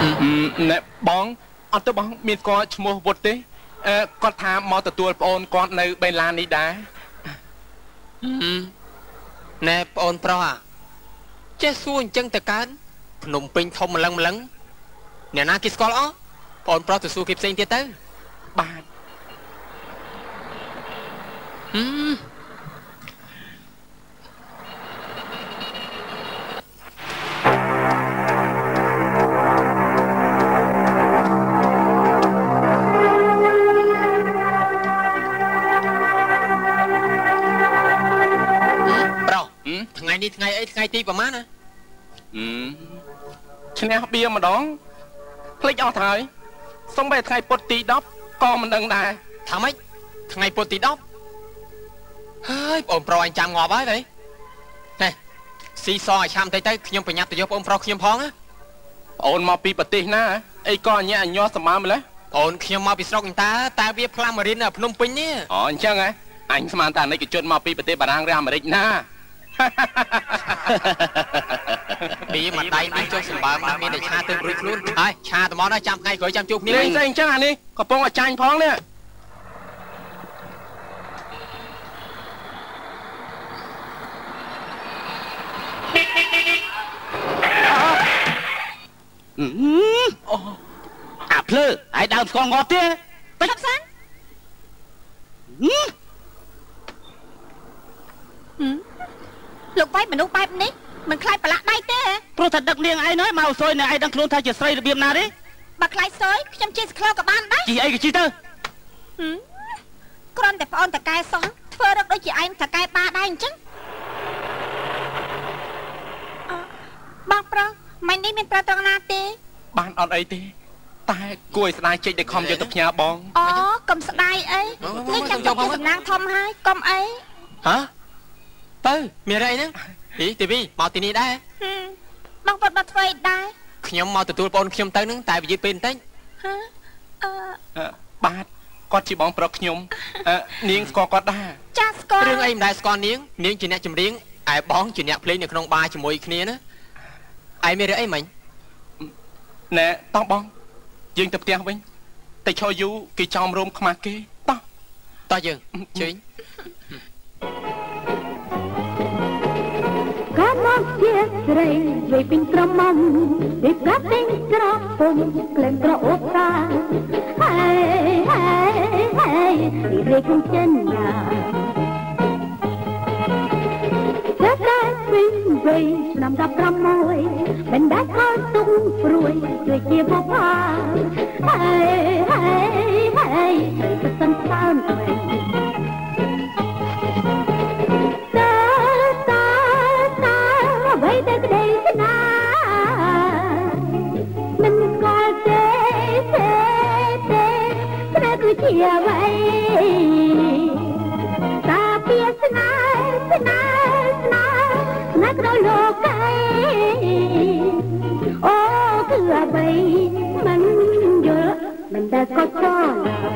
ណែបងអត់ទៅបងមានគាត់ឈ្មោះវុតទេគាត់ថាមកទទួលប្អូនគាត់នៅបេឡាននេះដែរណែប្អូនប្រុសចេះសួរអញ្ចឹងទៅកើនភ្នំពេញធំម្លឹងអ្នកណាគេស្គាល់អស់ប្អូនប្រុសទៅសួរគេផ្សេងទៀតទៅបាទថ្ងៃនេះថ្ងៃអីថ្ងៃទីប្រហែលណាឈ្នះបៀម្ដងភ្លេចអស់ហើយសុំបែរថ្ងៃពុធទី10ក៏មិនដឹងដែរថាម៉េចថ្ងៃពុធទី10ហើយបងប្រុសអញចាំងាប់ហើយទៅណែស៊ីសឲ្យឆាំទៅខ្ញុំប្រញាប់ទៅយកបងប្រុសខ្ញុំផងណាអូនមកពីប្រទេសណាអីក៏អញ្ញោសម្បើម្លេះអូនខ្ញុំមកពីស្រុកតែវាផ្លាស់មករៀននៅភ្នំពេញនេះអូអញ្ចឹងហ៎អញស្មានតែអានិកជនមកពីប្រទេសបារាំងឬអាមេរិកណាពីមកដៃនេះចុះសម្បើមមានតែឆាទៅរួចខ្លួនហើយឆាត្មងណាចាំថ្ងៃក្រោយចាំជួបគ្នានេះអញ្ចឹងអានេះកំពុងឲ្យចាញ់ផងនេះអាភ្លើហើយដើមស្គាល់ងាប់ទេទៅឈប់សិនលោកវាយមនុស្សបែបនេះមិនខ្លាចប្រឡាក់ដៃទេព្រោះថាដឹកនាងឯងហើយមកសួយនៅឯងដឹងខ្លួនថាជាស្រីរបៀបណាទេបើខ្លាចសួយខ្ញុំជិះស្ក្លោក៏បានដែរជិះអីក៏ជិះទៅគ្រាន់តែប្អូនតកែសោះធ្វើរឹកដូចជាឯងតកែបាដែរអញ្ចឹងបងប្រុសមិននេះមានប្រត្រង់ណាទេបានអត់អីទេតែគួរឲ្យស្ដាយចេញតែខំយកទៅផ្ញើបងអូកុំស្ដាយអីនេះចាំទៅសំណាងធំហើយកុំអីហ៎ទៅមានអីហ្នឹងទីវីមកទីនេះដែរបងប្រុសបាត់ធ្វើអីដែរខ្ញុំមកទទួលបងខ្ញុំទៅហ្នឹងតែវាយពេលបន្តិចបាទគាត់ជាបងប្រុសខ្ញុំនាងស្គាល់គាត់ដែរចាស្គាល់រឿងអីមិនដែលស្គាល់នាងជាអ្នកចម្រៀងឯបងជាអ្នកភ្លេងនៅក្នុងបារជាមួយគ្នាណាឯងមានរឿងអីមិញណែតោះបងយើងទៅផ្ទះវិញតែឈរយូរគេចោមរោមខ្មាស់គេតោះយើងជើញកាលមកជាស្រីវ័យពេញក្រមុំពីប្រាប់ពេញក្រពុំក្លែងក្រអូបតាហើយរីរេគុំចិនណាតែពេញវ័យឆ្នាំ16មិនដាច់ខោទុំព្រួយជួយជាបុព្វាហើយទៅសិនស្បើនអីជាអ្វីតាពីស្នេហ៍ក្នុងលោកឯអូគឺអ្វីមិនយល់មិនដែលក៏ចង់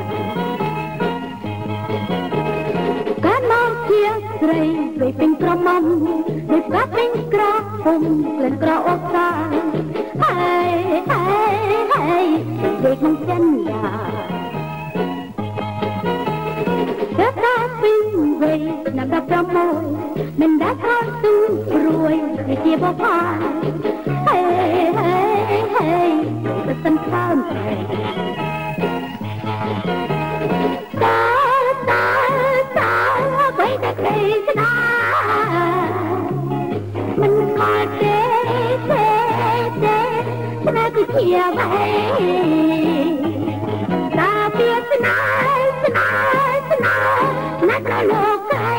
កាលមកជាស្រីវ័យពេញក្រមុំដូចប្រាប់ពេញក្រពុំក្លែងក្រអូបតាហើយដូចក្នុងចិនយ៉ាតែពីវ័យឆ្នាំ16មិនដាច់ខោទូព្រួយជាបបផាហើយទៅសិនស្បើមតាអ្វីដែលគេស្ដាមិនខលទេស្នេហ៍គឺជាអ្វីតាពីស្នេហ៍ណាស់លោកឯ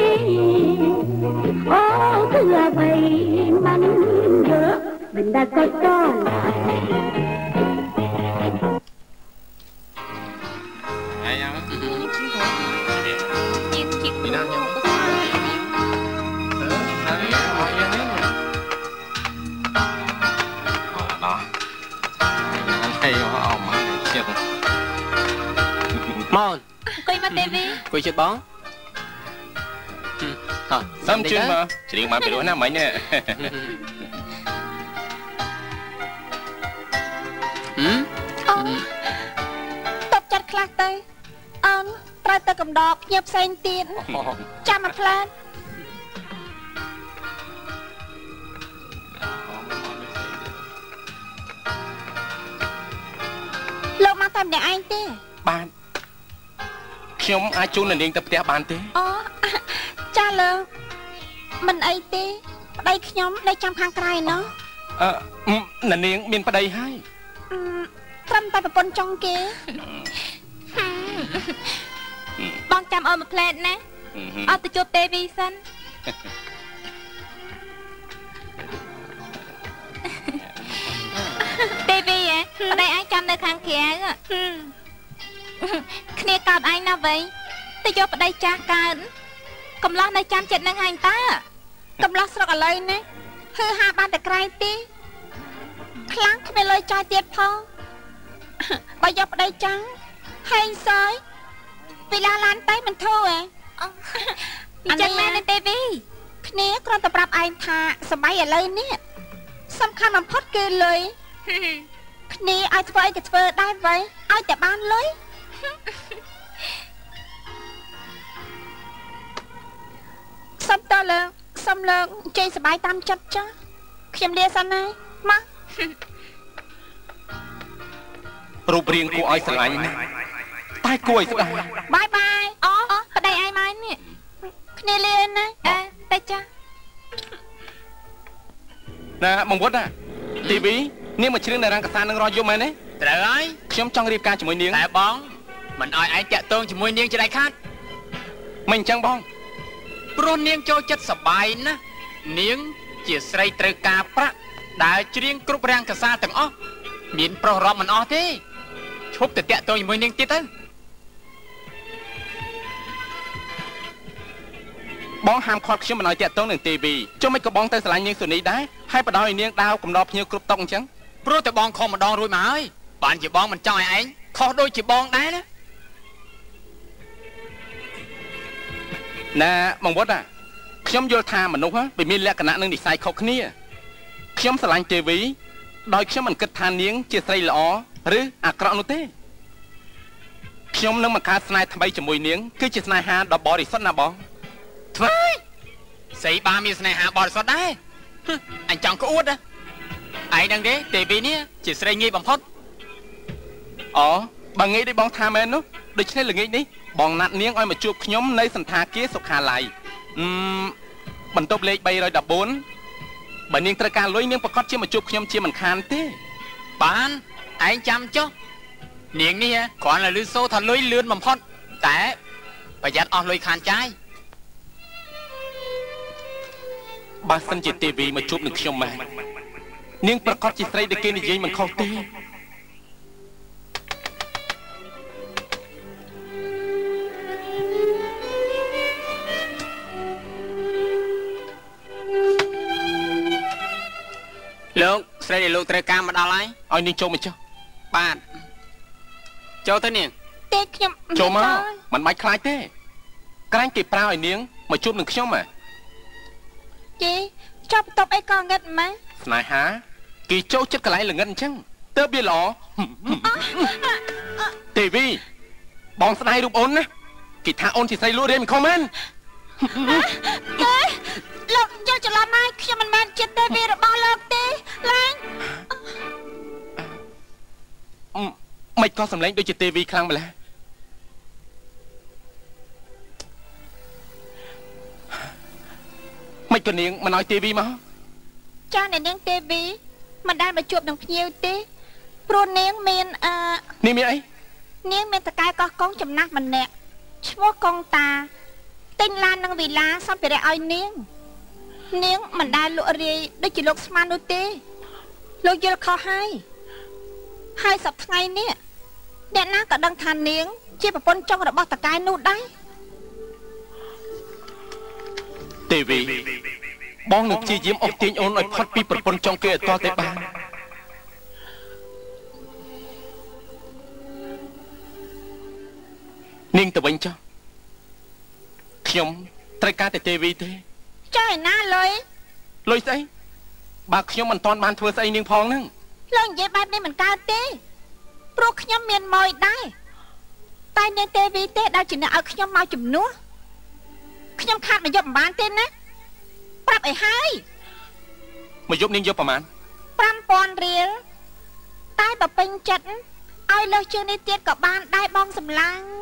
អូគឺអ្វីមិនយល់មិនដែលក៏ចង់ហើយយ៉ាងនេះពីណាខ្ញុំមកអង្គុយមកទេវីអង្គុយជិតបងសំជឿនមកច្រៀងបានពីរោះណាមិញនេះអូតបចាត់ខ្លះទៅអូនត្រូវទៅកំដរភ្ញៀវផ្សេងទៀតចាំមកផ្លាតលោកមកតែម្នាក់ឯងទេបានខ្ញុំអាចជូននាងទៅផ្ទះបានទេអូចាលោកមិនអីទេប្តីខ្ញុំនៅចាំខាងក្រៅណោះនាងមានប្តីហើយត្រឹមតែប្រពន្ធចុងគេបងចាំអូនមកផ្លែតណាអត់ទៅជួបទេវីសិនទេវីប្តីឯងចាំនៅខាងក្រៅគ្នាកោតឯងណាវៃទៅយកប្តីចាស់កើតកំឡោះនៅចាំចិត្តនឹងឯងតើកំឡោះស្រុកឥឡូវណាហឺហាបានតែក្រែងទីខ្លាំងគ្មានលុយចាយទៀតផងបើយកប្តីចាំងហេងសយពីឡាឡានទៅមិនធូរអញ្ចឹងមែនទេវីគ្នាគ្រាន់តែប្រាប់ឯងថាសម័យឥឡូវនេះសំខាន់បំផុតគឺលុយគ្នាឲ្យធ្វើអីក៏ធ្វើដែរវ៉ៃឲ្យតែបានលុយសុំតើលើសុំលើជ័យសบายតាមចិត្តចាខ្ញុំលាសិនហើយមករូបរាងគួរឲ្យស្រឡាញ់ណាស់តែគួរឲ្យស្ដាយបាយបាយអូប្តីឯងមកនេះគ្នាលាណាតែចាណាបងវត្តណាទីវីនាងមកជ្រៀងនៅរាងកសានឹងរយយំមែនទេត្រូវហើយខ្ញុំចង់រៀបការជាមួយនាងតែបងមិនឲ្យឯងតាក់ទងជាមួយនាងជាដាច់ខាតមិនអញ្ចឹងបងព្រោះនាងចូលចិត្តសបាយណាស់នាងជាស្រីត្រូវការប្រាក់ដែលច្រៀងគ្រប់រាងកសាទាំងអស់មានប្រុសរាប់មិនអស់ទេឈប់ទៅតាក់ទងជាមួយនាងទៀតទៅបងហាមឃាត់ខ្ញុំមិនឲ្យតាក់ទងនឹងទេវីចុះមិនក៏បងទៅស្រឡាញ់នាងសុនីដែរហើយបដ ாய் នាងដាវកំណត់ភ្ញៀវគ្រប់តុកអញ្ចឹងព្រោះតែបងខំម្ដងរួចមកហើយបានជាបងមិនចង់ឲ្យឯងខុសដូចជាបងដែរណាណាបងវត្តខ្ញុំយល់ថាមនុស្សវាមានលក្ខណៈនិងនិស្ស័យខុសគ្នាខ្ញុំស្រឡាញ់ទេវីដោយខ្ញុំមិនគិតថានាងជាស្រីល្អឬអាក្រក់នោះទេខ្ញុំនឹងមកកើតស្នេហ៍ថ្មីជាមួយនាងគឺជាស្នេហាដ៏បរិសុទ្ធណាបងធ្វើស្អីបានមានស្នេហាបរិសុទ្ធដែរអញចង់ក្អួតឯងដឹងទេទេវីនេះជាស្រីងាយបំផុតអូបើងាយដូចបងថាមែននោះដូច្នេះល្ងាចនេះបងណាត់នាងឲ្យមកជួបខ្ញុំនៅសន្តាគារសុខាល័យបន្ទប់លេខ314បើនាងត្រូវការលុយនាងប្រកាសជាមកជួបខ្ញុំជាមិនខានទេបានឯងចាំចុះនាងនេះគ្រាន់តែលឺសូរថាលុយលឿនបំផុតតែប្រយ័ត្នអស់លុយខានចាយបើសិនជាទេវីមកជួបនឹងខ្ញុំម៉ែនាងប្រកាសជាស្រីដែលគេនិយាយមិនខុសទេលោកស្រីដែលលោកត្រូវការមកដល់ហើយឲ្យនាងចូលមកចុះបាទចូលទៅនាងទេខ្ញុំចូលមកមិនបាច់ខ្លាចទេក្រែងគេប្រើឲ្យនាងមកជួបនឹងខ្ញុំជីចាប់បន្ទប់អីក៏ងឹតម៉ែស្នេហាគេចូលចិត្តកន្លែងល្ងិតអញ្ចឹងទើបវាល្អទេវីបងស្ដាយរូបអូនណាគេថាអូនជាស្រីលក់រាយមិនខុសមែនលោកយល់ច្រឡំហើយខ្ញុំមិនមែនជាទេវីរបស់លោកទេឡើងមិនក៏សម្លេងដូចជាទេវីខ្លាំងម្ល៉េះមិនក៏នាងមិនឲ្យទេវីមកចាអ្នកនាងទេវីមិនដែលមកជួបនឹងភ្ញៀវទេព្រោះនាងមាននាងមានអីនាងមានតកែកោះកងចំណាស់ម្នាក់ឈ្មោះកងតាទិញឡាននឹងវិឡាសម្ភារៈឲ្យនាងមិនដែលលក់រាយដូចជាលោកស្មាននោះទេលោកយល់ខុសហើយសប្តាហ៍ថ្ងៃនេះអ្នកណាក៏ដឹងថានាងជាប្រពន្ធចុងរបស់តកែនោះដែរទេវីបងនឹងព្យាយាមអុកទាញអូនឲ្យផុតពីប្រពន្ធចុងគេឲ្យតតែបាននាងទៅវិញចុះខ្ញុំត្រូវការតែទេវីទេចុះឯណាលុយស្អីបើខ្ញុំមិនទាន់បានធ្វើស្អីនាងផងហ្នឹងលោកនិយាយបែបនេះមិនកើតទេព្រោះខ្ញុំមានម៉ួយដែរតែនាងទេវីទេដែលជាអ្នកឲ្យខ្ញុំមកជំនួសខ្ញុំខាតមកយកមិនបានទេណាប្រាប់ឲ្យហើយមកយកនាងយកប្រមាណ 5000 រៀលតែបើពេញចិត្តឲ្យលើសជាងនេះទៀតក៏បានដែរបងសម្លាញ់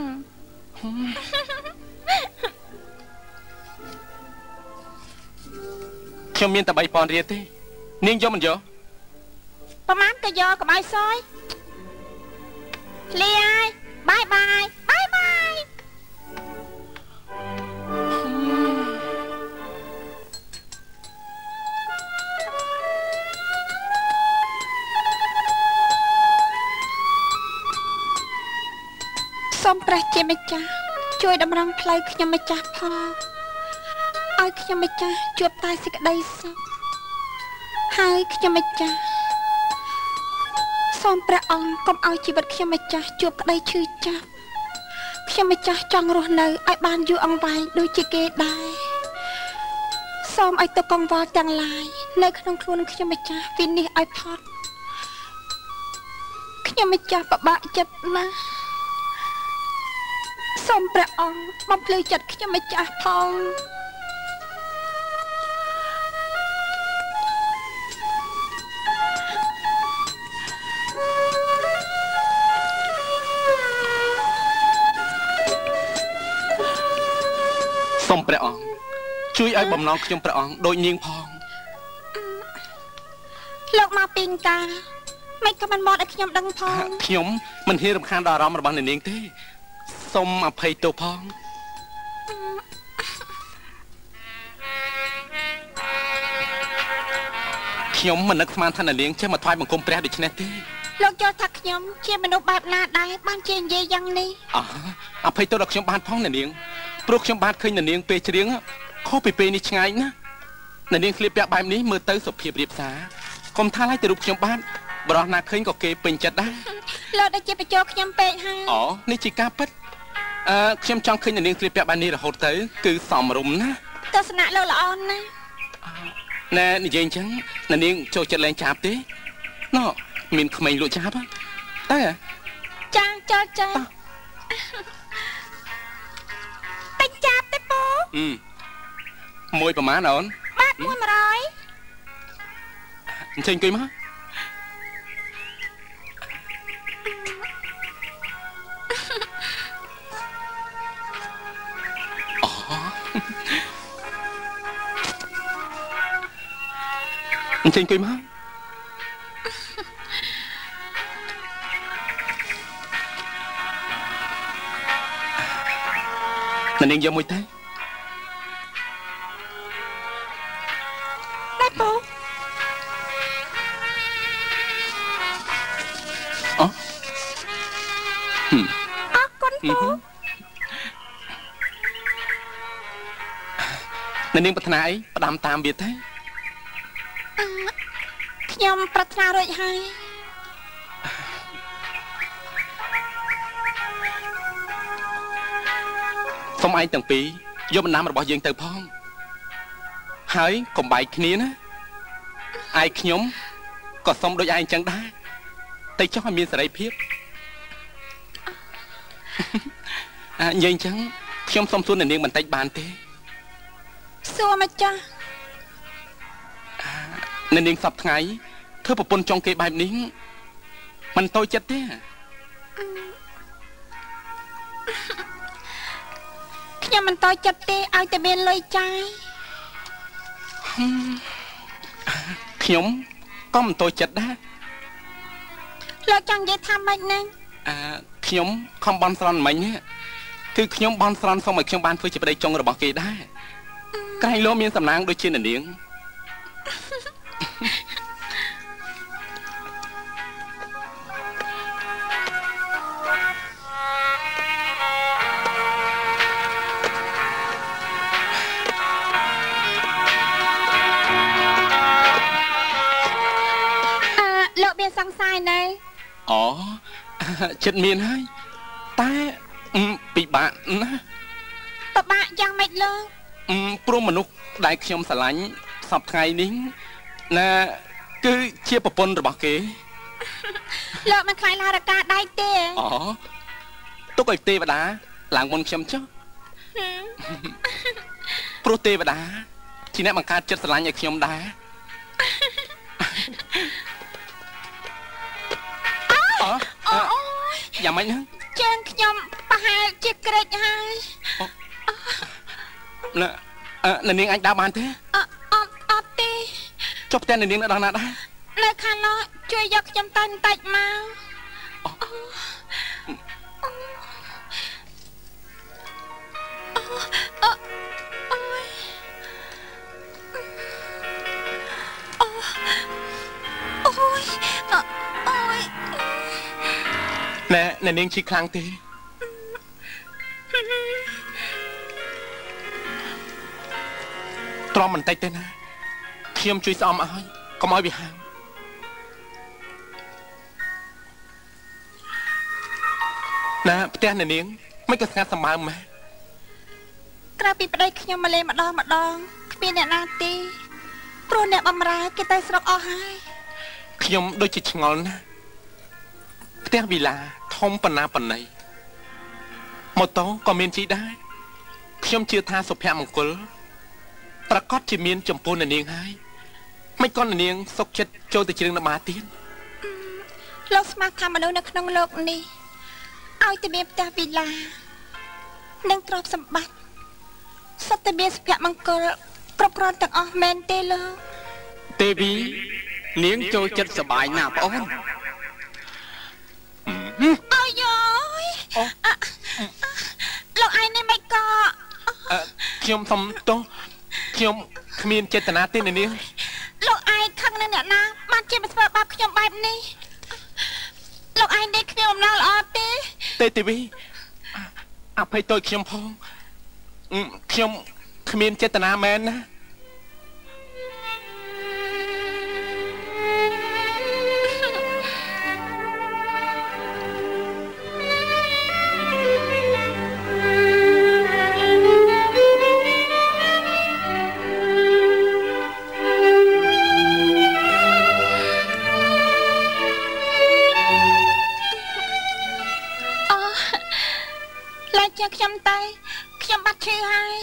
ខ្ញុំមានតែ 3000 រៀលទេនាងយកមិនយកប្រមាណក៏យកកុំឲ្យសយលាយបាយបាយបាយបាយសូមព្រះជាម្ចាស់ជួយតម្រង់ផ្លូវខ្ញុំម្ចាស់ផងឲ្យខ្ញុំម្ចាស់ជួបតែសេចក្តីសុខហើយខ្ញុំម្ចាស់សូមព្រះអង្គកុំឲ្យជីវិតខ្ញុំម្ចាស់ជួបក្តីឈឺចាប់ខ្ញុំម្ចាស់ចង់រស់នៅឲ្យបានយូរអង្វែងដូចជាគេដែរសូមឲ្យទុកកង្វល់ទាំងឡាយនៅក្នុងខ្លួនខ្ញុំម្ចាស់វិនិច្ឆ័យឲ្យផុតខ្ញុំម្ចាស់ពិបាកចិត្តណាស់សូមព្រះអង្គបំភ្លឺចិត្តខ្ញុំម្ចាស់ផងសូមព្រះអង្គជួយឲ្យបំណងខ្ញុំព្រះអង្គដូចនាងផងលោកមកពីកាមិនក៏មិនមកឲ្យខ្ញុំដឹងផងខ្ញុំមិនហ៊ានរំខានដល់អារម្មណ៍របស់នាងទេសូមអភ័យទោសផងខ្ញុំមិននឹកស្មានថានាងចេះមកថ្វាយបង្គំព្រះដូច្នេះទេលោកយល់ថាខ្ញុំជាមនុស្សបែបណាដែរបានជានិយាយយ៉ាងនេះអភ័យទោសដល់ខ្ញុំបានផងនាងព្រោះខ្ញុំបានឃើញនាងពេលច្រៀងខុសពីពេលនេះឆ្ងាយណានាងស្លៀកពាក់បែបនេះមើលទៅសុភាពរៀបសារកុំថាឲ្យតែរូបខ្ញុំបានបរោះណាឃើញក៏គេពេញចិត្តដែរលោកដូចជាបញ្ចូលខ្ញុំពេកហើយនេះជាការពិតខ្ញុំចង់ឃើញនាងស្លៀកពាក់បែបនេះរហូតទៅគឺសមរម្យណាទស្សនៈលោកល្អណាស់ណែនិយាយអញ្ចឹងនាងចូលចិត្តលេងចាប់ទេណ៎មានក្មេងលក់ចាប់តើចាចូលចាតែចាប់ទេពូមួយប្រមាណអូនបាទ100 អញ្ចឹងអង្គុយមកអញ្ចឹងអង្គុយមកនាងយកមួយទេតែពូអរគុណពូនាងប្រាថ្នាអីផ្ដាំតាមវាទេខ្ញុំប្រាថ្នារួចហើយសូមឯងទាំងពីរយកបណ្ដាំរបស់យើងទៅផងហើយកុំបែកគ្នាណាឯខ្ញុំក៏សុំដូចឯងចឹងដែរតែចង់ឲ្យមានសេរីភាពនិយាយអញ្ចឹងខ្ញុំសុំសួរនាងបន្តិចបានទេសួរម្ចាស់នាងសប្តាហ៍ថ្ងៃធ្វើប្រពន្ធចុងគេបែបនេះមិនតូចចិត្តទេខ្ញុំមិនតូចចិត្តទេឲ្យតែមានលុយចាយខ្ញុំក៏មិនតូចចិត្តដែរលោកចង់និយាយថាម៉េចណាខ្ញុំខំបន់ស្រន់មិញគឺខ្ញុំបន់ស្រន់សូមឲ្យខ្ញុំបានធ្វើជាប្តីចុងរបស់គេដែរក្រែងលោកមានសំណាងដូចជានាងលោកមានសង្ស័យណែចិត្តមានហើយតែពិបាកណាពិបាកយ៉ាងម៉េចលោកព្រោះមនុស្សដែលខ្ញុំស្រឡាញ់សពថ្ងៃនេះណាគឺជាប្រពន្ធរបស់គេលោកមិនខ្លាចឡារកាដៃទេអូទុកឲ្យទេវតាឡើងមុនខ្ញុំចុះព្រោះទេវតាជាអ្នកបង្កើតចិត្តស្រឡាញ់ឲ្យខ្ញុំដែរអូយ៉ាងម៉េចហ្នឹងជើងខ្ញុំប្រហែលជាក្រិចហើយនៅនាងអាចដើរបានទេអត់ទេចុះផ្ទះនៅនាងនៅដល់ណាដែរនៅខាងនោះជួយយកខ្ញុំទៅបន្តិចមកណែនាងឈឺខ្លាំងទេទ្រាំបន្តិចទេណាខ្ញុំជួយស្អំឲ្យកុំឲ្យវាហាងណាផ្ទះនាងមិនក៏ស្ងាត់សម្បើមម៉ែក្រៅពីប្តីខ្ញុំមកលេម្ដងគ្មានអ្នកណាទេព្រោះអ្នកបម្រើគេទៅស្រុកអស់ហើយខ្ញុំដូចជាឆ្ងល់ណាផ្ទះវីឡាធំប៉ុណ្ណាប៉ុណ្ណីម៉ូតូក៏មានជិះដែរខ្ញុំជឿថាសុភមង្គលប្រកាសជាមានចំពោះនាងហើយមិនក៏នាងសុខចិត្តចូលទៅជ្រៀងនបាទៀតលោកស្មាថាមនុស្សនៅក្នុងโลกនេះឲ្យតែមានផ្ទះវីឡានិងទ្រព្យសម្បត្តិសុទ្ធតែមានសុភមង្គលគ្រប់គ្រាន់ទាំងអស់មែនទេលោកទេវីនាងចូលចិត្តសប្បាយណាស់បងអូនអាយលោកឯងនេះមិនក៏ខ្ញុំសុំទោសខ្ញុំគ្មានចេតនាទេនាងលោកឯងខឹងនឹងអ្នកណាបានជាមកធ្វើបាបខ្ញុំបែបនេះលោកឯងនេះគ្មានអំណរល្អទេទេវីអភ័យទោសខ្ញុំផងខ្ញុំគ្មានចេតនាមែនណាខ្ញុំទៅខ្ញុំបាត់ឈឺហើយ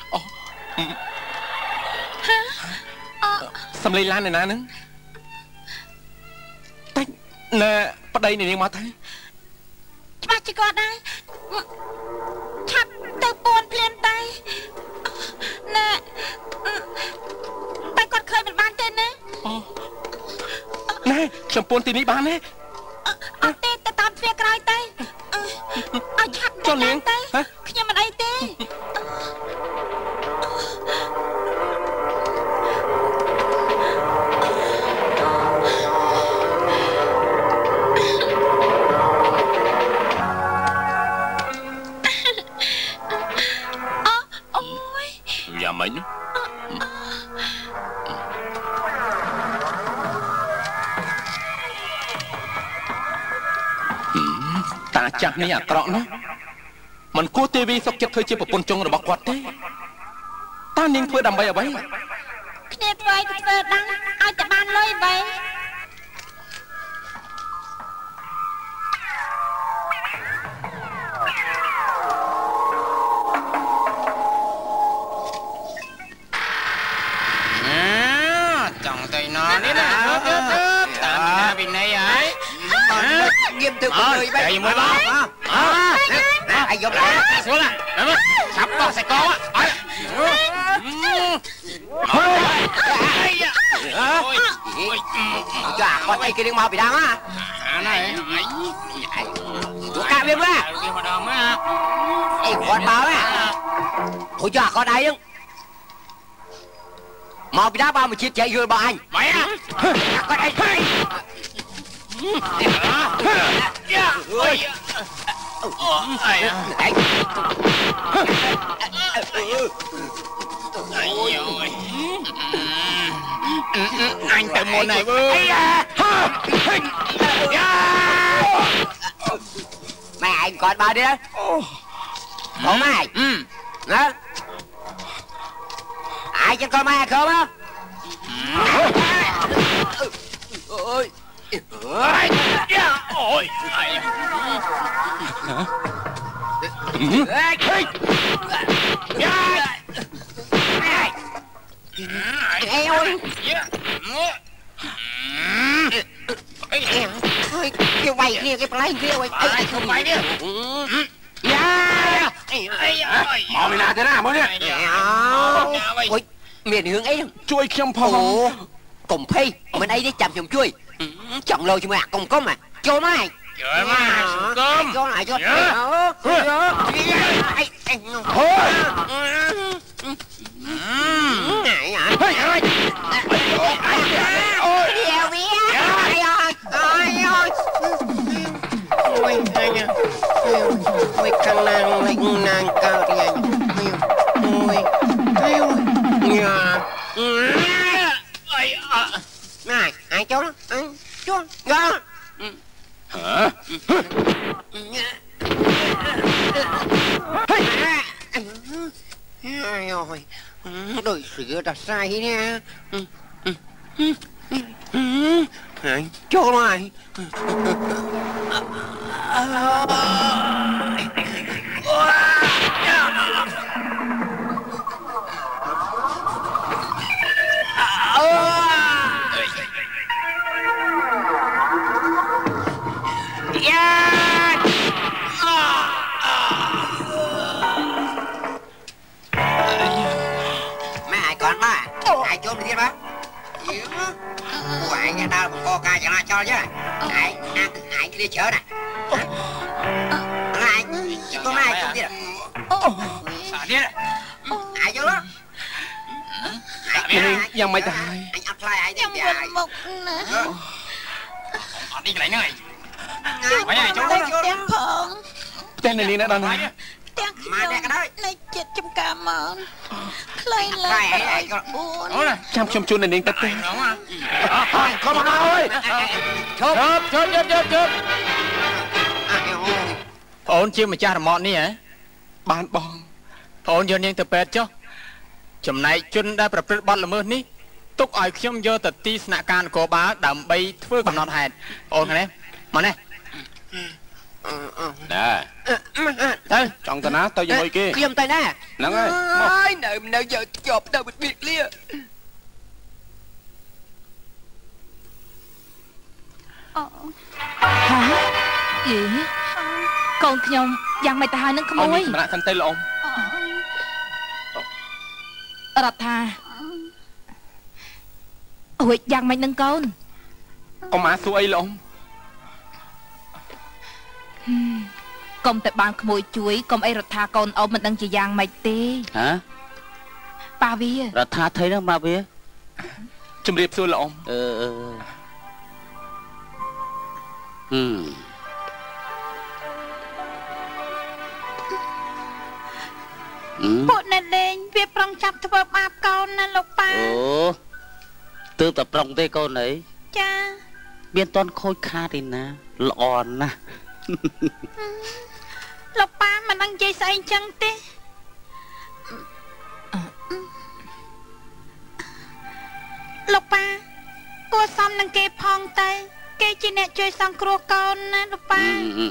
សំលេងឡាននៅណាហ្នឹងតែណែប្តីនាងមកទៅច្បាស់ជាគាត់ដែរឆាប់ទៅពួនភ្លាមទៅណែតែគាត់ឃើញមិនបានទេណាណែខ្ញុំពួនទីនេះបានទេអត់ទេទៅតាមទ្វារក្រោយទៅឲ្យឆាប់ចូលនាងទៅខ្ញុំមិនអីទេយ៉ាងម៉េចតាចាស់នេះអាក្រក់ណាស់មិនគួរទេវីសុកចិត្តធ្វើជាប្រពន្ធចុងរបស់គាត់ទេតើនាងធ្វើដើម្បីអ្វីគ្នាធ្វើឲ្យធ្វើដឹងឲ្យតែបានលុយអ្វីចង់ទៅណនេះណាតាមណាវិន័យហើយ nghiêm túc người bay មួយបង aiយកឡើងស្រួលឆាប់បោះសាច់កោចាគាត់អីគេនឹងមកពីដើមណានេះទូកាវាមកវាម្ដងមកអីគាត់មកណាអូចាគាត់ឯងមកពីដើមបើមកជាតិចែកយល់បងអញម៉េចគាត់អីអើយអញទៅមុនហើយវើម៉ែឯងគាត់បើទៀតបងម៉ែណាឯងចឹងគាត់ម៉ែខំមក ôi ôi ôi kêu bay kia cái play kia ôi không phải nhá Mò mày nào thế nào mới nè. ôi miền hướng ấy Chui khiêm phong. ồ cùng phi mình ấy đi chậm chậm chui chậm lôi cho mày cùng có mà cho mày trời mà cơm cho lại cho ôi khăn nàng lạnh nàng cao đi anh ôi này ai cháu đó chú ngon Hả? ôi đời sữa đã sai nha cho mày mày còn ba ai trốn đi ba quậy nhà tao có ca cho cho chứ ai ai đi chở này ai có ai trốn đi à xả đi ai vô đó ยังไม่ตาย anh ấp lại ai đi Trong ai vườn mục nè. đi cái này mày này chỗ Lấy tiếng phượng. ផ្ទះនៅនេះណាដល់ណា Tiếng Mà nè cái đó. lấy chết trong cảm ơn. Lấy Ai, ai, lại con- buồn. đó nè ចាំខ្ញុំជូននៅនាងទៅផ្ទះ đúng à កុំមកអើយ chốt chốt ôn chưa mà cha làm mọn đi hả បានបង ôn vô nhiên từ pet chứ chùm này chun đãประพฤติបទល្មើសនេះទុកឲ្យខ្ញុំយកទៅទីស្នាក់ការនគរបាលដើម្បីធ្វើកំណត់ហេតុអូននេះមកនេះណែទៅចង់ទៅណាទៅជាមួយគេ khiêm tay nè ហ្នឹងហើយមក ơi nơi giờ chộp đâu bị biệt lia យីកូនខ្ញុំយ៉ាងមិនទៅហើយនឹងក្អូមួយនម្នាក់សិនទៅលោកអ៊ំរដ្ឋាអូយយ៉ាងមិននឹងកូនកុំអាសួរអីលោកអ៊ំកុំតែបានក្មួយជួយកុំអីរដ្ឋាកូនអ៊ំមិនដឹងជាយ៉ាងម៉េចទេហ៎ប៉ាវារដ្ឋាថៃហ្នឹងមកវាជំរាបសួរលោកអ៊ំអឺពួកអ្នកលេងវាប្រឹងចាប់ធ្វើបាបកូនណាលោកប៉ាអូទើបតែប្រុងទេកូនអីចាមានតន់ខូចខាតទេណាល្អណាស់លោកប៉ាមិនដឹងនិយាយស្អីចឹងទេលោកប៉ាគួរសមនឹងគេផងទៅគេជាអ្នកជួយសង្គ្រោះកូនណាលោកប៉ា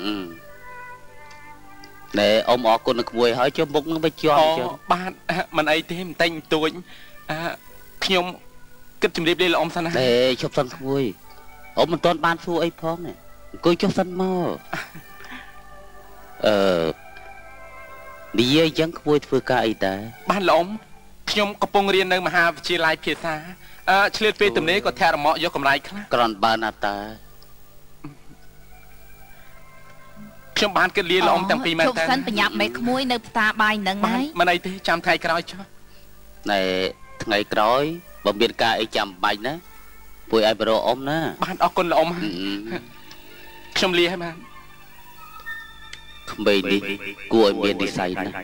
ណែអ៊ំអរគុណនឹងក្មួយហើយចុះមុខនឹងទៅជាប់អូចុះបាទមិនអីទេមិនតែងទួចខ្ញុំគិតជំរាបលាលោកអ៊ំសិនណាណែជប់សិនក្មួយអ៊ំមិនតន់បានសួរអីផងនេះអង្គុយចុះសិនមកនិយាយអញ្ចឹងក្មួយធ្វើការអីដែរបាទលោកអ៊ំខ្ញុំកំពុងរៀននៅមហាវិទ្យាល័យភាសាឆ្លៀតពេលទំនេរក៏ធារមក់យកកម្រៃខ្លះក្រនបានណាតាខ្ញុំបានគិតលាលោកអ៊ំទាំងពីរមែនជប់តើសិនបញ្ញាប់មេក្មួយនៅផ្សារបាយនឹងបាទហើយមិនអីទេចាំថ្ងៃក្រោយចុះណែថ្ងៃក្រោយបើមានការអីចាំបាច់ណាពួយឲ្យបរោអ៊ំណាបាទអរគុណលោកអ៊ំខ្ញុំលាហើយបាទក្មេងនេះគួរឲ្យមាននិស្ស័យណាស់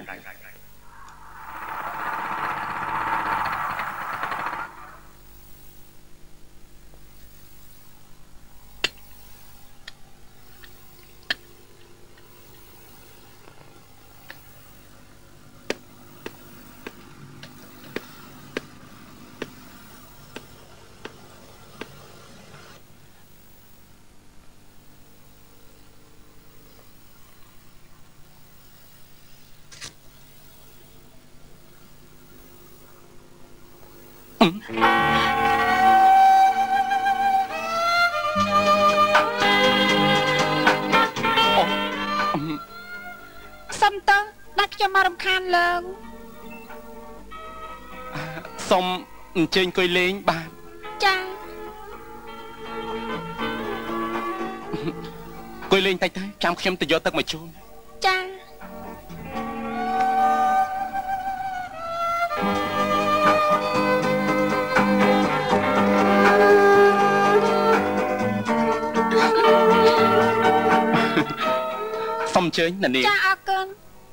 សុំតើដាក់ខ្ញុំមករំខានលើងសុំអញ្ជើញអង្គុយលេងបាទចាអង្គុយលេងតិចទៅចាំខ្ញុំទៅយកទឹកមកជូនចាសុំអញ្ជើញណានាងចាអរគុណ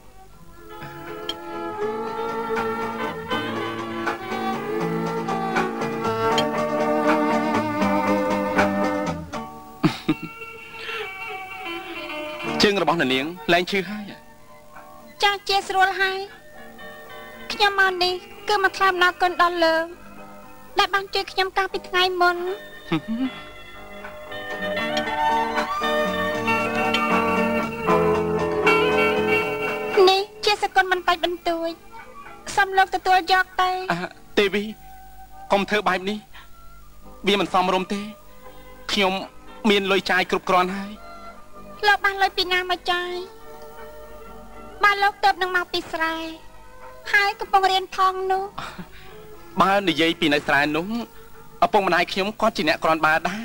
ជើងរបស់នាងឡើងឈឺហើយចាជាស្រួលហើយខ្ញុំមកនេះគឺមកថ្លែងអំណរគុណដល់លើដែលបានជួយខ្ញុំកាលពីថ្ងៃមុននេះជាសកលបន្តិចបន្តួចសំលោកទទួលយកទៅទេវីកុំធ្វើបែបនេះវាមិនសមរម្យទេខ្ញុំមានលុយចាយគ្រប់គ្រាន់ហើយលោកបានលុយពីណាមកចាយបានលោកទៅនឹងមកពីស្រែហើយកំពុងរៀនផងនោះបើនិយាយពីនៅស្រែនោះឪពុកម្ដាយខ្ញុំគាត់ជាអ្នកគ្រាន់បើដែរ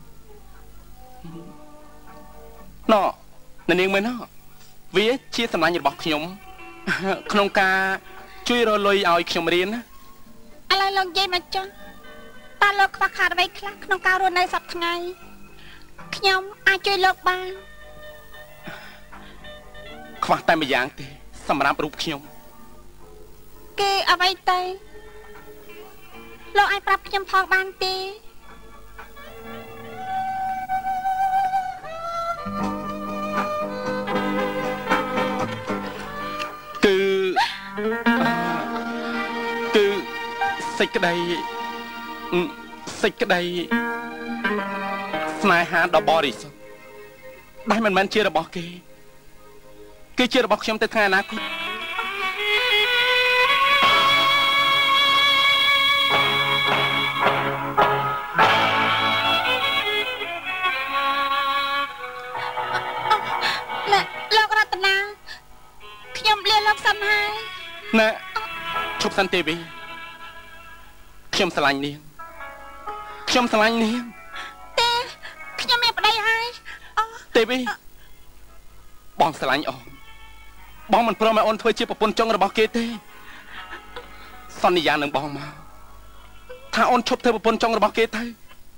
ណ៎នាងមើលណ៎វាជាសម្លាញ់របស់ខ្ញុំក្នុងការជួយរលុយឲ្យខ្ញុំរៀនណាឥឡូវលោកនិយាយមកចុះតើលោកខ្វះខាតអ្វីខ្លះក្នុងការរស់នៅសប្តាហ៍ថ្ងៃខ្ញុំអាចជួយលោកបានខ្វះតែម្យ៉ាងទេសម្រាប់រូបខ្ញុំគេអ្វីទៅលោកអាចប្រាប់ខ្ញុំផងបានទេគឺសេចក្តីស្នេហាដ៏បរិសុទ្ធដែលមិនមែនជារបស់គេគឺជារបស់ខ្ញុំទៅថ្ងៃអនាគតលោករតនាខ្ញុំលាលោកសិនហើយណែឈប់សិនទេវីខ្ញុំស្រឡាញ់នាងទេខ្ញុំមានប្តីហើយទេវីបងស្រឡាញ់អូនបងមិនព្រមឲ្យអូនធ្វើជាប្រពន្ធចុងរបស់គេទេសន្យានឹងបងមកថាអូនឈប់ធ្វើប្រពន្ធចុងរបស់គេទៅ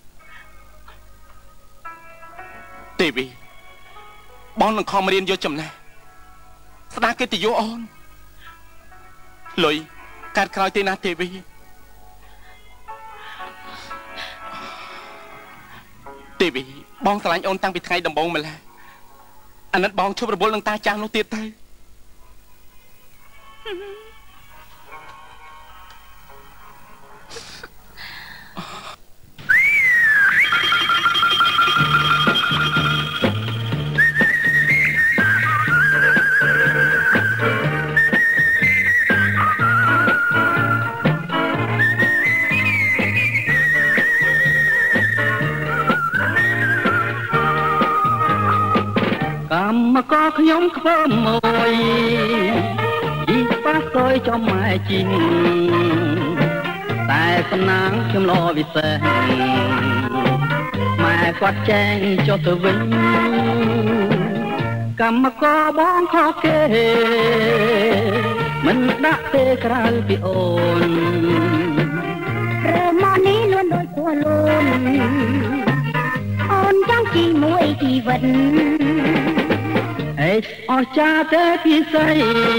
ទេវីបងនឹងខំរៀនយកចំណេះស្ដារកិត្តិយសអូនលុយកាត់ក្រោយទេណាទេវីទេវីបងស្រឡាញ់អូនតាំងពីថ្ងៃដំបូងម្ល៉េះអាណិតបងឈប់រវល់នឹងតាចាស់នោះទៀតទៅកម្មករខ្ញុំធ្វើមួយយីប៉ះសយចំម៉ែជីងតែសំណាងខ្ញុំលោវិសេសម៉ែគាត់ចែងចុះទៅវិញកម្មករបងខុសគេមិនដាក់ទេក្រៅពីអូនរើមកនេះលួនដូចគួរលួនអូនចង់ជីមួយជីវិតអស់ចាទេពិសី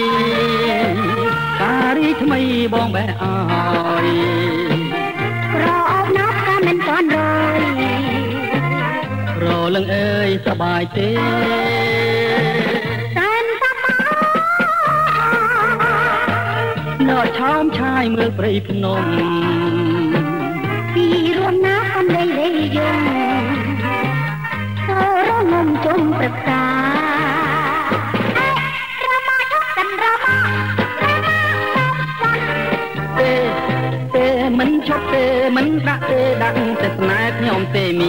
ការីថ្មីបងបែអើយប្រអប់ណាប់ក៏មិនទាន់រយរលឹងអើយសបាយទេតែនសប្បាយនៅឆោមឆាយមើលព្រៃភ្នំពីរួមណាស់អំដីលេយងរងំជុំព្រឹក្សាមិនឈប់មិនដាក់ទេដាក់តែស្នេហ៍ខ្ញុំទេមី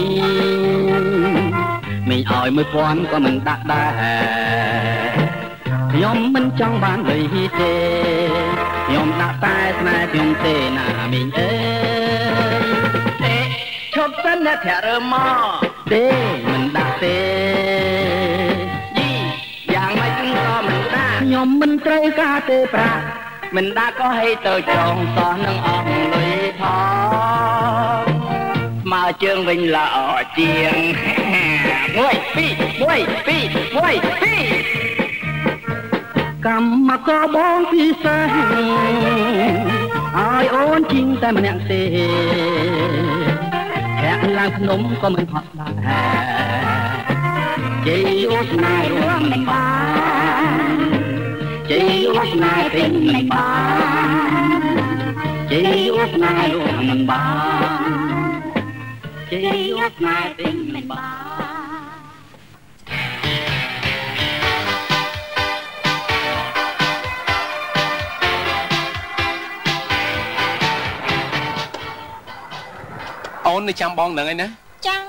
មីឲ្យ1000ក៏មិនដាក់ដែរខ្ញុំមិនចង់បានលុយទេខ្ញុំដាក់តែស្នេហ៍ខ្ញុំទេណាមីងអើយឈប់សិនអ្នកធាក់រើមកទេមិនដាក់ទេយីយ៉ាងម៉េចក៏មិនដាក់ខ្ញុំមិនត្រូវការទេប្រាក់មិនដាក់ក៏ហេទៅចងសោះនឹងអស់លុយផងមកជើងវិញល្អជាង1 2 កម្មករបងពិសេសឲ្យអូនជីងតែម្នាក់ទេធាក់ឡើងភ្នំក៏មិនហត់ដែរជ័យអូស្នេហ៍រួមមិនបានជ័យអូស្នេហ៍ពេញមិនបានជ័យអូស្នេហ៍រួមមិនបានជ័យអូស្នេហ៍ពេញមិនបានអូននៅចាំបងនឹងឯណាចាំ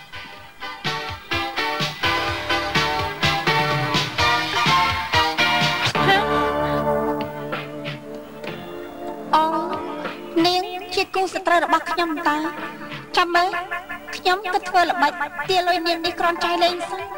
អូនាងជាគូសត្រូវរបស់ខ្ញុំតើចាំមើលខ្ញុំគិតធ្វើល្បិចទាលុយនាងនេះគ្រាន់ចៃលេងសិន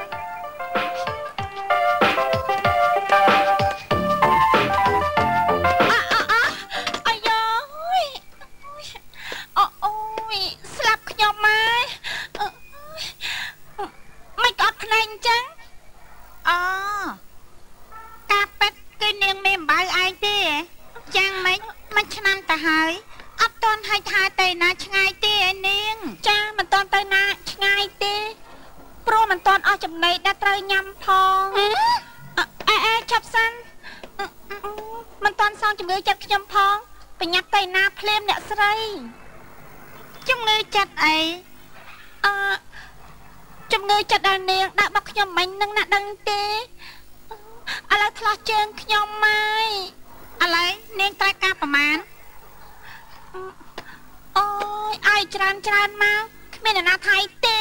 ជំងឺចិត្តដល់នាងដាក់របស់ខ្ញុំមិញនឹងណាដឹងទេឥឡូវឆ្លោះជើងខ្ញុំមកឥឡូវនាងត្រូវការប្រមាណអូយឲ្យច្រើនមកគ្មានអ្នកណាថៃទេ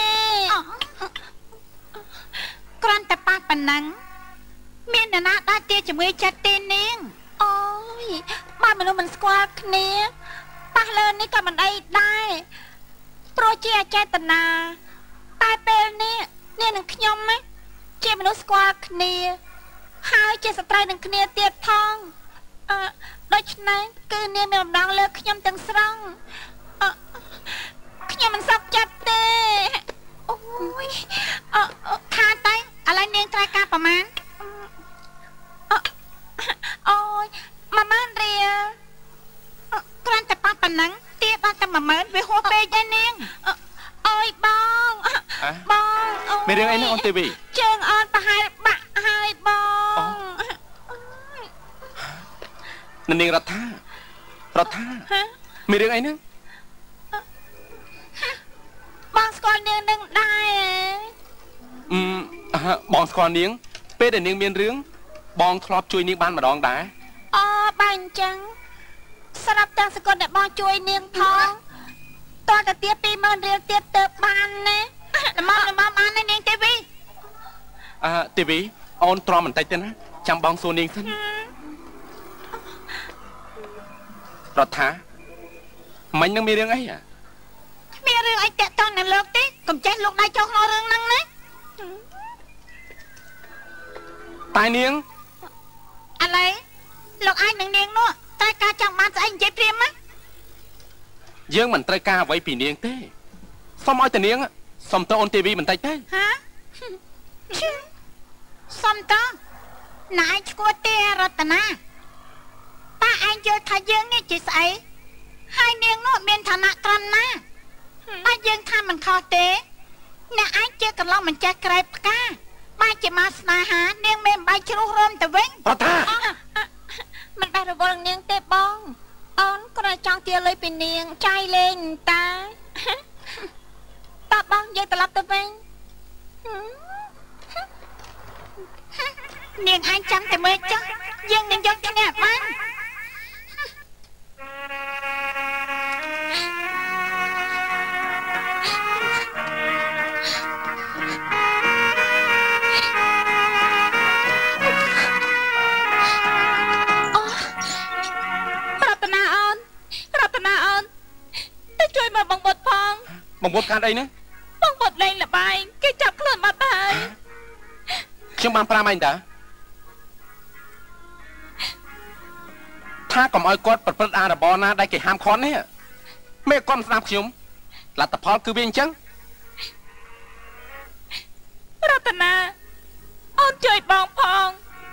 គ្រាន់តែប៉ះប៉ុណ្ណឹងមានអ្នកណាដាច់ទាជំងឺចិត្តទេនាងអូយបើមនុស្សមិនស្គាល់គ្នាប៉ះលើនេះក៏មិនអីដែរព្រោះជាអចេតនាតែពេលនេះនាងនិងខ្ញុំជាមនុស្សស្គាល់គ្នាហើយជាសត្រូវនឹងគ្នាទៀតផងដូច្នេះគឺនាងមានបំណងលើខ្ញុំទាំងស្រុងខ្ញុំមិនសោកចិត្តទេអូយថាតែឥឡូវនាងត្រូវការប្រមាណអូយ10000រៀលគ្រាន់តែប៉ះប៉ុណ្ណឹងទៀតដល់តែ10000វាហួសពេកហើយនាងអូយបងមានរឿងអីណាអូនទេវីជើងអូនប្រហែលបាក់ហើយបងនាងរដ្ឋាមានរឿងអីហ្នឹងបងស្គាល់នាងនឹងដែរបងស្គាល់នាងពេលដែលនាងមានរឿងបងធ្លាប់ជួយនាងបានម្ដងដែរបើអញ្ចឹងស្រាប់ទាំងសកលដែលបងជួយនាងផងតើតាទៀត20000រៀលទៀតទៅបានណាល្មមបានណានាងទេវីទេវីអូនទ្រាំបន្តិចទេណាចាំបងសួរនាងសិនរដ្ឋាមិញនឹងមានរឿងអីគ្មានរឿងអីតាក់ទងនឹងលោកទេកុំចេះលោកដៃចុះក្នុងរឿងហ្នឹងណាតែនាងឥឡូវលោកឯងនឹងនាងនោះតែការចង់បានស្អីនិយាយព្រាមណាយើងមិនត្រូវការអ្វីពីនាងទេសុំឲ្យតានាងសុំទៅអូនទេវីបន្តិចទេសុំទៅណៃឈួតទេរតនាតើឯងយល់ថាយើងនេះជាស្អីហើយនាងនោះមានឋានៈត្រឹមណាតែយើងថាមិនខុសទេអ្នកឯងជាកន្លងមិនចេះក្រែបផ្កាបែរជាមកស្នេហានាងមិនបែកជ្រុះរំទៅវិញរដ្ឋាមិនបែររវល់នាងទេបងអូនគ្រាន់ចង់ទាលុយពីនាងចាយលេងតាតើបងនិយាយត្រឡប់ទៅវិញនាងឯងចាំតែមើលចុះយើងនឹងយកឈ្នះបានបងពុតកើតអីណាបងពុតលេងល្បែងគេចាប់ខ្លួនបាត់ហើយខ្ញុំបានប្រាប់ឯងតាថាកុំឲ្យគាត់ប្រព្រឹត្តអារបរណាដែលគេហាមឃាត់នេះមេគាត់មិនស្ដាប់ខ្ញុំលទ្ធផលគឺវាអញ្ចឹងរតនាអូនជួយបងផង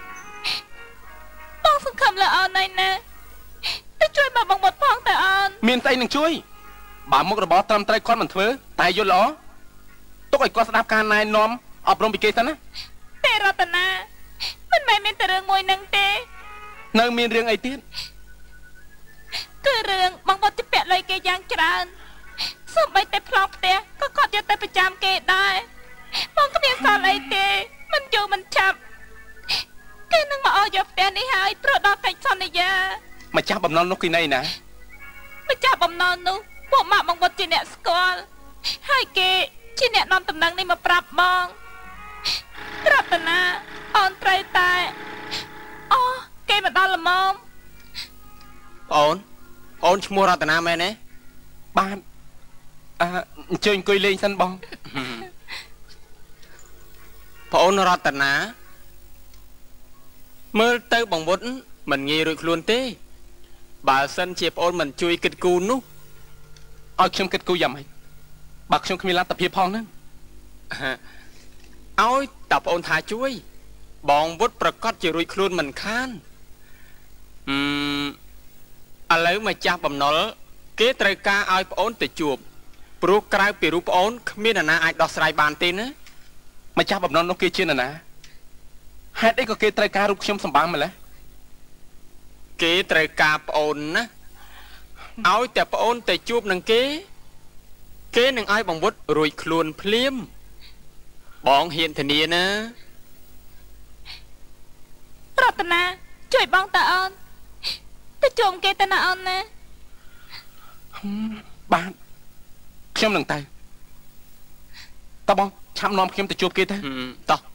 បងសង្ឃឹមលើអូនហើយណាទៅជួយបងមុតផងតើអូនមានស្អីនឹងជួយបើមុខរបរត្រឹមត្រូវគាត់មិនធ្វើតែយល់ល្អទុកឲ្យគាត់ស្ដាប់ការណែនាំអប់រំពីគេសិនណាទេរតនាមិនមែនមានតែរឿងមួយនឹងទេនៅមានរឿងអីទៀតគឺរឿងបងមុតទៅពាក់លុយគេយ៉ាងច្រើនសូម្បីតែប្លង់ផ្ទះក៏គាត់យកទៅប្រចាំគេដែរបងគ្មានសល់អីទេមិនយូរមិនចាប់គេនឹងមកអោយកផ្ទះនេះហើយព្រោះដល់កិច្ចសន្យាម្ចាស់បំណុលនោះគេណីណាម្ចាស់បំណុលនោះពួកម៉ាក់បងមុតជាអ្នកស្គាល់ហើយគេជាអ្នកនាំដំណឹងនេះមកប្រាប់បងរតនាអូនត្រូវតែអូគេមកដល់ល្មមអូនឈ្មោះរតនាមែនទេបាទអញ្ជើញអង្គុយលេងសិនបងប្អូនរតនាមើលទៅបងវុតមិនងាយរួចខ្លួនទេបើសិនជាប្អូនមិនជួយគិតគូរនោះឲ្យខ្ញុំគិតគូរយ៉ាងម៉េចបើខ្ញុំគ្មានលទ្ធភាពផងហ្នឹងឲ្យតែប្អូនថាជួយបងវុតប្រកាសជារួចខ្លួនមិនខានឥឡូវម្ចាស់បំណុលគេត្រូវការឲ្យប្អូនទៅជួបព្រោះក្រៅពីរូបប្អូនគ្មាននរណាអាចដោះស្រាយបានទេណាម្ចាស់បំណុលនោះគេជានរណាហេតុអីក៏គេត្រូវការរូបខ្ញុំសម្បាំម្ល៉េះគេត្រូវការប្អូនណាឲ្យតែប្អូនទៅជួបនឹងគេនឹងឲ្យបងវុតរួចខ្លួនភ្លាមបងហ៊ានធានាណារតនាជួយបងតើអូនទៅជួបគេទៅណាអូនណាបាទខ្ញុំនឹងទៅតើបងឆាប់នាំខ្ញុំទៅជួបគេទៅតោះ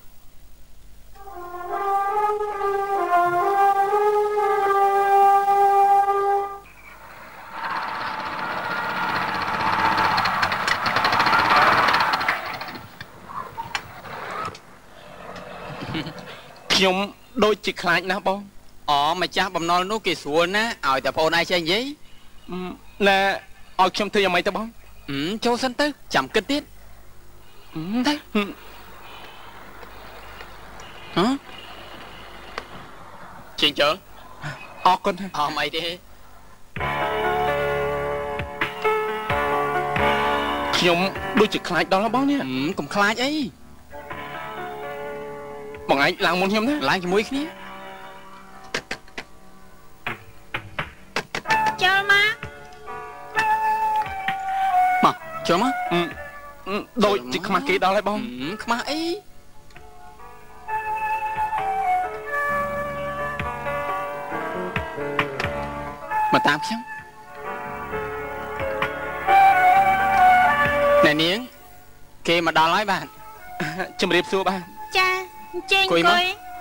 ខ្ញុំដូចជាខ្លាចណាស់បងម្ចាស់បំណុលនោះគេស្រួលណាឲ្យតែប្អូនឯងចេះនិយាយណែឲ្យខ្ញុំធ្វើយ៉ាងម៉េចទៅបងចូលសិនទៅចាំគិតទៀតទៅជិញចូលអរគុណអមអីទេខ្ញុំដូចជាខ្លាចដល់បងនេះកុំខ្លាចអីបងឯងឡើងមុនខ្ញុំណាឡើងជាមួយគ្នាចូលមកចូលមកដូចជាខ្មាស់គេដល់ហើយបងខ្មាស់អីមកតាមខ្ញុំអ្នកនាងគេមកដល់ហើយបាទជំរាបសួរបាទចាអញ្ជើញអង្គុយ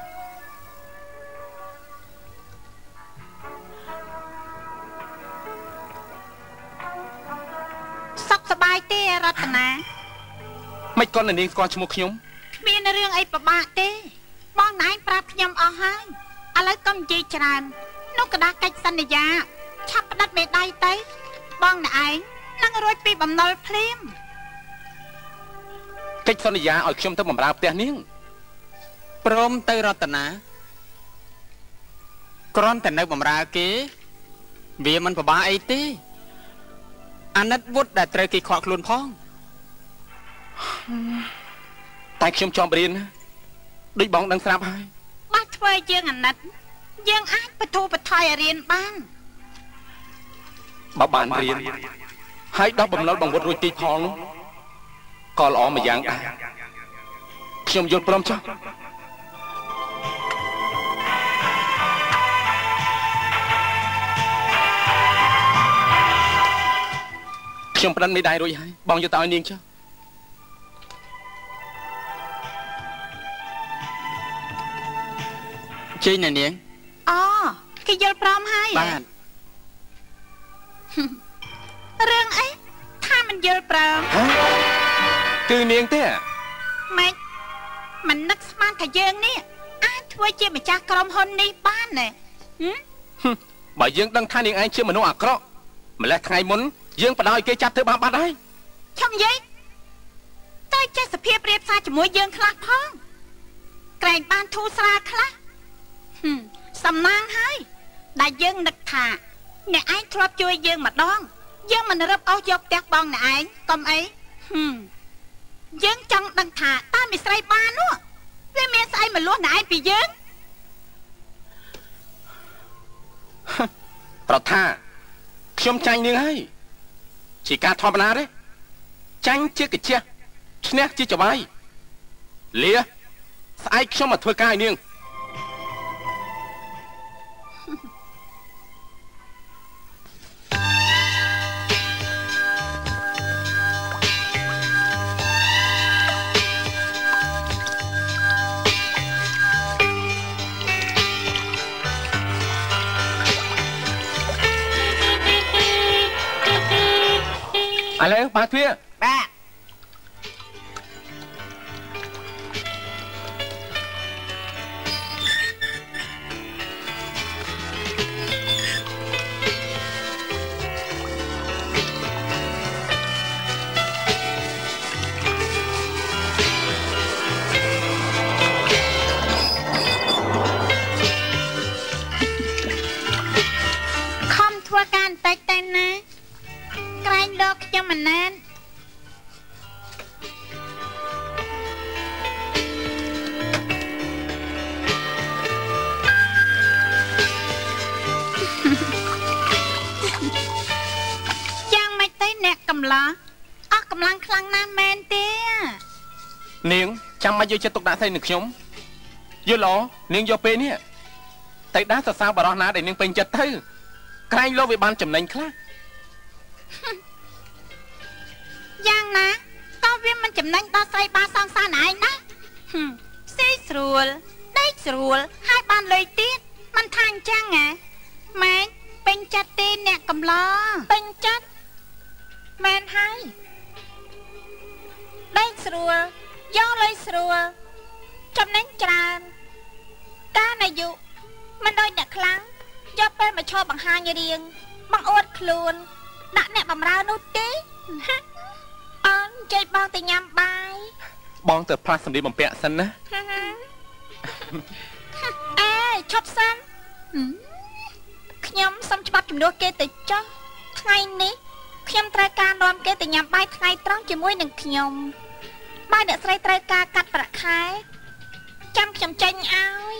សុខសប្បាយទេរតនាមិនគាត់នាងស្គាល់ឈ្មោះខ្ញុំគ្មានរឿងអីពិបាកទេបងណែប្រាប់ខ្ញុំអស់ហើយឥឡូវកុំនិយាយច្រើននោះក្តារកិច្ចសន្យាឆាប់ផ្ដិតមេដៃទៅបងណែឯងនឹងរួចពីបំណុលភ្លាមកិច្ចសន្យាឲ្យខ្ញុំទៅបម្រើផ្ទះនាងព្រមទៅរតនាគ្រាន់តែនៅបម្រើគេវាមិនពិបាកអីទេអាណិតវុតដែលត្រូវគេខកខ្លួនផងតែខ្ញុំចង់រៀនណាដូចបងដឹងស្រាប់ហើយបាច់ធ្វើយើងអាណិតយើងអាចបទូបថយរៀនបានបើបានរៀនហើយដោះបំណុលបងវុតរួចទីផងនោះក៏ល្អមួយយ៉ាងដែរខ្ញុំយល់ព្រមចុះខ្ញុំផ្ដិតមេដៃរួចហើយបងយកទៅឲ្យនាងចុះជិញណានាងគេយល់ព្រមហើយបាទរឿងអីធម្មមិនយល់ព្រមគឺនាងទេម៉េចមិននឹកស្មានថាយើងនេះអាចធ្វើជាម្ចាស់ក្រុមហ៊ុននេះបានទេបើយើងដឹងថានាងឯងជាមនុស្សអាក្រក់ម្លេះថ្ងៃមុនយើងបដ ாய் គេចាប់ធ្វើបាបបាត់ហើយឈប់និយាយតែចេះសភាពរៀបសារជាមួយយើងខ្លះផងក្រែងបានធូរស្រាលខ្លះសំណាងហើយដែលយើងនឹកថាអ្នកឯងធ្លាប់ជួយយើងម្ដងយើងមិនរឹបអស់យកផ្ទះបងអ្នកឯងកុំអីយើងចង់ដឹងថាតើមីស្រីបាននោះវាមានស្អីមកលួសអ្នកឯងពីយើងប្រថាខ្ញុំចាញ់នាងហើយជាការធម្មតាទេចាញ់ជាកាជះឈ្នះជាចវាយលាស្អែកខ្ញុំមកធ្វើការឲ្យនាងឥឡូវបើទ្វារបាទខំធ្វើការបន្តិចតែណាក្រែងលោកខ្ញុំមិនណែនយ៉ាងម៉េចទៅអ្នកកំឡោះអស់កម្លាំងខ្លាំងណាស់មែនទេនាងចាំមកយកចិត្តទុកដាក់ស្អីនឹងខ្ញុំយល់នាងយកពេលនេះតែដាស់សរសើរបរោះណាដែលនាងពេញចិត្តទៅក្រែងលោកវាបានចំណេញខ្លះយ៉ាងណាក៏វាមិនចំណេញដល់ស្រីបាសងសានឯងណាស៊ីស្រួលដេកស្រួលហើយបានលុយទៀតមិនថាអញ្ចឹងហ៎ម៉ែពេញចិត្តទេអ្នកកំឡោពេញចិត្តមែនហើយដេកស្រួលយកលុយស្រួលចំណេញច្រើនការអាយុមិនដូចអ្នកខ្លាំងយកពេលមកឈរបង្ហាញរៀងបង្អួតខ្លួនដាក់អ្នកបំរើនោះទេអូនចេញបងទៅញ៉ាំបាយបងទៅផ្លាស់សម្លៀកបំពាក់សិនណាអេឈប់សិនខ្ញុំសុំច្បាប់ជំនួសគេទៅចុះថ្ងៃនេះខ្ញុំត្រូវការនាំគេទៅញ៉ាំបាយថ្ងៃត្រង់ជាមួយនឹងខ្ញុំបើអ្នកស្រីត្រូវការកាត់ប្រាក់ខែចាំខ្ញុំចេញឲ្យ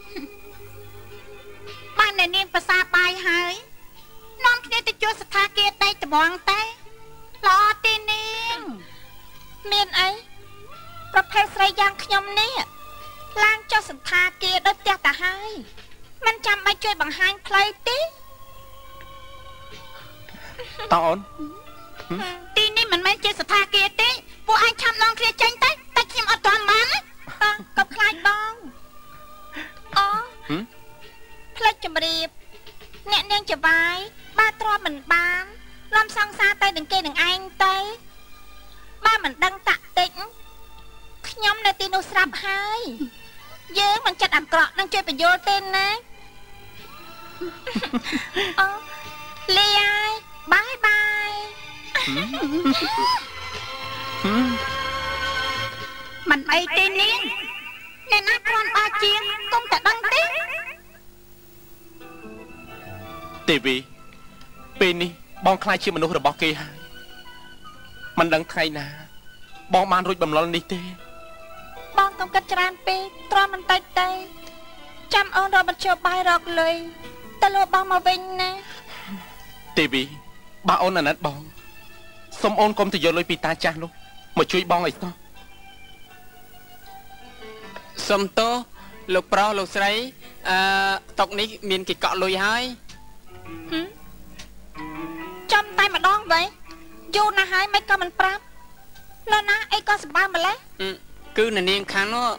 បានអ្នកនាងភាសាបាយហើយនាំគ្នាទៅជួបស្ថាគារដេកត្បង់តែល្អទេនាងមានអីប្រភេទស្រីយ៉ាងខ្ញុំនេះឡើងចុះសន្តាគារដូចផ្ទះតាហើយមិនចាំបាច់ជួយបង្ហាញផ្លូវទេតើអូនទីនេះមិនមែនជាសន្តាគារទេពួកឯងឆាប់នាំគ្នាចេញទៅតែខ្ញុំអត់ទាន់បានណាកុំខ្លាចបងអូផ្លេចជំរាបអ្នកនាងចវាយបើទ្រាំមិនបានលំសង្សារទៅនឹងគេនឹងឯងទៅបើមិនដឹងតាក់តិចខ្ញុំនៅទីនោះស្រាប់ហើយយើងមិនចិត្តអាក្រក់នឹងជួយបញ្យល់ទេណាអូលីអាយបាយបាយមិនអីទេនាងអ្នកណាគ្រាន់បើជាងកុំតែដឹងទេវីពេលនេះបងខ្លាចជាមនុស្សរបស់គេហើយមិនដឹងថ្ងៃណាបងបានរួចបំណុលនេះទេបងកុំគិតច្រើនពេកទ្រាំបន្តិចទៅចាំអូនរកបញ្ចុះបាយរកលុយទៅលក់បងមកវិញណាទេវីបើអូនអាណិតបងសុំអូនកុំទៅយកលុយពីតាចាស់នោះមកជួយបងអីសោះសុំទោសលោកប្រុសលោកស្រីតុកនេះមានគេកក់លុយហើយចាំតែម្ដងវិញយូរណាស់ហើយមិនក៏មិនប្រាប់នរណាអីក៏សម្បើម្លេះគឺនៅនាងខាងនោះ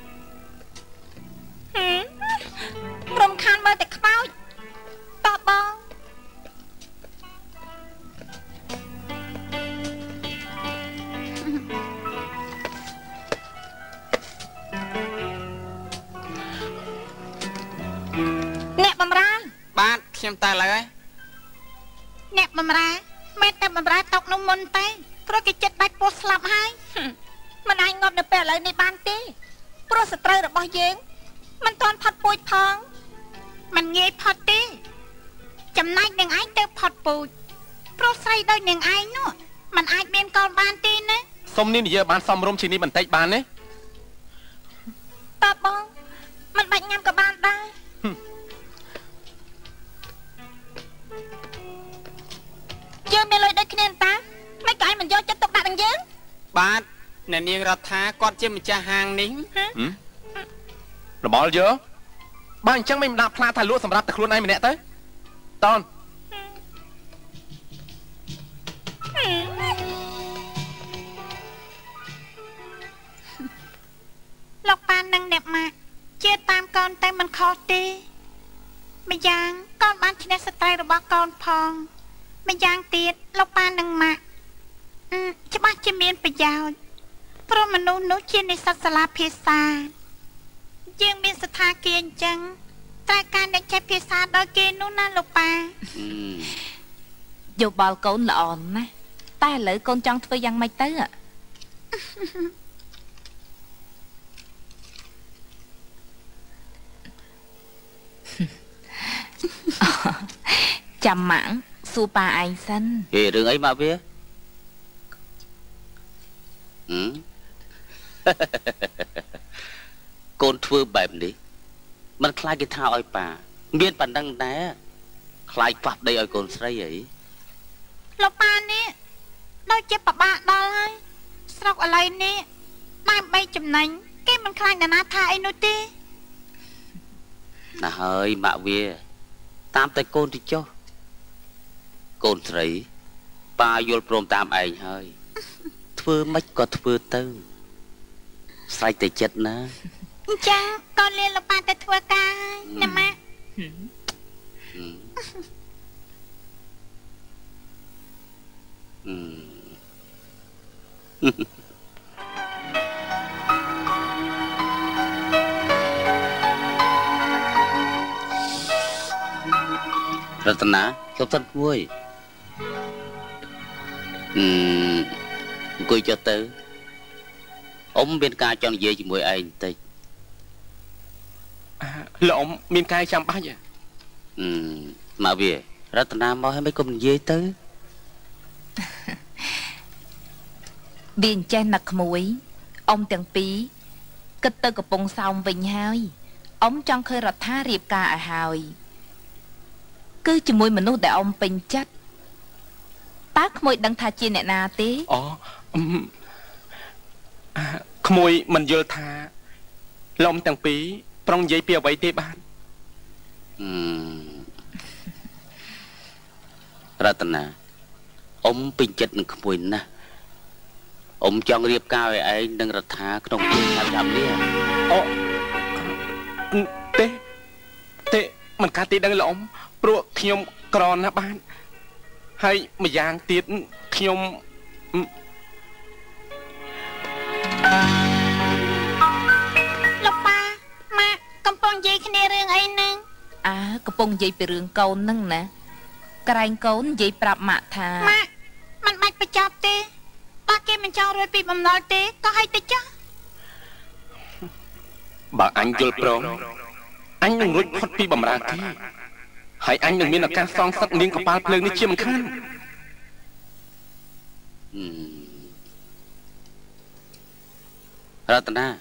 រំខានមើលតែខ្មោចតបបងខ្ញុំតើឡើយអ្នកបំរើមិនតែបំរើតុកនោះមុនទេព្រោះគេចិត្តដាច់ពោះស្លាប់ហើយមិនអាចងាប់នៅពេលឥឡូវនេះបានទេព្រោះសត្រូវរបស់យើងមិនទាន់ផុតពូជផងមិនងាយផុតទេចំណែកនឹងឯងទៅផុតពូជព្រោះស្រីដូចនឹងឯងនោះมันអាចមានកូនបានទេណាសុំនេះនិយាយបានសមរម្យជាងនេះបន្តិចបានទេតើបងមិនបាច់ញ៉ាំក៏បានដែរយើងមានលុយដូចគ្នាតាមិនក៏ឯងមិនយកចិត្តទុកដាក់នឹងយើងបាទអ្នកនាងរដ្ឋាគាត់ជាម្ចាស់ហាងនេះរបល់យើបើអញ្ចឹងមិនដាក់ផ្លាថាលក់សម្រាប់តែខ្លួនឯងម្នាក់ទៅតនលោកប៉ានឹងអ្នកម៉ាក់ជាតាមកូនតែមិនខុសទេម្យ៉ាងកូនបានឈ្នះស្ត្រីរបស់កូនផងម្យ៉ាងទៀតលោកប៉ានឹងម៉ាក់ច្បាស់ជាមានប្រយោជន៍ព្រោះមនុស្សនោះជានិស្សិតសាលាភាសាយើងមានស្ថានភាពអញ្ចឹងតែការអ្នកចេះភាសាដល់គេនោះណាលោកប៉ាយោបល់កូនល្អណាស់តែឥឡូវកូនចង់ធ្វើយ៉ាងម៉េចទៅចាំម៉ាក់សួរប៉ាឯងសិនហេរឿងអីមកវាកូនធ្វើបែបនេះมันខ្លាចគេថាឲ្យប៉ាមានប៉ុណ្ណឹងដែរខ្លាចប៉ះប្តីឲ្យកូនស្រីអីលោកប៉ានេះដូចជាប្របាក់ដល់ហើយស្រុកឥឡូវនេះដើម្បីចំណេញគេមិនខ្លាចអ្នកណាថាអីនោះទេណាហើយម៉ាក់វាតាមតែកូនទៅចុះកូនស្រីប៉ាយល់ព្រមតាមឯងហើយធ្វើម៉េចក៏ធ្វើទៅស្រេចតែចិត្តណាអញ្ចឹងកូនលាលោកប៉ាទៅធ្វើការណាម៉ាក់រតនាខ្ញុំសិនគួយអង្គុយចុះទៅអ៊ំមានការចង់និយាយជាមួយឯងបន្តិចលោកអ៊ំមានការចាំបាច់មកវារតនាមកឲ្យមិនគុំនិយាយទៅវាអញ្ចេះណាក់ក្មួយអ៊ំទាំងពីរគិតទៅកំពង់សោមវិញហើយអ៊ំចង់ឃើញរដ្ឋារៀបការឲ្យហើយគឺជាមួយមនុស្សដែលអ៊ំពេញចិត្តតើក្មួយដឹងថាជាអ្នកណាទេអូក្មួយមិនយល់ថាលំទាំងពីរប្រុងនិយាយពីអ្វីទេបានរតនាអ៊ំពេញចិត្តនឹងក្មួយណាស់អ៊ំចង់រៀបការឲ្យឯងនឹងរដ្ឋាក្នុងពេលចាំនេះអូទេមិនកាត់ទីដឹងលោកអ៊ំព្រោះខ្ញុំក្រណាស់បានហើយម្យ៉ាងទៀតខ្ញុំលោកប៉ាម៉ាក់កំពុងនិយាយគ្នារឿងអីហ្នឹងកំពុងនិយាយពីរឿងកូនហ្នឹងណាក្រែងកូននិយាយប្រាប់ម៉ាក់ថាម៉ាក់មិនបាច់បញ្ចប់ទេបើគេមិនចង់រួចពីបំណុលទេក៏ឲ្យទៅចុះបើអញយល់ព្រមអញនឹងរួចផុតពីបំរើគេហើយអញនឹងមានឱកាសសងសឹកនាងកប៉ាល់ភ្លើងនេះជាមិនខានរតនា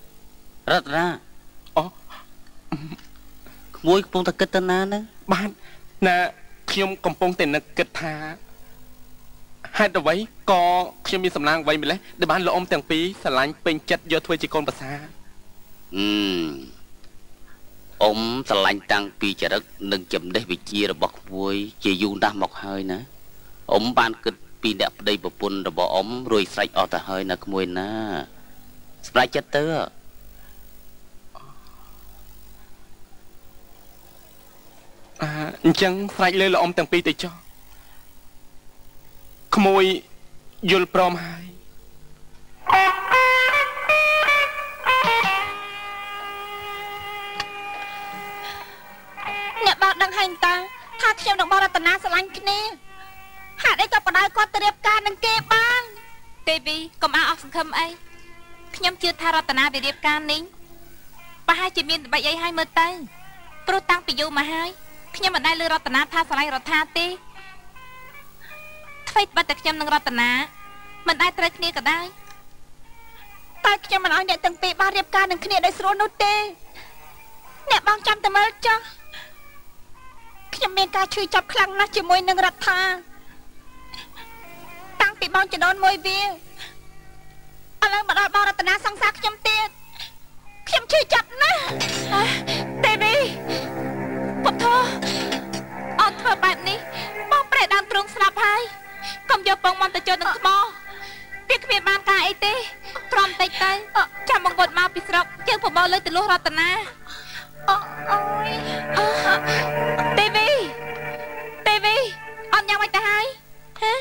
អូក្មួយកំពុងតែគិតទៅណាហ្នឹងបានណាខ្ញុំកំពុងតែនឹកគិតថាហេតុអ្វីក៏ខ្ញុំមានសំណាងអ្វីម្លេះដែលបានលោកអ៊ំទាំងពីរស្រឡាញ់ពេញចិត្តយកធ្វើជាកូនប្រសាអ៊ំស្រឡាញ់តាំងពីចរិតនិងចំណេះវិជ្ជារបស់ក្មួយជាយូរណាស់មកហើយណាអ៊ំបានគិតពីអ្នកប្តីប្រពន្ធរបស់អ៊ំរួចស្រេចអស់ទៅហើយណាក្មួយណាស្រាប់ចិត្តទៅអញ្ចឹងស្រេចលើលោកអ៊ំទាំងពីរទៅចុះក្មួយយល់ព្រមហើយអ្នកបើដឹងហើយតានិងបងរតនាស្រឡាញ់គ្នាហេតុអីក៏បដៅគាត់ទៅរៀបការនឹងគេបានទេវីកុំអស់សង្ឃឹមអីខ្ញុំជឿថារតនាវារៀបការនេះប្រហែលជាមានល្បិចអីហើយមើលទៅព្រោះតាំងពីយូរមកហើយខ្ញុំមិនដែលលើរតនាថាស្រឡាញ់រដ្ឋាទេថ្មីបាត់តែខ្ញុំនិងរតនាមិនដែលត្រូវគ្នាក៏ដោយតែខ្ញុំមិនអោយអ្នកទាំងពីរបានរៀបការនឹងគ្នាដោយស្រួលនោះទេអ្នកបងចាំតែមើលចុះខ្ញុំមានការឈឺចាប់ខ្លាំងណាស់ជាមួយនឹងរដ្ឋាតាំងពីបងចដូនមួយវាឥឡូវមកដល់បងរតនាសង្សារខ្ញុំទៀតខ្ញុំឈឺចាប់ណាស់ទេវីពុទ្ធអត់ធ្វើបែបនេះបងប្រែដើមទ្រូងស្លាប់ហើយកុំយកពងមកទៅចូលនឹងថ្មវាគ្មានបានការអីទេទ្រាំតិចទៅចាំបងវត្តមកពីស្រុកជើងប្រមូលលើទៅលុះរតនាអូយទេវីអត់ញ៉ាំមិនទៅហើយហ៎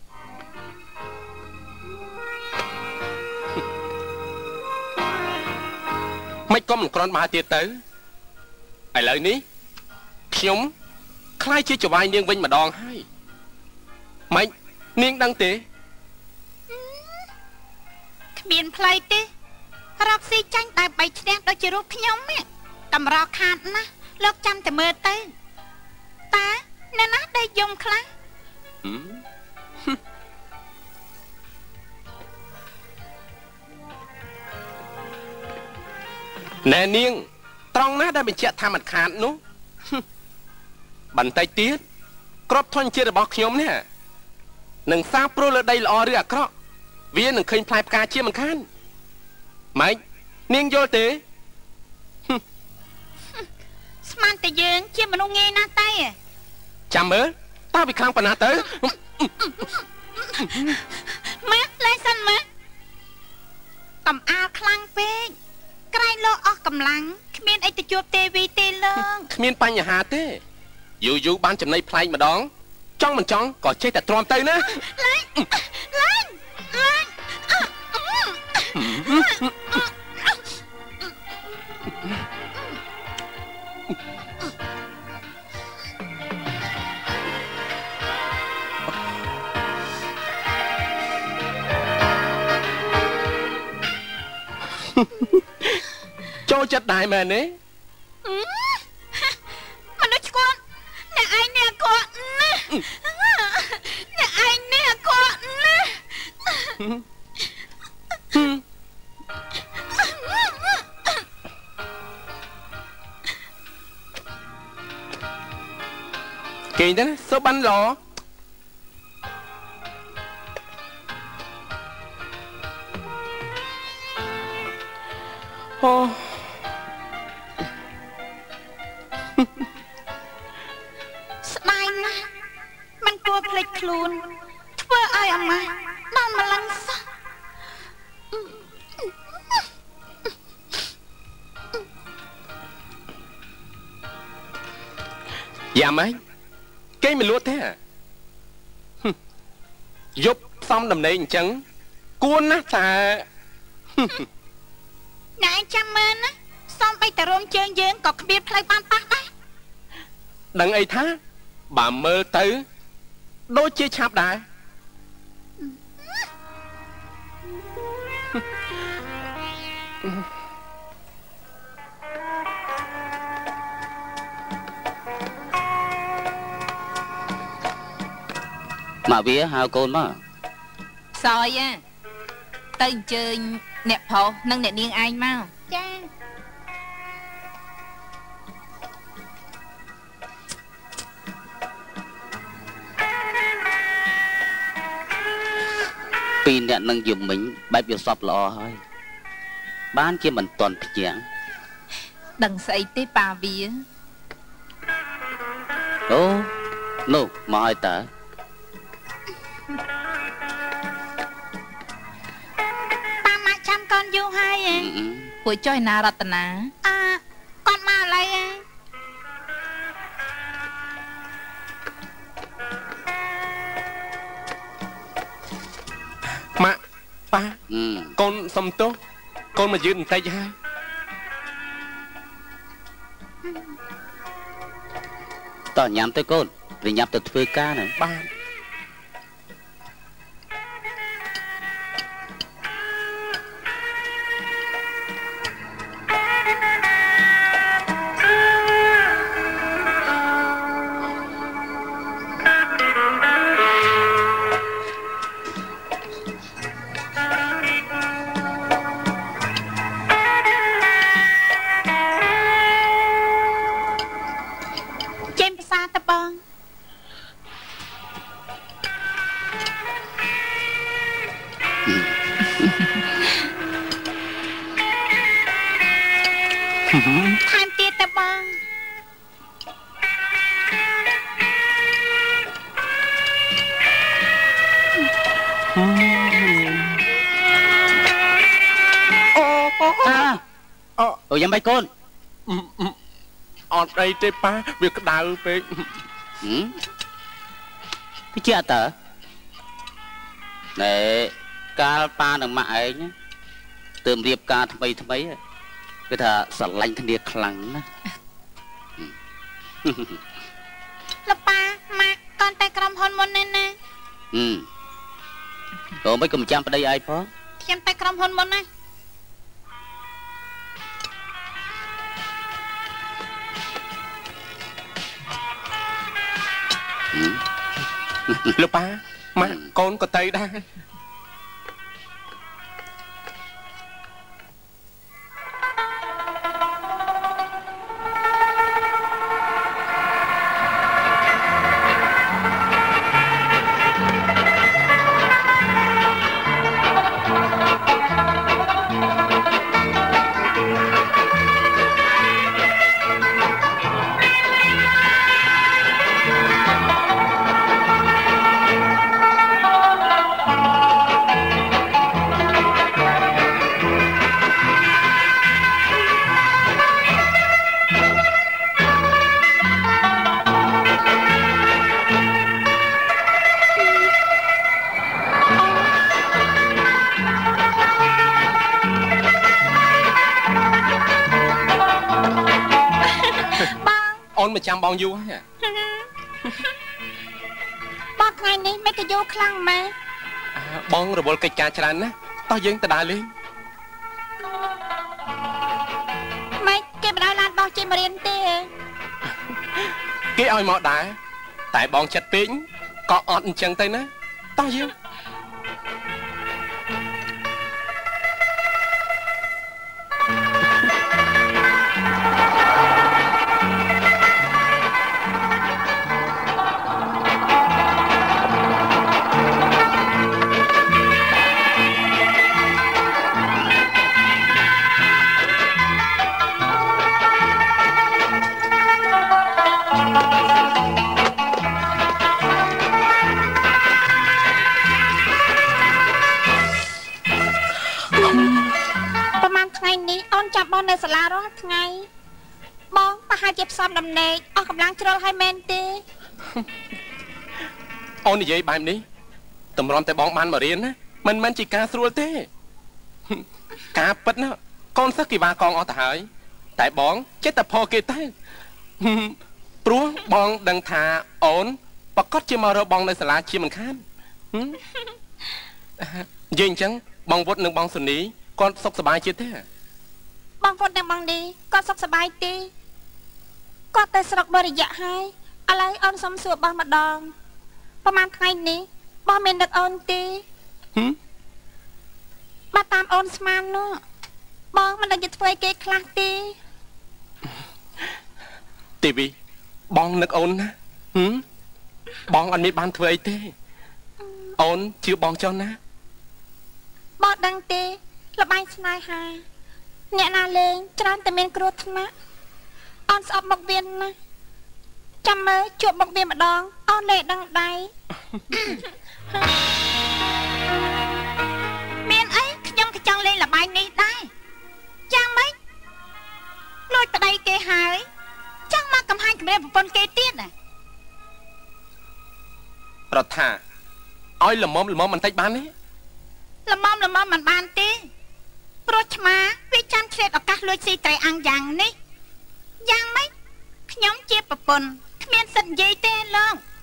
មិនក៏មិនគ្រាន់មកទៀតទៅឥឡូវនេះខ្ញុំខ្លាចជាចវាយនាងវិញម្ដងហើយម៉េចនាងដឹងទេគ្មានផ្លៃទេរកស៊ីចាញ់តែបីឈ្នះដូចជារូបខ្ញុំកម្រខាតណាស់លោកចាំតែមើលទៅតាអ្នកណាដែលយំខ្លះណែនាងត្រង់ណាដែលបញ្ជាក់ថាមិនខាតនោះបន្តិចទៀតក្របធនជាតិរបស់ខ្ញុំនេះនឹងសាបព្រោះលើដីល្អឬអាក្រក់វានឹងឃើញផ្លែផ្កាជាមិនខានម៉េចនាងយល់ទេស្មានតែយើងជាមនុស្សងាយណាស់តែចាំមើលតើវាខ្លាំងប៉ុណ្ណាទៅម៉ាក់ឡើងសិនម៉ាក់កំអាលខ្លាំងពេកក្រែងលោកអស់កម្លាំងគ្មានអីទៅជួបទេវីទេលោកគ្មានបញ្ហាទេយូរបានចំណៃប្លែកម្ដងចង់មិនចង់ក៏ចេះតែទ្រាំទៅណាឡើងចូលចិត្តដែរមែនទេមនុស្សគាត់អ្នកឯងនេះគាត់ណាអ្នកឯងនេះគាត់ណាគេទៅណាសូបានឡអូស្ដាយណាស់មិនគួរភ្លេចខ្លួនធ្វើឲ្យអាម៉ាស់ដល់ម្លឹងសោះយ៉ាម៉េចគេមិនលួចទេយប់ផ្សំដំណេកអញ្ចឹងគួរណាស់តែអ្នកឯងចាំមើលណាសំបីតែរោមជើងយើងក៏គ្មានផ្លូវបានប៉ះដែរដឹងអីថាបើមើលទៅដូចជាឆាប់ដែរមកវាហៅកូនមកសយទៅអញ្ជើញអ្នកប្រុសនិងអ្នកនាងឯងមកចាពីរអ្នកនឹងយំមិញបែបយល់សពល្អហើយបានជាមិនតន់ភ្ញាំងដឹងស្អីទេប៉ាវាអូនោះមកឲ្យតើប៉ាមកចាំកូនយូរហើយពួកចុះណារតនាគាត់មកឡើយម៉ាក់ប៉ាកូនសុំទោសកូនមកយឺតបន្តិចហើយតោះញ៉ាំទៅកូនប្រញាប់ទៅធ្វើការណាបាទថែមទៀតទៅបងអូយ៉ាងម៉េចកូនអត់អីទេប៉ាវាក្តៅពេកពីជាតើណែកាលប៉ានឹងម៉ាក់ឯងទើបរៀបការថ្មីគឺថាស្រឡាញ់គ្នាខ្លាំងណាស់លោកប៉ាម៉ាក់កូនតែក្រុមហ៊ុនមុននេះណាអូមិនកុំចាំប្តីឯងផងខ្ញុំតែក្រុមហ៊ុនមុនណាលោកប៉ាម៉ាក់កូនក៏ទៅដែរអូនមកចាំបងយូរហើយបងថ្ងៃនេះមិនក៏យូរខ្លាំងម៉ែបងរវល់កិច្ចការច្រើនណាស់តោះយើងទៅដើរលេងម៉េចគេមិនឲ្យឡានបងជិះមករៀនទេគេឲ្យមកដែរតែបងចិត្តពេកក៏អត់អញ្ចឹងទៅណាតោះយើងបងនៅសាលារាល់ថ្ងៃបងប្រហែលជាផ្សំដំណេកអស់កម្លាំងជ្រុលហើយមែនទេអូននិយាយបែបនេះតម្រាំតែបងបានមករៀនណាមិនមែនជាការស្រួលទេការពិតណាកូនសិស្សគេវាកងអស់ទៅហើយតែបងចិត្តតែផគេទៅព្រោះបងដឹងថាអូនប្រកាសជាមករកបងនៅសាលាជាមិនខាននិយាយអញ្ចឹងបងវុតនិងបងសុនីគាត់សុខសប្បាយជាទេបងវុតនិងបងឌីគាត់សុខសប្បាយទេគាត់ទៅស្រុកបរិយៈហើយឥឡូវអូនសុំសួរបងម្ដងប្រហែលថ្ងៃនេះបងមាននឹកអូនទេបើតាមអូនស្មាននោះបងមិនដឹងจะធ្វើឲ្យគេខ្លះទេទីវីបងនឹកអូនណាបងអត់មានបានធ្វើអីទេអូនជឿបងចុះណាបងដឹងទេល្បែងស្នេហាអ្នកណាលេងច្រើនតែមានគ្រោះថ្នាក់អូនស្អប់មកវាណាចាំមើលជួបមកវាម្ដងអូនលេដឹងដៃមានអីខ្ញុំក៏ចង់លេងល្បែងនេះដែរចាំម៉េចលួចប្តីគេហើយចង់មកកំហាញគម្រាមប្រពន្ធគេទៀតណារដ្ឋាឲ្យល្មមបន្តិចបានទេល្មមមិនបានទេព្រោះឆ្មាវាចាំឆ្លៀតឱកាសលួចស៊ីត្រីអាំងយ៉ាងនេះយ៉ាងម៉េចខ្ញុំជាប្រពន្ធគ្មានសិទ្ធិនិយាយទេលោក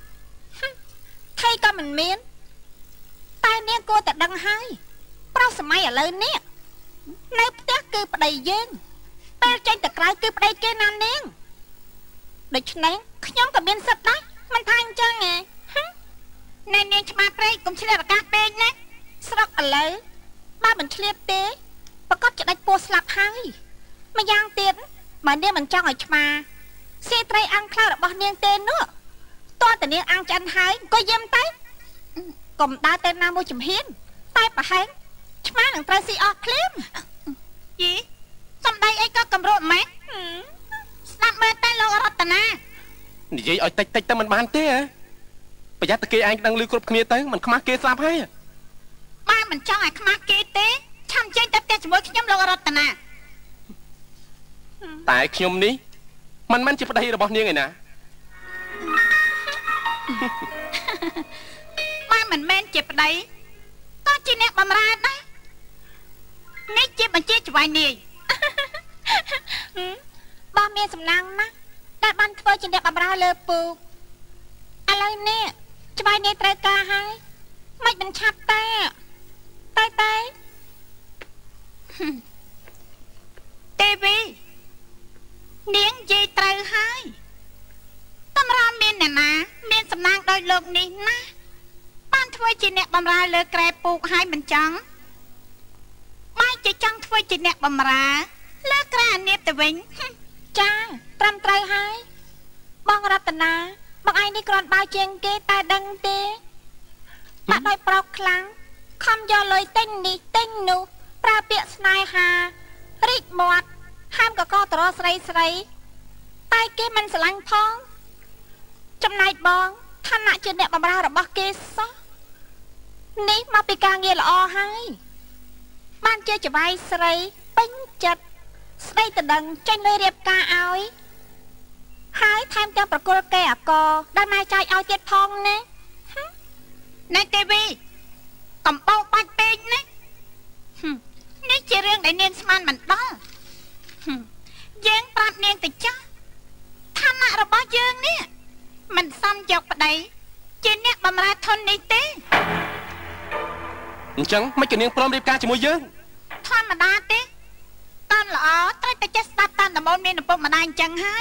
ថៃក៏មិនមានតែនាងគួរតែដឹងហើយប្រុសសម័យឥឡូវនេះនៅផ្ទះគឺប្តីយើងពេលចេញទៅក្រៅគឺប្តីគេណានាងដូច្នេះខ្ញុំក៏មានសិទ្ធិដែរមិនថាអញ្ចឹងឯងណែនាងឆ្មាព្រៃកុំឆ្លៀតឱកាសពេកណាស្រុកឥឡូវបើមិនឆ្លៀតទេប្រកាសจะដាច់ពោះស្លាប់ហើយម្យ៉ាងទៀតបើនាងមិនចង់ឲ្យឆ្មាសេត្រីអាំងខ្លៅរបស់នាងទេនោះតើតនាងអាំងឆ្អិនហើយក៏យាមទៅកុំដើរទៅណាមួយចំហៀនតែប្រហែលឆ្មានឹងត្រូវស៊ីអស់ភ្លាមយីសំដីអីក៏កម្រត់ម៉េចស្ដាប់មើលតែលោករតនានិយាយឲ្យតិចទៅមិនបានទេហ៎ប្រយ័ត្នតែគេឯងដឹងឮគ្រប់គ្នាទៅមិនខ្មាស់គេស្លាប់ហើយបើមិនចង់ឲ្យខ្មាស់គេទេឆាំចេញទៅផ្ទះជាមួយខ្ញុំលោករតនាតែខ្ញុំនេះមិនមែនជាប្តីរបស់នាងឯណាបើមិនមែនជាប្តីក៏ជាអ្នកបម្រើដែរនេះជាបញ្ជាច្បាយនាយបើមានសំណាងណាស់ដែលបានធ្វើជាអ្នកបម្រើលើពូឥឡូវនេះច្បាយនាយត្រូវការហើយមិនបញ្ឆាប់តែទេវីនាងនិយាយត្រូវហើយតម្រាំមានអ្នកណាមានសំណាងដោយលោកនេះណាបានធ្វើជាអ្នកបម្រើលើក្រែពូកហើយមិនចង់បែរជាចង់ធ្វើជាអ្នកបម្រើលើក្រែអានៀបទៅវិញចាត្រឹមត្រូវហើយបងរតនាបងឯងនេះគ្រាន់បើជាងគេតែដឹងទេបាក់ដោយប្រោកខ្លាំងខំយកលុយទិញនេះទិញនោះប្រើពាក្យស្នេហារីកមាត់ហាមកកតរស្រីតែគេមិនស្រឡាញ់ផងចំណែកបងឋានៈជាអ្នកបម្រើរបស់គេសោះនេះមកពីការងារល្អហើយបានជាច្បាយស្រីពេញចិត្តស្ដីតដឹងចេញលុយរៀបការឲ្យហើយថែមទាំងប្រគល់គេអកដែលម៉ែចាយឲ្យទៀតផងណាណែទេវីកំបោកបាច់ពេកណានេះជារឿងដែលនាងស្មានមិនដល់យើងប្រាប់នាងទៅចាស់ឋានៈរបស់យើងនេះមិនសមយកប្តីជាអ្នកបម្រើធននេះទេអញ្ចឹងមិនក៏នាងព្រមរៀបការជាមួយយើងធម្មតាទេកូនល្អត្រូវតែចេះស្ដាប់តាមដំបូន្មានឪពុកម្ដាយអញ្ចឹងហើ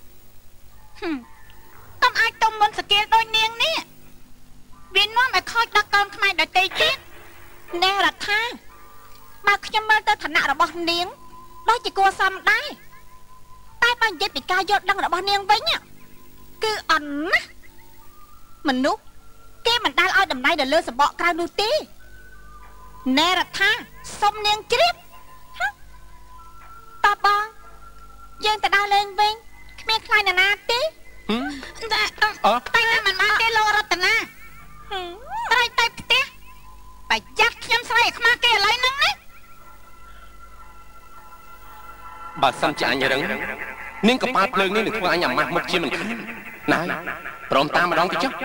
យកុំអាចទុំមុនសកេលដូចនាងនេះវានាំឲ្យខូចដល់កូនខ្មែរដទៃទៀតនាងរដ្ឋាបើខ្ញុំមើលទៅឋានៈរបស់នាងដូចជាគួរសមដែរតែបើនិយាយពីការយល់ដឹងរបស់នាងវិញគឺអន់ណាស់មនុស្សគេមិនដែលឲ្យតម្លៃទៅលើសម្បកក្រៅនោះទេណែរដ្ឋាសុំនាងជ្រាបតបបងយើងទៅដើរលេងវិញគ្មានខ្លាចណាទេតែមិនបានទេលោករតនាត្រៃទៅផ្ទះប្រយ័ត្នខ្ញុំស្រីឲ្យខ្មាស់គេឥឡូវហ្នឹងណាបើសិនជាអញរឹងនាងកប៉ាល់ភ្លើងនេះនឹងធ្វើអញអាម៉ាស់មុខជាមិនខានណាព្រមតាមម្ដងទៅចុះ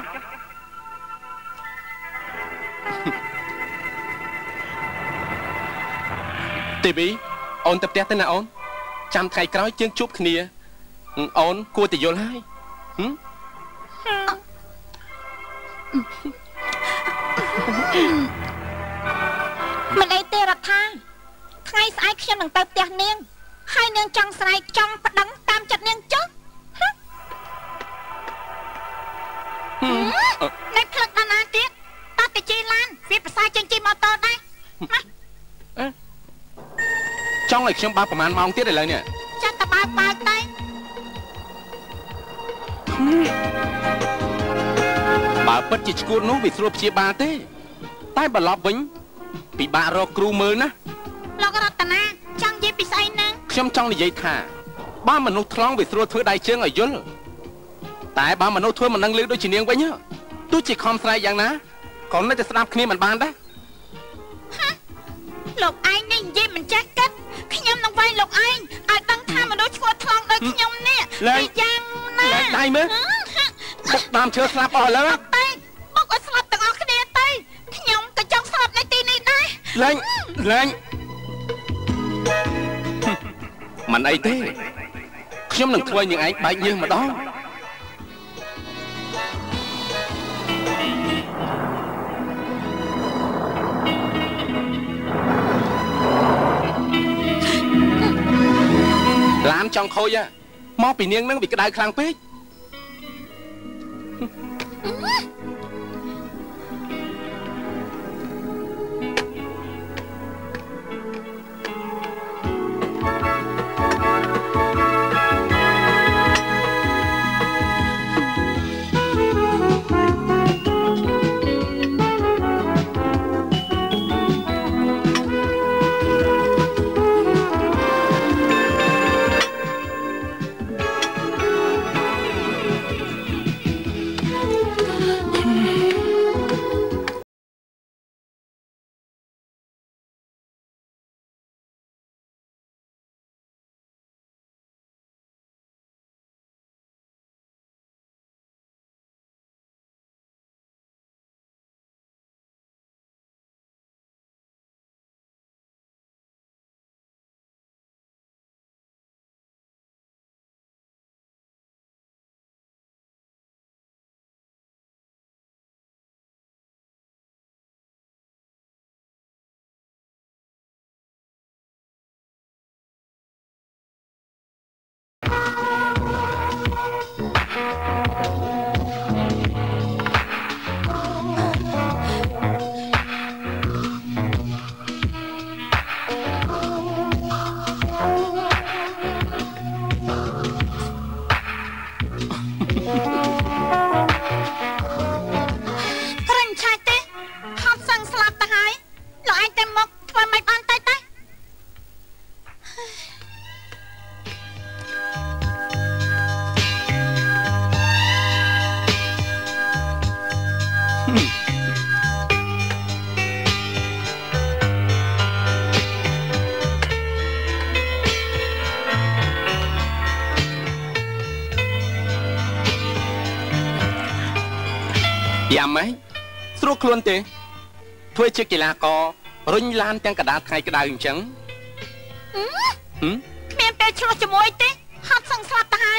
ទេវីអូនទៅផ្ទះទៅណាអូនចាំថ្ងៃក្រោយយើងជួបគ្នាអូនគួរតែយល់ហើយមិនអីទេរដ្ឋាថ្ងៃស្អែកខ្ញុំនឹងទៅផ្ទះនាងហើយនាងចង់ស្រែកចង់ប្តឹងតាមចិត្តនាងចុះអ្នកផ្លឹកដល់ណាទៀតតើទៅជិះឡានវាប្រសើរជាងជិះម៉ូតូដែរចង់ឲ្យខ្ញុំបើកប្រហែលម៉ោងទៀតឥឡូវនេះចាត់តបើកទៅបើពិតជាឈួតនោះវាស្រួលព្យាបាលទេតែបើឡប់វិញពិបាករកគ្រូមើលណាលោករតនាចង់និយាយពីស្អីហ្នឹងខ្ញុំចង់និយាយថាបើមនុស្សថ្លង់វាស្រួលធ្វើដៃជើងឲ្យយល់តែបើមនុស្សធ្វើមិនដឹងលឺដូចជានាងវិញទោះជាខំស្រែកយ៉ាងណាក៏នៅតែស្ដាប់គ្នាមិនបានដែរលោកឯងនេះនិយាយមិនចេះគិតខ្ញុំនឹងវាយលោកឯងឲ្យដឹងថាមនុស្សឈួតថ្លង់ដូចខ្ញុំនេះពីយ៉ាងណាដៃមើលបុកតាមឈើស្លាប់អស់ឥឡូវតែបុកឲ្យស្លាប់ទាំងអស់គ្នាទៅខ្ញុំក៏ចង់ស្លាប់នៅទីនេះដែរលេងមិនអីទេខ្ញុំនឹងធ្វើនាងឯងបែកញើសម្ដងចង់ខូចមកពីនាងនឹងវាក្តៅខ្លាំងពេកយ៉ាំហីស្រួលខ្លួនទេធ្វើជាកីឡាកររុញឡានទាំងកដាលថ្ងៃក្តៅអញ្ចឹងមានពេលឆ្លោះជាមួយទេហត់សឹងស្លាប់ទៅហើយ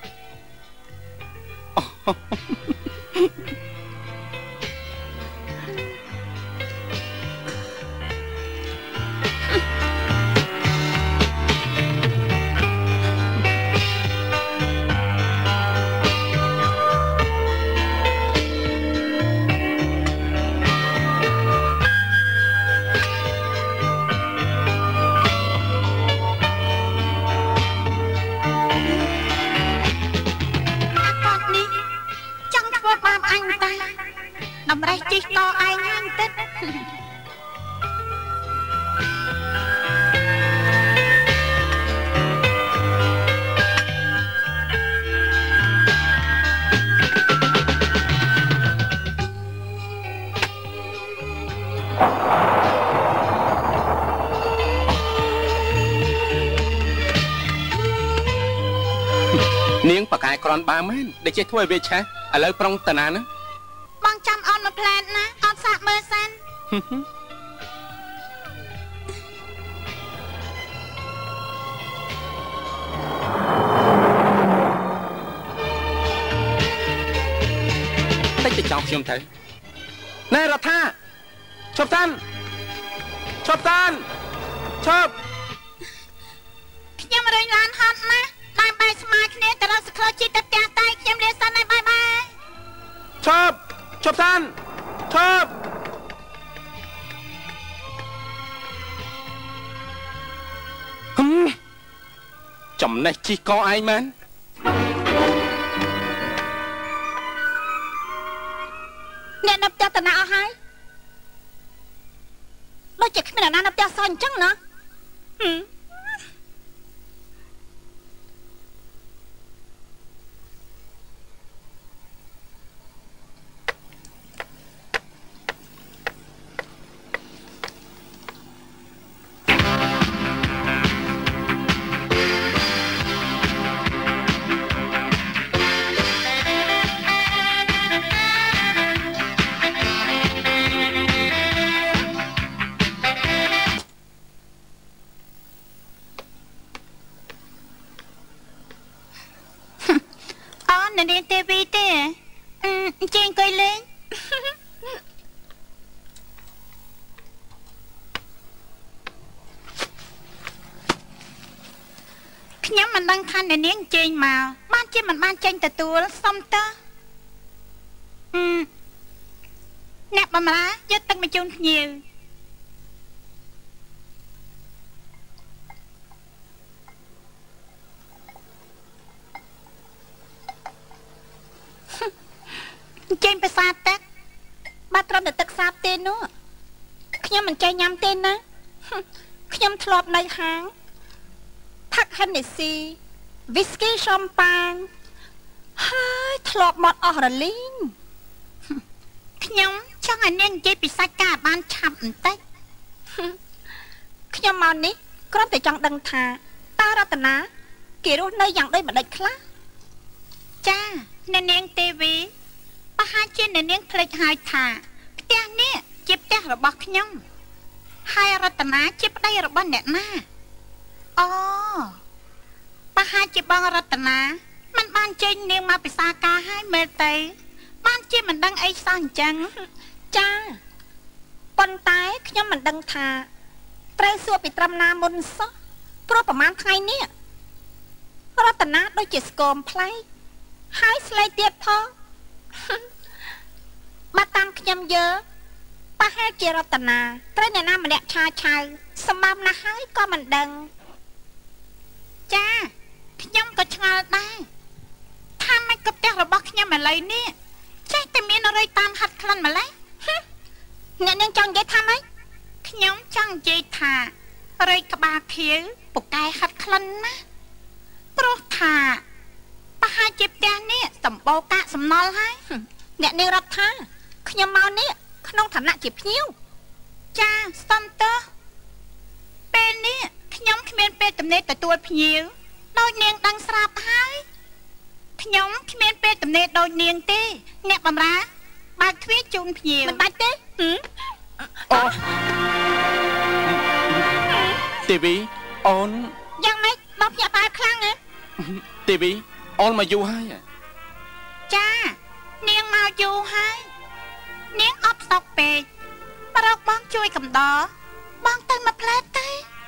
តម្រេះជីកតឯងហ្នឹងទឹកនាងបកាយក្រនបាមែនដែលចេះធ្វើឲ្យវាឆេះឥឡូវប្រុងតាណាណាបងចាំអត់មកផ្លែតណាអត់សាកមើលសិនតិចទៅចង់ខ្ញុំទៅណែរដ្ឋាឈប់តាន់ឈប់តាន់ឈប់ខ្ញុំរើញឡានហត់ណាតែបែកស្មាគ្នាទៅរកសក្លោជីទៅផ្ទះតែខ្ញុំលាសិនហើយបាយបាយឈប់ឈប់តាន់ឈប់ចំណេះជីកឯងមែនអ្នកនៅផ្ទះតាណាអស់ហើយដូចជាគ្មានអ្នកណានៅផ្ទះសោះអញ្ចឹងណានាងទេវីទេជេងអង្គុយលេងខ្ញុំខ្ញុំមិនដឹងថាអ្នកនាងចេញមកបានជាមិនបានចេញទទួលសុំតើអ្នកបម្រើយកទឹកមកជូនភ្ញៀវចេញភាសាទឹកបើត្រឹមតែទឹកសាបទេនោះខ្ញុំមិនចេះញ៉ាំទេណាខ្ញុំធ្លាប់នៅហាងផឹក Hennessy Whisky Champagne ហើយធ្លាប់មកអស់រលីងខ្ញុំចង់ឲ្យនាងនិយាយពីសាច់ការបានឆាប់បន្តិចខ្ញុំមកនេះគ្រាន់តែចង់ដឹងថាតើរតនាគេរស់នៅយ៉ាងដូចម្ដេចខ្លះចាអ្នកនាងទេវីប្រហែលជាអ្នកនាងភ្លេចហើយថាផ្ទះនេះជាផ្ទះរបស់ខ្ញុំហើយរតនាជាប្តីរបស់អ្នកណាអូប្រហែលជាបងរតនាមិនបានចេញនាងមកពិសាការហើយមើលទៅបានជាមិនដឹងអីសោះអញ្ចឹងចាប៉ុន្តែខ្ញុំមិនដឹងថាត្រូវសួរពីត្រឹមណាមុនសោះព្រោះប្រហែលថ្ងៃនេះរតនាដូចជាស្គមប្លែកហើយស្លេកទៀតផងបើតាមខ្ញុំយល់ប្រហែលជារតនាត្រូវអ្នកណាម្នាក់ឆាឆៅសម្បំណាស់ហើយក៏មិនដឹងចាខ្ញុំក៏ឆ្ងល់ដែរថាមិនក៏ផ្ទះរបស់ខ្ញុំឥឡូវនេះចេះតែមានអរិយតាមហាត់ក្លិនម្ល៉េះអ្នកនឹងចង់និយាយថាម៉េចខ្ញុំចង់និយាយថារៃក្បាលខៀវពូកែហាត់ក្លិនណាព្រោះថាប្រហែលជាផ្ទះនេះសម្បូរកាកសំណល់ហើយអ្នកនាងរាប់ថាខ្ញុំមកនេះក្នុងឋានៈជាភ្ញៀវចាសុំទោសពេលនេះខ្ញុំគ្មានពេលទំនេរទទួលភ្ញៀវដោយនាងដឹងស្រាប់ហើយខ្ញុំគ្មានពេលទំនេរដោយនាងទេអ្នកបម្រើបើកទ្វារជូនភ្ញៀវមិនបាច់ទេអូទេវីអូនយ៉ាងម៉េចបងភ្ញាក់ផ្អើលខ្លាំងណាទេវីអូនមកយូរហើយចានាងមកយូរហើយនាងអត់ស្តុកពេកបរោកបងជួយកំដរបងទៅមកផ្លែទេ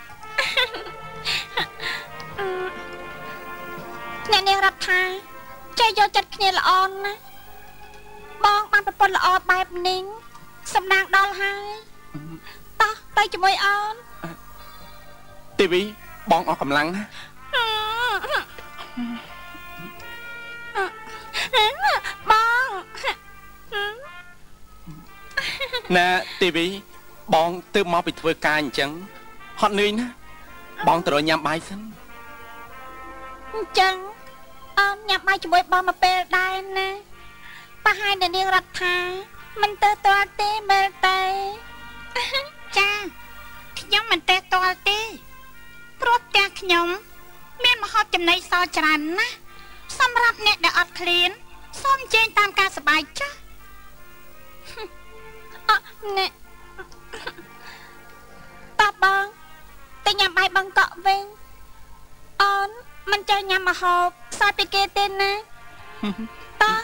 អ្នកនាងរាប់ថាចេះយកចិត្តគ្នាល្អណាស់បងបានប្រពន្ធល្អបែបនេះសំណាងដល់ហើយតោះទៅជាមួយអូនទេវីបងអស់កម្លាំងណាបងណែទេវីបងទើបមកពីធ្វើការអញ្ចឹងហត់នឿយណាបងទៅរកញ៉ាំបាយសិនអញ្ចឹងអូនញ៉ាំបាយជាមួយបងមកពេលដែរណាប្រហែលអ្នកនាងរដ្ឋាមិនទៅទាល់ទេមើលទៅចាខ្ញុំមិនទៅទាល់ទេព្រោះផ្ទះខ្ញុំមានម្ហូបចំណីសល់ច្រើនណាស់សម្រាប់អ្នកដែលអត់ឃ្លានសូមចេញតាមការសប្បាយចាស់អ្នកតបបងទៅញ៉ាំបាយបងកក់វិញអូនមិនចេះញ៉ាំម្ហូបសល់ពីគេទេណាតោះ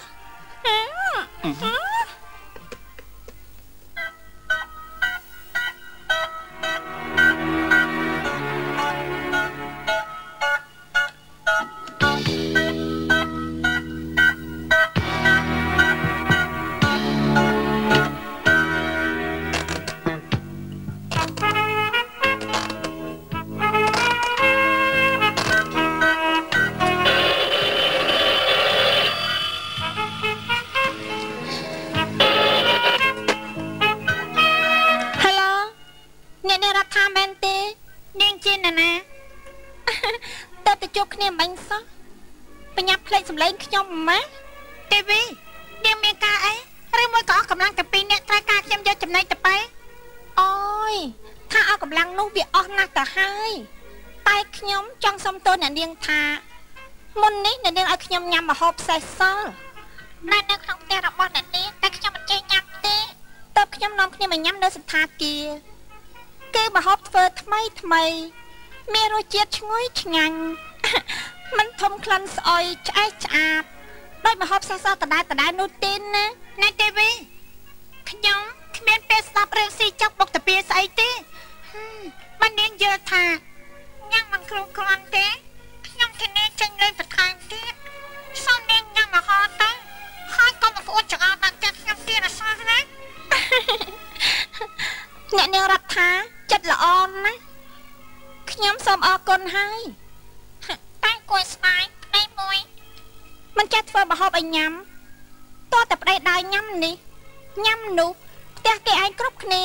ខ្ញុំម៉ាទេវីនាងមានការអីឬមួយក៏អស់កម្លាំងតែពីរអ្នកត្រូវការខ្ញុំយកចំណែកទៅបែអូយថាអស់កម្លាំងនោះវាអស់ណាស់ទៅហើយតែខ្ញុំចង់សុំទោសអ្នកនាងថាមុននេះអ្នកនាងឲ្យខ្ញុំញ៉ាំម្ហូបសេះសល់នៅក្នុងផ្ទះរបស់អ្នកនាងតែខ្ញុំមិនចេះញ៉ាំទេតើខ្ញុំនាំគ្នាមកញ៉ាំនៅសន្តាគារគឺម្ហូបធ្វើថ្មីមានរសជាតិឈ្ងុយឆ្ងាញ់មិនធំក្លិនស្អុយឆ្អែតឆ្អាបដោយម្ហូបសេះសល់ដដែលនោះទេណាណែទេវីខ្ញុំគ្មានពេលស្ដាប់រឿងស៊ីចុកបុកតាពីស្អីទេមិននាងយល់ថាញ៉ាំមិនគ្រប់គ្រាន់ទេខ្ញុំលេងបន្ថែមទៀតសូមនាងញ៉ាំអាហារទៅហើយកុំមកអួតចង្អល់ដាក់ចិត្តខ្ញុំទៀតអសោះណាអ្នកនាងរដ្ឋាចិត្តល្អណាស់ខ្ញុំសូមអរគុណហើយតែគួរស្ដាយប្តីមួយមិនចេះធ្វើម្ហូបឲ្យញ៉ាំតោះតែប្តីដើរញ៉ាំនេះញ៉ាំនោះផ្ទះគេឯងគ្រប់គ្នា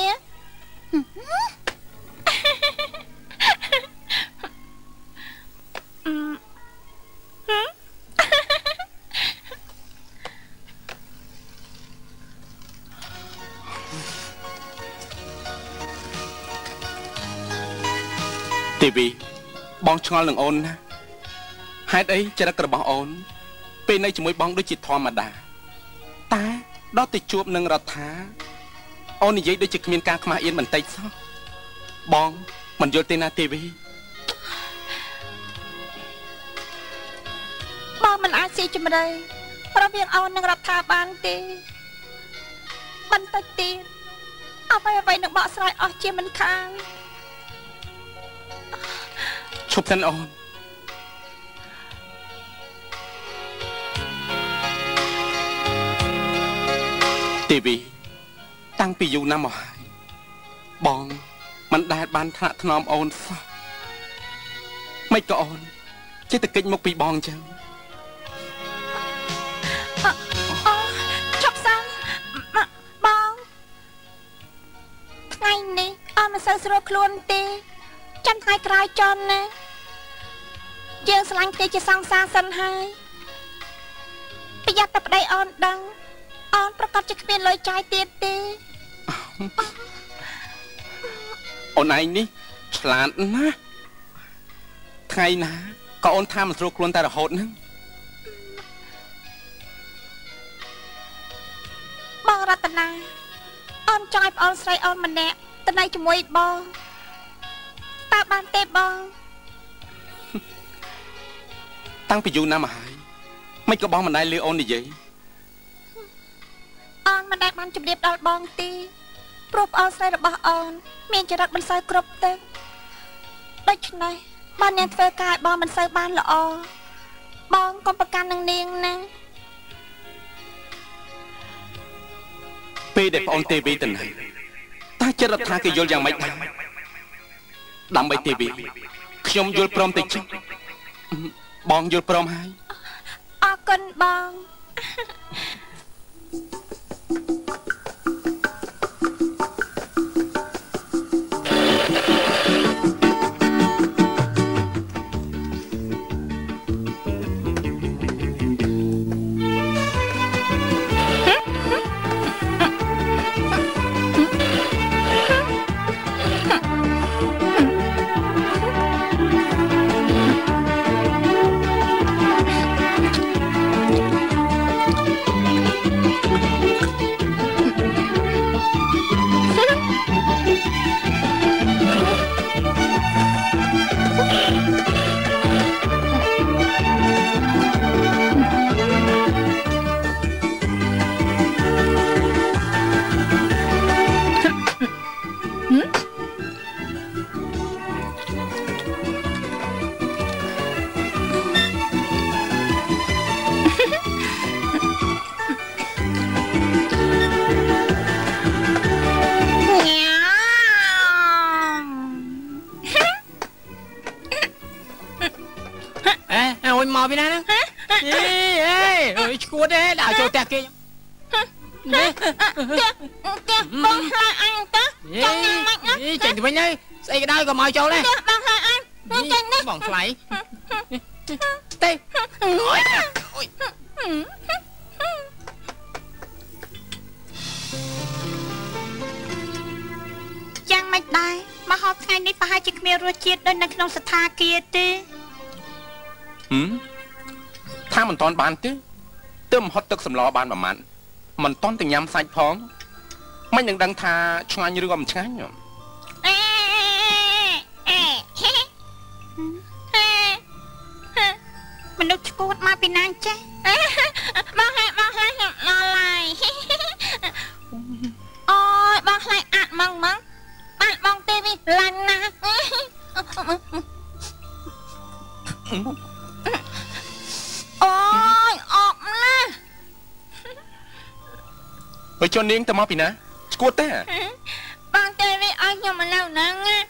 ទេវីបងឆ្ងល់នឹងអូនណាហេតុអីចរិតរបស់អូនពេលនៅជាមួយបងដូចជាធម្មតាតែដល់ទៅជួបនឹងរដ្ឋាអូននិយាយដូចជាគ្មានការខ្មាស់អៀនបន្តិចសោះបងមិនយល់ទេណាទេវីបងមិនអាចស៊ីជម្រៅរវាងអូននិងរដ្ឋាបានទេបន្តិចទៀតអ្វីនឹងបកស្រាយអស់ជាមិនខានឈប់សិនអូនទេវីតាំងពីយូរណាស់មកហើយបងមិនដែលបានថ្នាក់ថ្នមអូនសោះមិនក៏អូនចេះតែគេចមុខពីបងអញ្ចឹងឈប់សិនបងថ្ងៃនេះអូនមិនសូវស្រួលខ្លួនទេចាំថ្ងៃក្រោយចន់ណាយើងស្រឡាញ់គ្នាជាសង្សារសិនហើយប្រយ័ត្នតែប្តីអូនដឹងអូនប្រកាសជាគ្មានលុយចាយទៀតទេអូនឯងនេះឆ្លាតណាស់ថ្ងៃណាក៏អូនថាមិនស្រួលខ្លួនតែរហូតហ្នឹងបងរតនាអូនចង់ឲ្យប្អូនស្រីអូនម្នាក់ទៅណៃជាមួយបងតើបានទេបងតាំងពីយូរណាស់មកហើយមិនក៏បងមិនដែលលឺអូននិយាយអូនមិនដែលបានជម្រាបដល់បងទេព្រោះប្អូនស្រីរបស់អូនមានចរិតមិនសូវគ្រប់ទេដូច្នេះបាននាងធ្វើការឲ្យបងមិនសូវបានល្អបងកុំប្រកាន់នឹងនាងណាពេលដែលប្អូនទេវីទៅណាតើចិត្តរដ្ឋាគេយល់យ៉ាងម៉េចដើម្បីទេវីខ្ញុំយល់ព្រមទៅចុះបងយល់ព្រមហើយអរគុណបងមកពីណាហ្នឹងអេឈួតទេដាក់ចូលផ្ទះគេនេះបងខ្លាចអញតើចង់ញ៉ាំមិនណាចេញទៅវិញហើយស្អីក៏ដោយក៏មកចូលដែរបងខ្លាចអញចេញនេះបងថ្លៃទេអូយយ៉ាងម៉េចដែរមកហូបថ្ងៃនេះប្រហែលជាគ្មានរសជាតិដូចនៅក្នុងសថាគារទេថាមិនតន់បានទេទើបហត់ទឹកសម្លបានប្រហែលមិនតន់ទៅញ៉ាំសាច់ផងមិននឹងដឹងថាឆ្ងាញ់ឬក៏មិនឆ្ងាញ់មនុស្សឈួតមកពីណាចេះបងហើយដល់ហើយអូយបងខ្លាចអាក់ម៉ងបានបងទេវិឡាញ់ណាហើយចុះនាងទៅមកពីណាស្គួតទេបងទេវីឲ្យខ្ញុំមកនៅហ្នឹងណា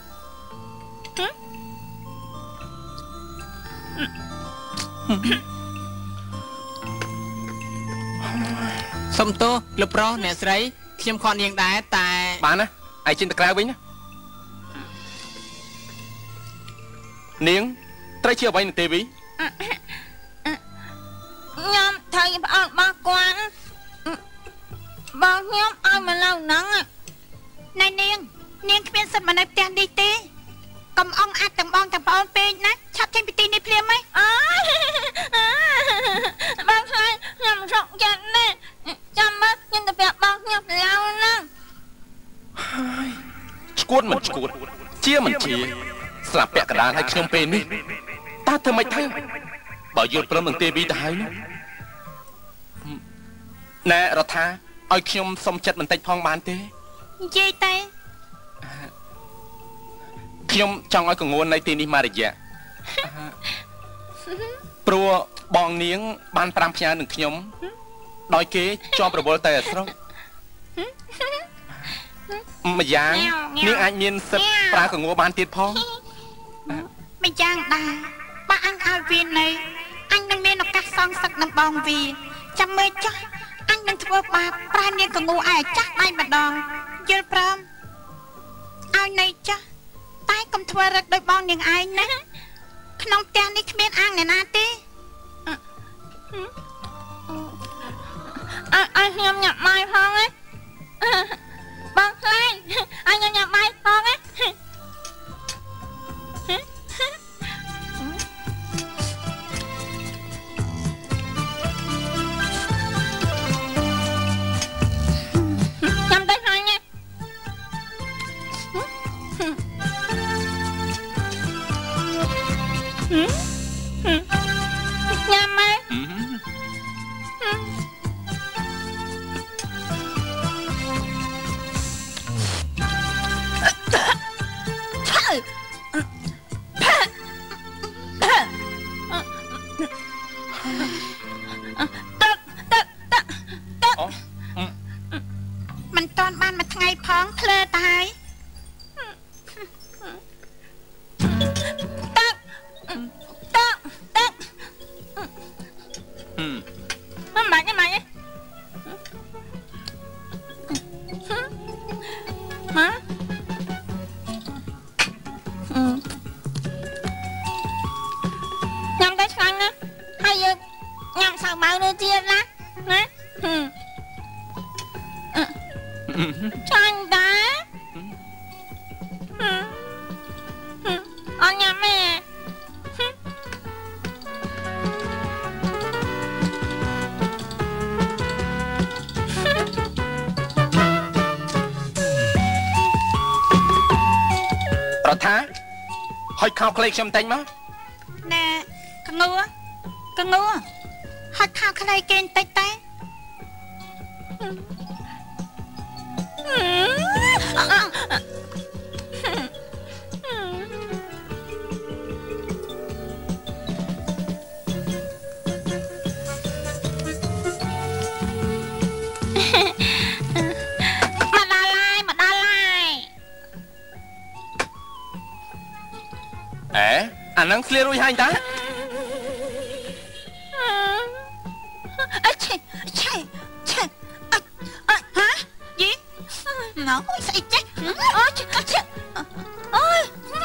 សុំទោសលោកប្រុសអ្នកស្រីខ្ញុំខកនាងដែរតែបានណាឯងចេញទៅក្រៅវិញណានាងត្រូវជាអ្វីនឹងទេវីខ្ញុំត្រូវប្អូនរបស់គាត់បងខ្ញុំឲ្យមកនៅហ្នឹងណែនាងគ្មានសិទ្ធិមកនៅផ្ទះនេះទេកុំអងអាចទាំងបងទាំងប្អូនពេកណាឆាប់ចេញពីទីនេះភ្លាមហីបងហើយខ្ញុំរកយ៉ាងនេះចាំមើលខ្ញុំទៅប្រាប់បងខ្ញុំឡៅហ្នឹងស្គួតមិនស្គួតជាមិនជាស្លាប់ពាក់កណ្ដាលឲ្យខ្ញុំពេលនេះតើធ្វើម៉េចទៅបើយល់ព្រមនឹងទេវីទៅហើយនោះណែរដ្ឋាឲ្យខ្ញុំសុំចិត្តបន្តិចផងបានទេនិយាយតែខ្ញុំចង់ឲ្យកងួននៅទីនេះមករយៈព្រោះបងនាងបាន5ផ្ញើនឹងខ្ញុំដោយគេជាប់រវល់តែស្រុកម្យ៉ាងនាងអាចមានសិទ្ធិប្រើកងួនបានទៀតផងម្យ៉ាងដែរបើអញឲ្យវានៅអញនឹងមានឱកាសសងសឹកនឹងបងវាចាំមើលចុះអញនឹងធ្វើបាបប្រែនាងកងូឲ្យចាស់ដៃម្ដងយល់ព្រមឲ្យនៅចាស់តែកុំធ្វើរឹកដោយបងនាងឯងណាក្នុងផ្ទះនេះគ្មានអាងអ្នកណាទេឲ្យខ្ញុំញ៉ាំបាយផងណាបងខ្លាញ់ឲ្យខ្ញុំញ៉ាំបាយផងណាខោខ្លីខ្ញុំតែងមកណែកងូហត់ខោខ្លីគេបន្តិចតែអានឹងស្លៀករួចហើយតាយីណៅស្អីចេះអូជិះអូយ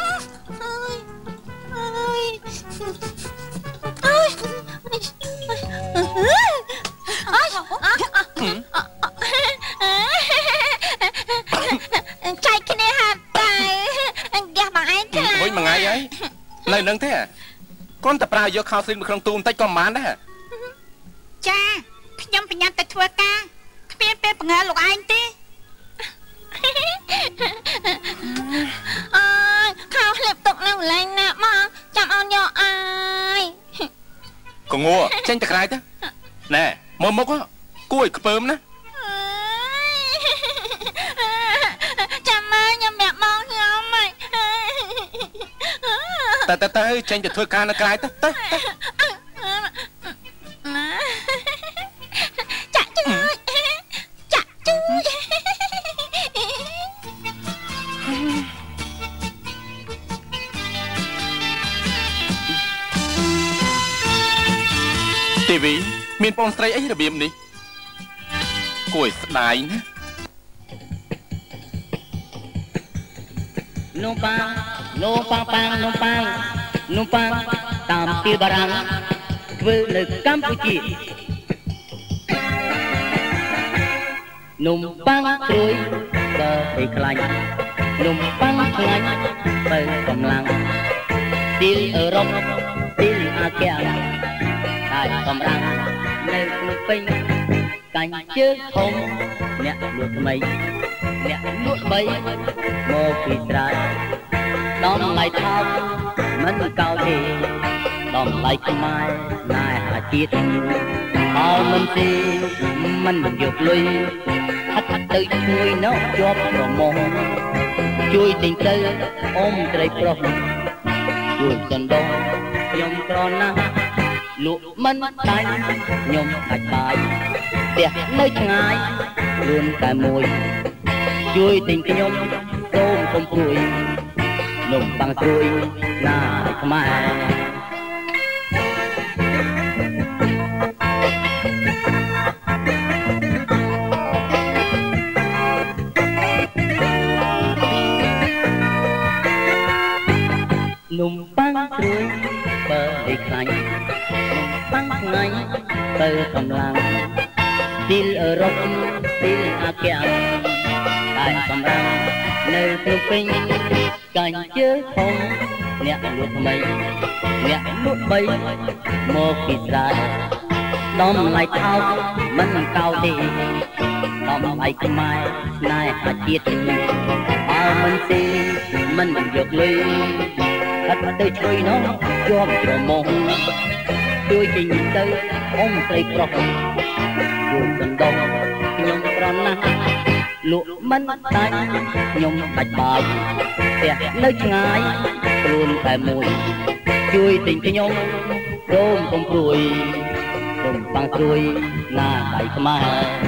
ចៃគ្នាហាត់តែហ្គាស់បងឯងខ្លាំងវិញមួយថ្ងៃហើយនៅនឹងទេគ្រាន់តែប្រើយកខោស្លៀកនៅក្នុងទូបន្តិចក៏មិនបានដែរចាខ្ញុំប្រញាប់ទៅធ្វើការគ្មានពេលបង្ើលោកឯងទេអើយខោស្លៀកទុកនៅកន្លែងណាមកចាំអូនយកអាយកងួចេញទៅក្រៅទៅណែមើលមុខគួរឲ្យខ្ពើមណាចាំមើលខ្ញុំប្រាប់បងខ្ញុំហើយទៅចេញទៅធ្វើការនៅក្រៅទៅចាក់ទេវីមានបងស្រីអីរបៀបនេះគួរឲ្យស្ដាយណានំប៉ាងនំប៉ាងប៉ាងនំប៉ាងនំប៉ាងតាមទីបារាំងធ្វើនៅកម្ពុជានំប៉ាងត្រួយបើឲ្យខ្លាញ់នំប៉ាងខ្លាញ់បើកម្លាំងទីលអឺរ៉ុបទីលអាហ្គាតែកម្លាំងនៅក្នុងពេញកាញ់ជើងធំអ្នកលក់ថ្មីអ្នកលក់បីមកពីស្រែដំឡៃថោកមិនកោតទេដំឡៃខ្មែរណែអាជាតិបើមិនទេមិនយកលុយហាត់ទៅជួយនៅជាប់ប្រមងជួយទិញទៅអ៊ំត្រីប្រុសជួយសណ្ដោខ្ញុំក្រណាស់លក់មិនដាច់ខ្ញុំដាច់បាយផ្ទះនៅឆ្ងាយខ្លួនតែមួយជួយទិញខ្ញុំសូមកុំព្រួយនំប៉័ងត្រួយណាខ្មែរនំប៉័ងត្រួយបើឲ្យខ្លាញ់នំប៉័ងឆ្ងាញ់បើកម្លាំងទីលអឺរ៉ុបទីលអាហ្គាតែសម្រាប់នៅក្នុងពេញកាញ់ជើងធំអ្នកលក់ថ្មីអ្នកលក់បីមកពីស្រែដំឡៃថោកមិនកោតទេដំឡៃខ្មែរណែអាជាតិបើមិនទេមិនយកលុយហាត់ទៅជួយនោះជាប់ច្រមុះជួយជិញទៅអ៊ំត្រីប្រុសជួយសណ្ដោខ្ញុំក្រណាស់លក់មិនដាច់ខ្ញុំដាច់បាយផ្ទះនៅឆ្ងាយខ្លួនតែមួយជួយទិញខ្ញុំសូមកុំព្រួយនំប៉័ងត្រួយណាដៃខ្មែរ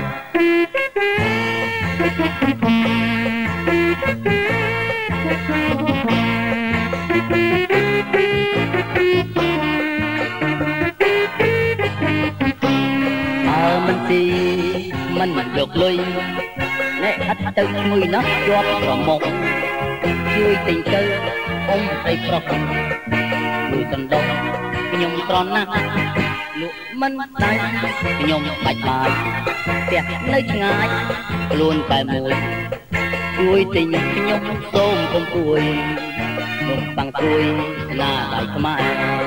មិនទីមិនយកលុយអ្នកហាត់ទៅមួយនោះជាប់ប្រមុខជួយទិញទៅអ៊ំត្រីប្រុសជួយសណ្ដោខ្ញុំក្រណាស់លក់មិនដាច់ខ្ញុំបាច់បាយផ្ទះនៅឆ្ងាយខ្លួនតែមួយជួយទិញខ្ញុំសូមកុំព្រួយនំប៉័ងត្រួយណាដៃខ្មែរ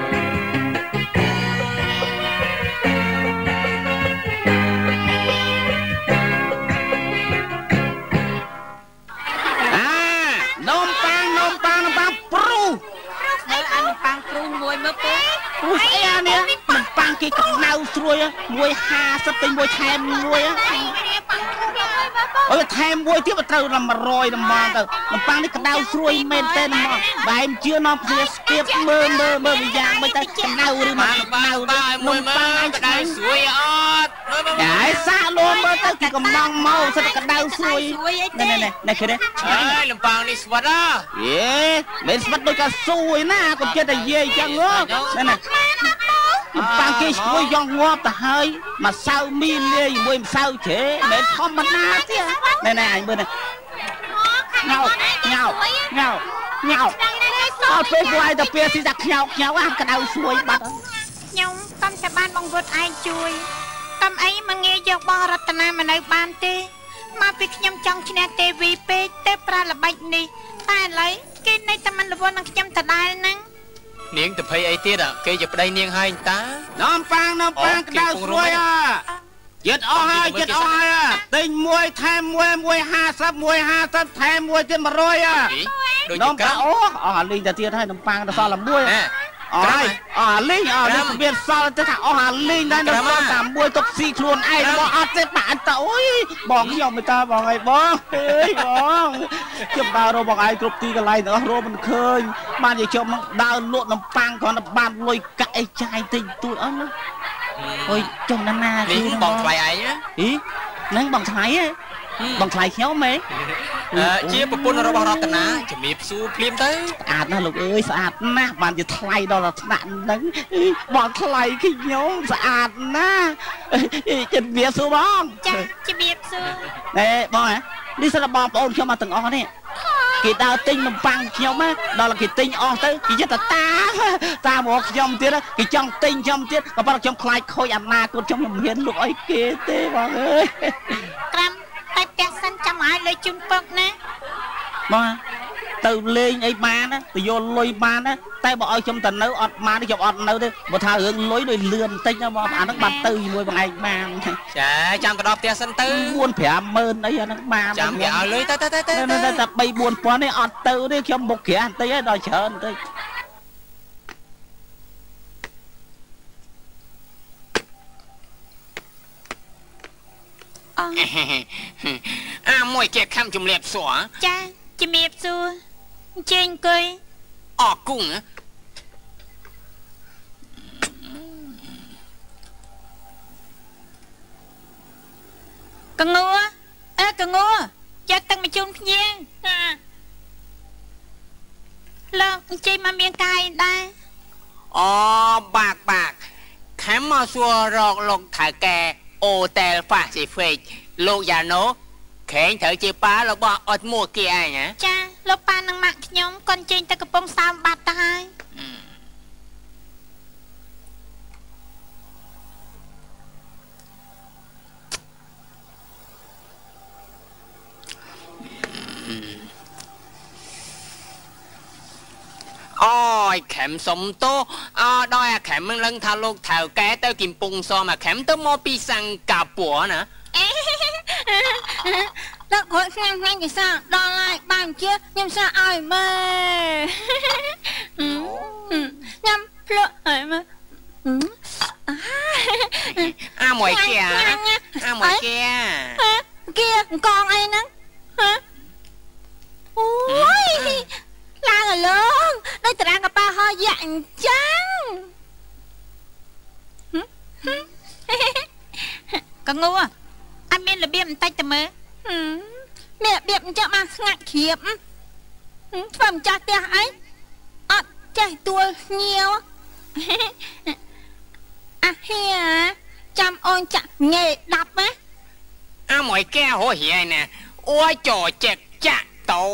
មួយមើលពូស្អីអានេះមិនប៉ាំងគេកណ្ដៅស្រួយ150ទៅ1ថែម1អូថែម1ទៀតត្រូវដល់100ដំងទៅនំប៉័ងនេះកណ្ដៅស្រួយមែនទេហ្មងបែមជឿនាំគ្នាស្ទាបមើលវាយ៉ាងមិនទៅកណ្ដៅឬមកកណ្ដៅមួយមើលកណ្ដៅស្រួយអត់ហើយសាក់លួមមើលទៅគេកំណងមកសិតកណ្ដៅស្រួយនេះគេនេះអើយលំប៉ាងនេះស្វិតហ៎យេមិនស្វិតដូចកាស៊ូឯណាកុំចិត្តតែយាយចឹងហ្នឹងណាប៉ាងគេស្រួយយ៉ងងាប់ទៅហើយមកសៅមីលាយជាមួយម្សៅជ្រេមិនធម្មតាទេណែអញមើលនេះញ៉ោអត់ពេលវាយទៅពេលស៊ីតែខ្ញោអាកដៅស្រួយបាត់ខ្ញុំកំតែបានបងវត្តឯងជួយកំអីមកងាយយកបងរតនាមកនៅបានទេមកពីខ្ញុំចង់ឈ្នះទេវីពេកទេប្រាល្បិចនេះតែឥឡូវគេនៅតែមិនរវល់នឹងខ្ញុំដដែលហ្នឹងនាងទៅភ័យអីទៀតគេជាប្តីនាងហើយតានំប៉ាងក្តៅស្រួយចិត្តអស់ហើយទិញ1ថែម150ថែម1ទៀត100នំប៉ាងអូអស់អាលីងទៅទៀតហើយនំប៉ាងទៅសល់1អស់លីងមានសល់ទៅថាអស់អាលីងដែរនំប៉ាងតែមួយទុកស៊ីខ្លួនឯងបងអត់ទេបានតើអូយបងខ្ញុំមិនតើបងអីបងខ្ញុំដើររកបងឯងគ្រប់ទីកន្លែងទាំងអស់រកមិនឃើញបាននិយាយខ្ញុំដើរលក់នំប៉ាងគ្រាន់តែបានលុយកាក់អីចាយតិចតួចអស់ណាអើយចុះណានេះបងថ្លៃឯងហ្នឹងបងថ្លៃហ៎បងថ្លៃខ្ញុំហ៎ជាប្រពន្ធរបស់រតនាជំរាបសួរភ្លាមទៅស្អាតណាស់លោកអើយស្អាតណាស់បានជាថ្លៃដល់ថ្នាក់ហ្នឹងបងថ្លៃខ្ញុំស្អាតណាស់ជំរាបសួរបងចាជំរាបសួរបងនេះសិនបងប្អូនខ្ញុំមកទាំងអស់នេះគេដើរទិញនំប៉័ងខ្ញុំដល់គេទិញអស់ទៅគេយល់តាមកខ្ញុំទៀតគេចង់ទិញខ្ញុំទៀតក៏ប៉ុន្តែខ្ញុំខ្លាចខូចអនាគតខ្ញុំមិនហ៊ានលុកអីគេទេបងអើយក្រាំតែផ្ទះសិនចាំឲ្យលុយជូនពឹកណាបងទៅលេងអីបានទៅយកលុយបានតែបើឲ្យខ្ញុំទៅនៅអត់បានខ្ញុំអត់នៅទេបើថារឿងលុយដូចលឿនបន្តិចណាបងអាហ្នឹងបានទៅជាមួយបងឯងបានចាចាំទៅដល់ផ្ទះសិនទៅ 4-50000អីអាហ្នឹងបានចាំគេឲ្យលុយទៅតែ3-4ពាន់នេះអត់ទៅទេខ្ញុំមុខក្រាស់បន្តិចហើយដល់ច្រើនបន្តិចមួយគេខំជំរាបសួរចាជំរាបសួរអញ្ជើញអង្គុយអរគុណកងួកងួយកទឹកមកជូនភ្ញៀវលោកអញ្ជើញមកមានកាយដែរអូបាក់ខំមកសួររកលោកថៅកែអូតែលហ្វាស៊ីហ្វិកលោកយ៉ាណូខេងត្រូវជាប៉ារបស់អត់មួគេឯងចាលោកប៉ានឹងម៉ាក់ខ្ញុំកូនចេញទៅកំពង់សោមបាត់ទៅហើយអូយខែមសុំតោដល់អាខែមមិនដឹងថាលោកថៅកែទៅកំពង់សោមអាខែមទៅមកពីសង្កាពួរណាលោកគាត់ខ្ញុំគេសាដល់ហើយបានជាខ្ញុំសាឲ្យមើលខ្ញុំភ្លក់ឲ្យមើលមួយគេមួយគេអង្គអីហ្នឹងអូយឡើងអលងដូចតារាងកប៉ាហោយ៉ាអញ្ចឹងកងួអត់មានរបៀបបន្តិចទៅមើលមានរបៀបអញ្ចឹងបានស្ងាត់ជ្រាបធ្វើម្ចាស់ផ្ទះអីអត់ចេះទួលញៀវអាហៀចាំអូនចាក់ងេដាប់ណាមួយគេហោះហៀណាអូយចោចេកចាក់តោ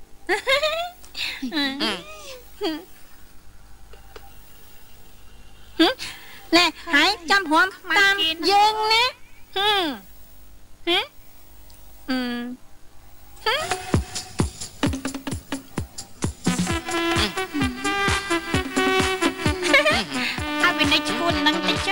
ណែហើយចាំព្រមតាមយើងណាឲ្យវានៅឈួននឹងតិចចា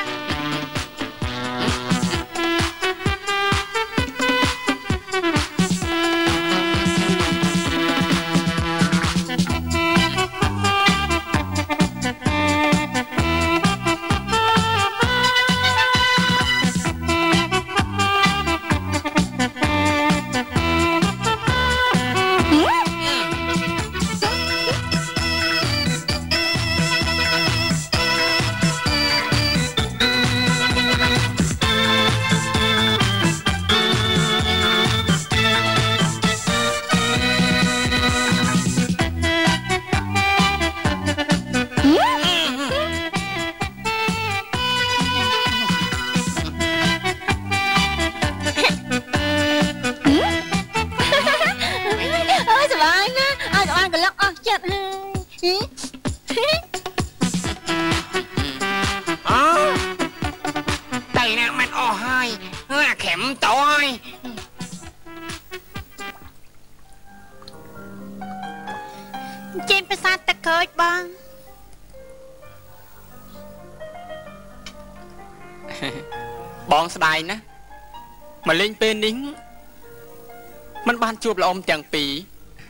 បងស្ដាយណាមកលេងពេលនេះมันបានជួបល្អទាំងពីរ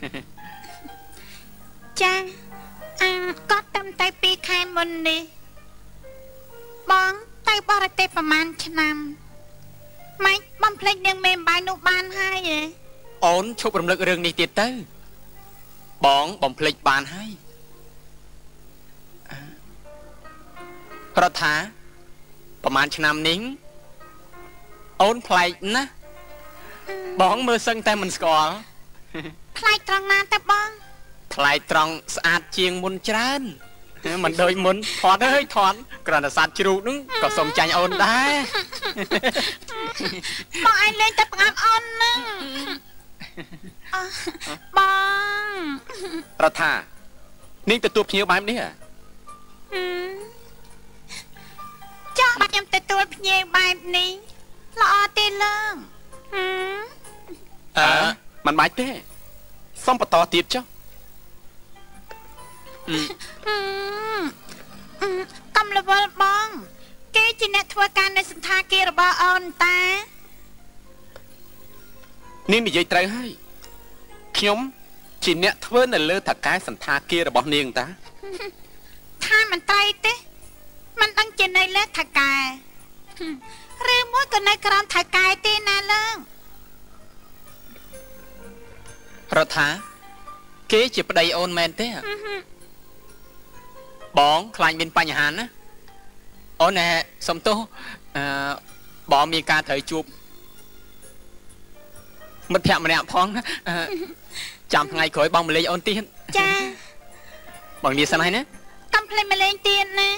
ចាគាត់តាំងតែ2ខែមុននេះបងទៅបរទេសប្រហែលឆ្នាំម៉េចបំភ្លេចនាងមេម្បាយនោះបានហើយអូនឈប់រំលឹករឿងនេះទៀតទៅបងបំភ្លេចបានហើយរដ្ឋាប្រហែលឆ្នាំនេះអូនប្លែកណាស់បងមើលសឹងតែមិនស្គាល់ថ្លៃត្រង់ណាតើបងថ្លៃត្រង់ស្អាតជាងមុនច្រើនមិនដូចមុនថត់អើយថត់គ្រាន់តែសัตว์ជ្រូកហ្នឹងក៏សុំចាញ់អូនដែរបងឯងលេងតែផ្ងាប់អូនហ្នឹងបងរដ្ឋានាងទទួលភ្ញៀវបែបនេះចង់បាច់ខ្ញុំទទួលភ្ញៀវបែបនេះល្អទេឡើងមិនបាច់ទេសុំបន្តទៀតចុះកំលវលបងគេជាអ្នកធ្វើការនៅសន្តាគាររបស់អូនតានាងនិយាយត្រូវហើយខ្ញុំជាអ្នកធ្វើនៅលើថកែសន្តាគាររបស់នាងតាថាមិនត្រូវទេមិនដឹងជានៅលើថកែឬមួយក៏នៅក្រោមថកែទេណាឡើងរដ្ឋាគេជាប្តីអូនមែនទេបងខ្លាចមានបញ្ហាណាអូនណែសុំទោសបងមានការត្រូវជួបមិត្តភក្តិម្នាក់ផងចាំថ្ងៃក្រោយបងមកលេងអូនទៀតចាបងលាសិនហើយណាកំភ្លេចមកលេងទៀតណា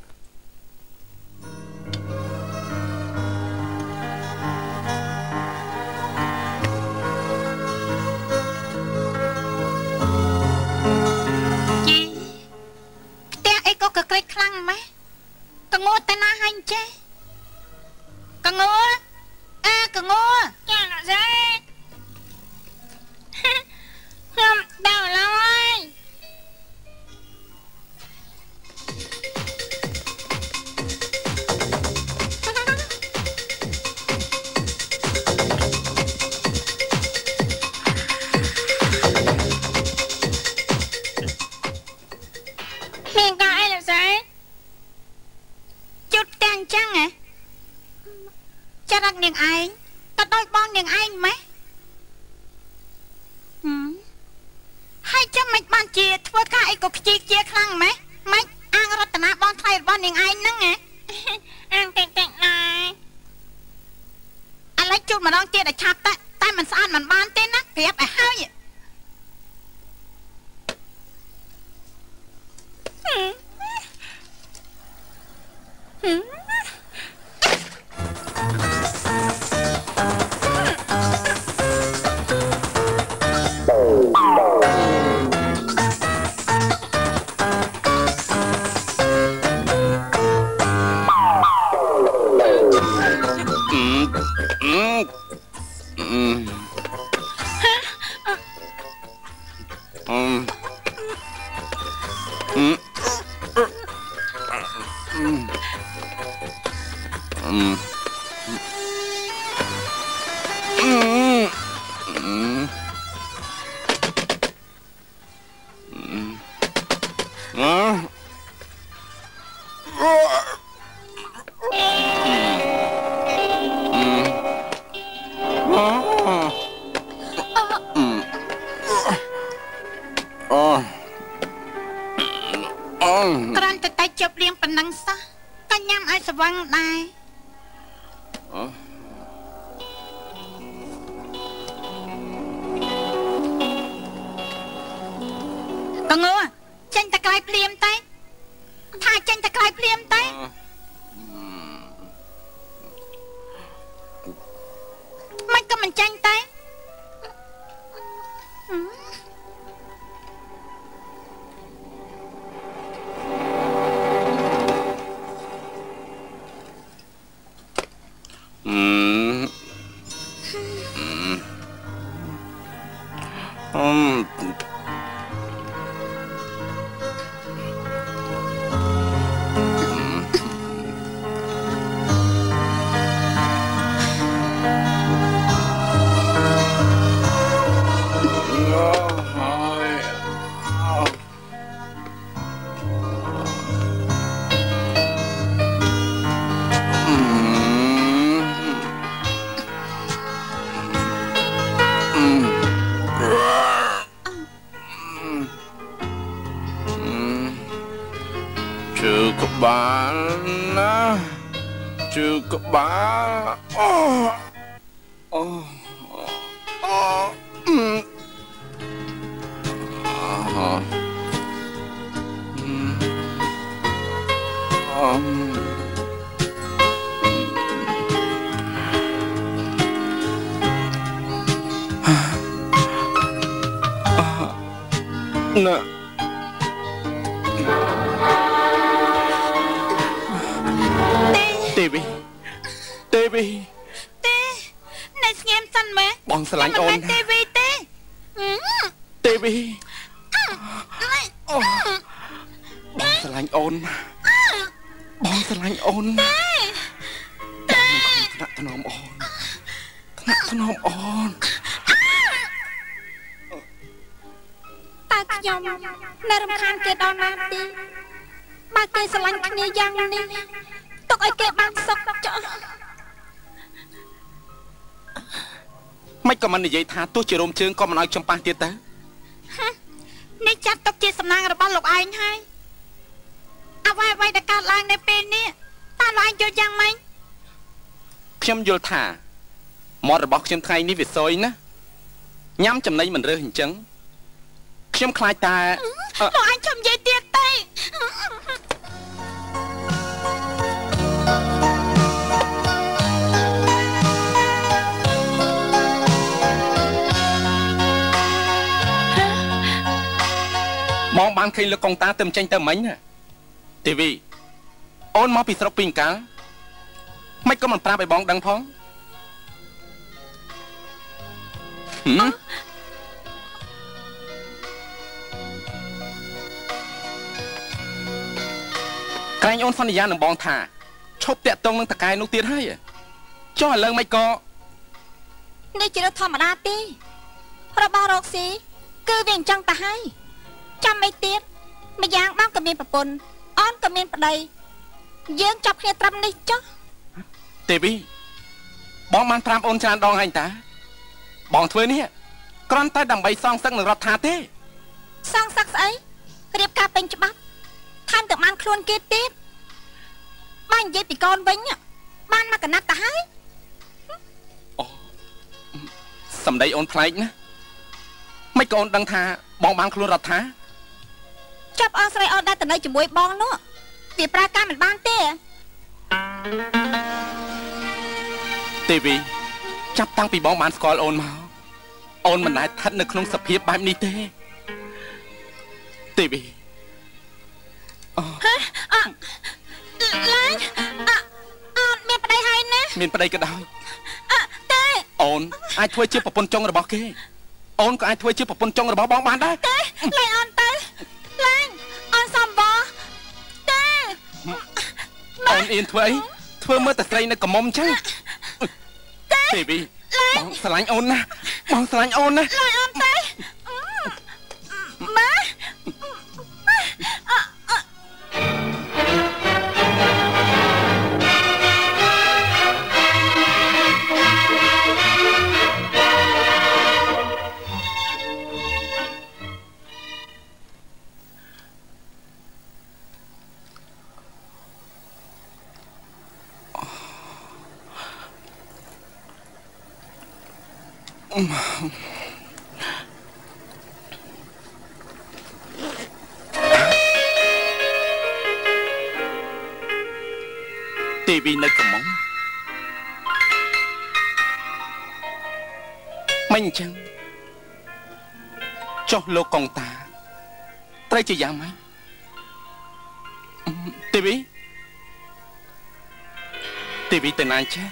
ក៏ក្រិចខ្លាំងម៉េះកងូតែណាហាញ់ចេះកងូកងូចាអត់ទេខ្ញុំដល់ហើយមានកាអីលោកស្រីជុតទាំងចឹងហ៎ចារឹកនាងឯងក៏ដូចបងនាងឯងម៉េះហើយចាំមិនបានជាធ្វើការអីក៏ខ្ជីជាខ្លាំងម៉េះម៉េចអាងរតនាបងថ្លៃរបស់នាងឯងហ្នឹងហ៎អាងតិចណាឥឡូវជុតម្ដងទៀតឲ្យឆាប់តែមិនស្អាតមិនបានទេណាប្រាប់ឲ្យហើយក្រាន់តែជប់លៀងប៉ុណ្ណឹងសោះក៏ញ៉ាំឲ្យស្វឹងដែរកងូចេញតែក្រោយភ្លាមទៅថាចេញតែក្រោយភ្លាមទៅមិនក៏មិនចេញទៅណាទេវីទេវីទេណែស្ងៀមសិនម៉ែបងស្រឡាញ់អូនទេវីទេទេវីបងស្រឡាញ់អូនបងស្រឡាញ់អូនទេថ្នាក់ថ្នមអូនថ្នាក់ថ្នមអូនតើខ្ញុំនៅរំខានគេដល់ណាទេបើគេស្រឡាញ់គ្នាយ៉ាងនេះទុកឲ្យគេបានសុខចុះមិនក៏មិននិយាយថាទោះជារោមជើងក៏មិនឲ្យខ្ញុំប៉ះទៀតទៅនេះចាត់ទុកជាសំណាងរបស់លោកឯងហើយអ្វីដែលកើតឡើងនៅពេលនេះតើលោកឯងយល់យ៉ាងម៉េចខ្ញុំយល់ថាមាត់របស់ខ្ញុំថ្ងៃនេះវាសយណាញ៉ាំចំណីមិនរើសអញ្ចឹងខ្ញុំខ្លាចតែលោកអញខ្ញុំនិយាយទៀតទេបងបានឃើញលោកកងតាទៅចេញទៅមិញណាទេវីអូនមកពីស្រុកពីកាលមិនក៏មិនប្រាប់ឲ្យបងដឹងផងក្រែងអូនសន្យានឹងបងថាឈប់តាក់ទងនឹងតកែនោះទៀតហើយចុះឥឡូវមិនក៏នេះជារឿងធម្មតាទេរបស់រកស៊ីគឺវាអញ្ចឹងទៅហើយចាំមិនទៀតម្យ៉ាងបងក៏មានប្រពន្ធអូនក៏មានប្តីយើងចាប់គ្នាត្រឹមនេះចុះទេវីបងបានប្រាប់អូនច្រើនដងហើយតាបងធ្វើនេះគ្រាន់តែដើម្បីសងសឹកនឹងរដ្ឋាទេសងសឹកស្អីរៀបការពេញច្បាប់ថែមទាំងបានខ្លួនគេទៀតបាននិយាយពីកូនវិញបានមកកណាត់ទៅហើយអូសម្ដីអូនប្លែកណាមិនក៏អូនដឹងថាបងបានខ្លួនរដ្ឋាចាប់អស់ស្រីអូនដែលទៅនៅជាមួយបងនោះវាប្រើការមិនបានទេទេវីចាប់តាំងពីបងបានស្គាល់អូនមកអូនមិនដែលស្ថិតនៅក្នុងសភាពបែបនេះទេទេវីឡាញអូនមានប្តីហើយណាមានប្តីក៏ដោយទេអូនអាចធ្វើជាប្រពន្ធចុងរបស់គេអូនក៏អាចធ្វើជាប្រពន្ធចុងរបស់បងបានដែរទេឡាញអូនទៅឡាញអូនសំបទេអូនអៀនធ្វើអីធ្វើមើលតែស្រីនៅកមុំចឹងទេវីបងស្រឡាញ់អូនណាបងស្រឡាញ់អូនណាឡាញអូនទៅម៉ែទេវីនៅកំងមិនអញ្ចឹងចុះលោកកងតាត្រូវជាយ៉ាងម៉េចទេវីទៅណាចា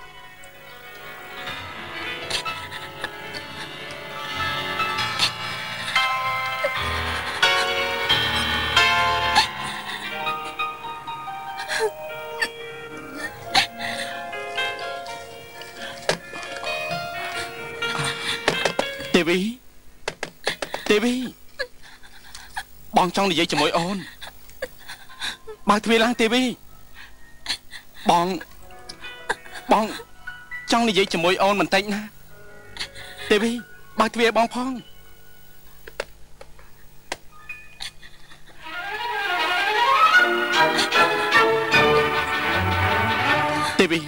ទេវីបងចង់និយាយជាមួយអូនបើទ្វារឡើងទេវីបងចង់និយាយជាមួយអូនបន្តិចណាទេវីបើទ្វារបងផងទេវី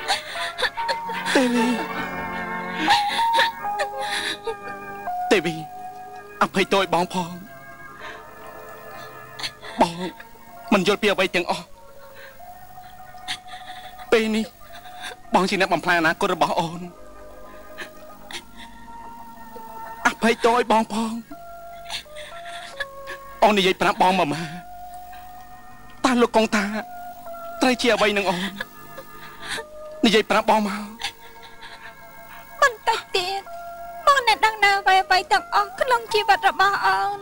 អភ័យទោសបងផងបងមិនយល់ពីអ្វីទាំងអស់ពេលនេះបងជាអ្នកបំផ្លាញអនាគតរបស់អូនអភ័យទោសឲ្យបងផងអូននិយាយប្រាប់បងមកម៉ាតើលោកកងតាត្រូវជាអ្វីនឹងអូននិយាយប្រាប់បងមកបន្តិចទៀតបងអ្នកដឹងណាអ្វីទាំងអស់ក្នុងជីវិតរបស់អូន